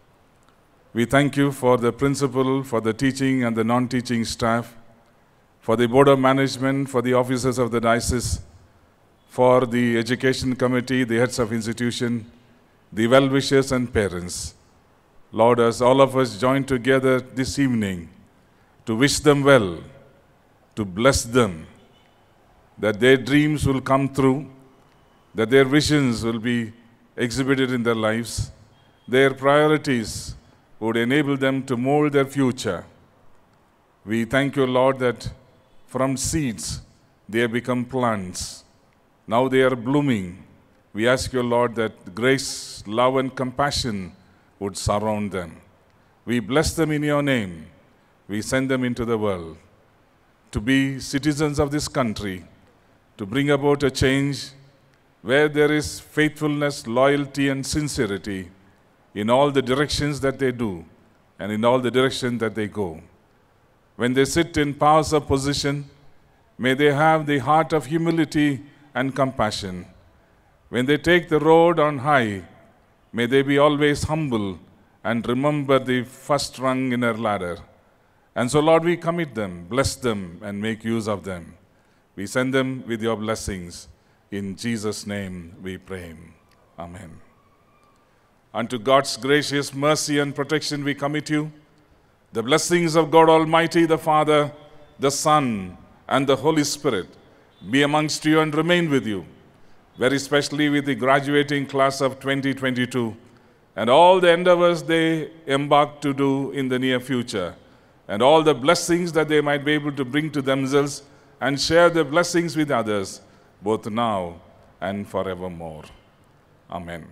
We thank you for the principal, for the teaching and the non-teaching staff, for the board of management, for the officers of the diocese, for the education committee, the heads of institution, the well-wishers and parents. Lord, as all of us join together this evening to wish them well, to bless them, that their dreams will come true, that their visions will be exhibited in their lives, their priorities would enable them to mold their future. We thank you, Lord, that from seeds they have become plants. Now they are blooming. We ask you, Lord, that grace, love, and compassion would surround them. We bless them in your name. We send them into the world to be citizens of this country, to bring about a change where there is faithfulness, loyalty, and sincerity in all the directions that they do and in all the directions that they go. When they sit in powers of position, may they have the heart of humility and compassion. When they take the road on high, may they be always humble and remember the first rung in their ladder. And so, Lord, we commit them, bless them, and make use of them. We send them with your blessings. In Jesus' name we pray. Amen. Unto God's gracious mercy and protection we commit you. The blessings of God Almighty, the Father, the Son, and the Holy Spirit be amongst you and remain with you, very especially with the graduating class of 2022 and all the endeavors they embark to do in the near future, and all the blessings that they might be able to bring to themselves and share the blessings with others, both now and forevermore. Amen.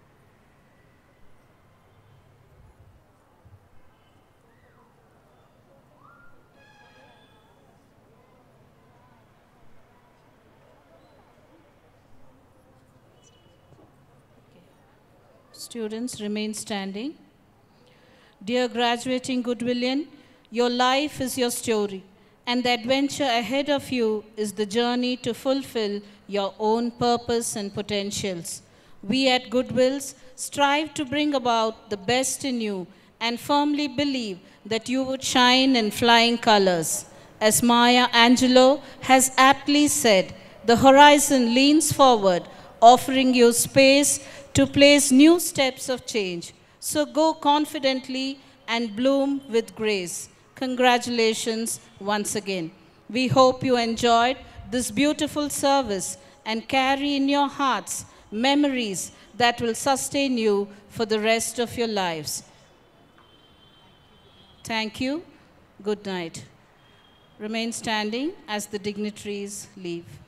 Students, remain standing. Dear graduating Goodwillian, your life is your story, and the adventure ahead of you is the journey to fulfill your own purpose and potentials. We at Goodwills strive to bring about the best in you and firmly believe that you would shine in flying colors. As Maya Angelou has aptly said, the horizon leans forward, offering you space to place new steps of change. So go confidently and bloom with grace. Congratulations once again. We hope you enjoyed this beautiful service and carry in your hearts memories that will sustain you for the rest of your lives. Thank you. Good night. Remain standing as the dignitaries leave.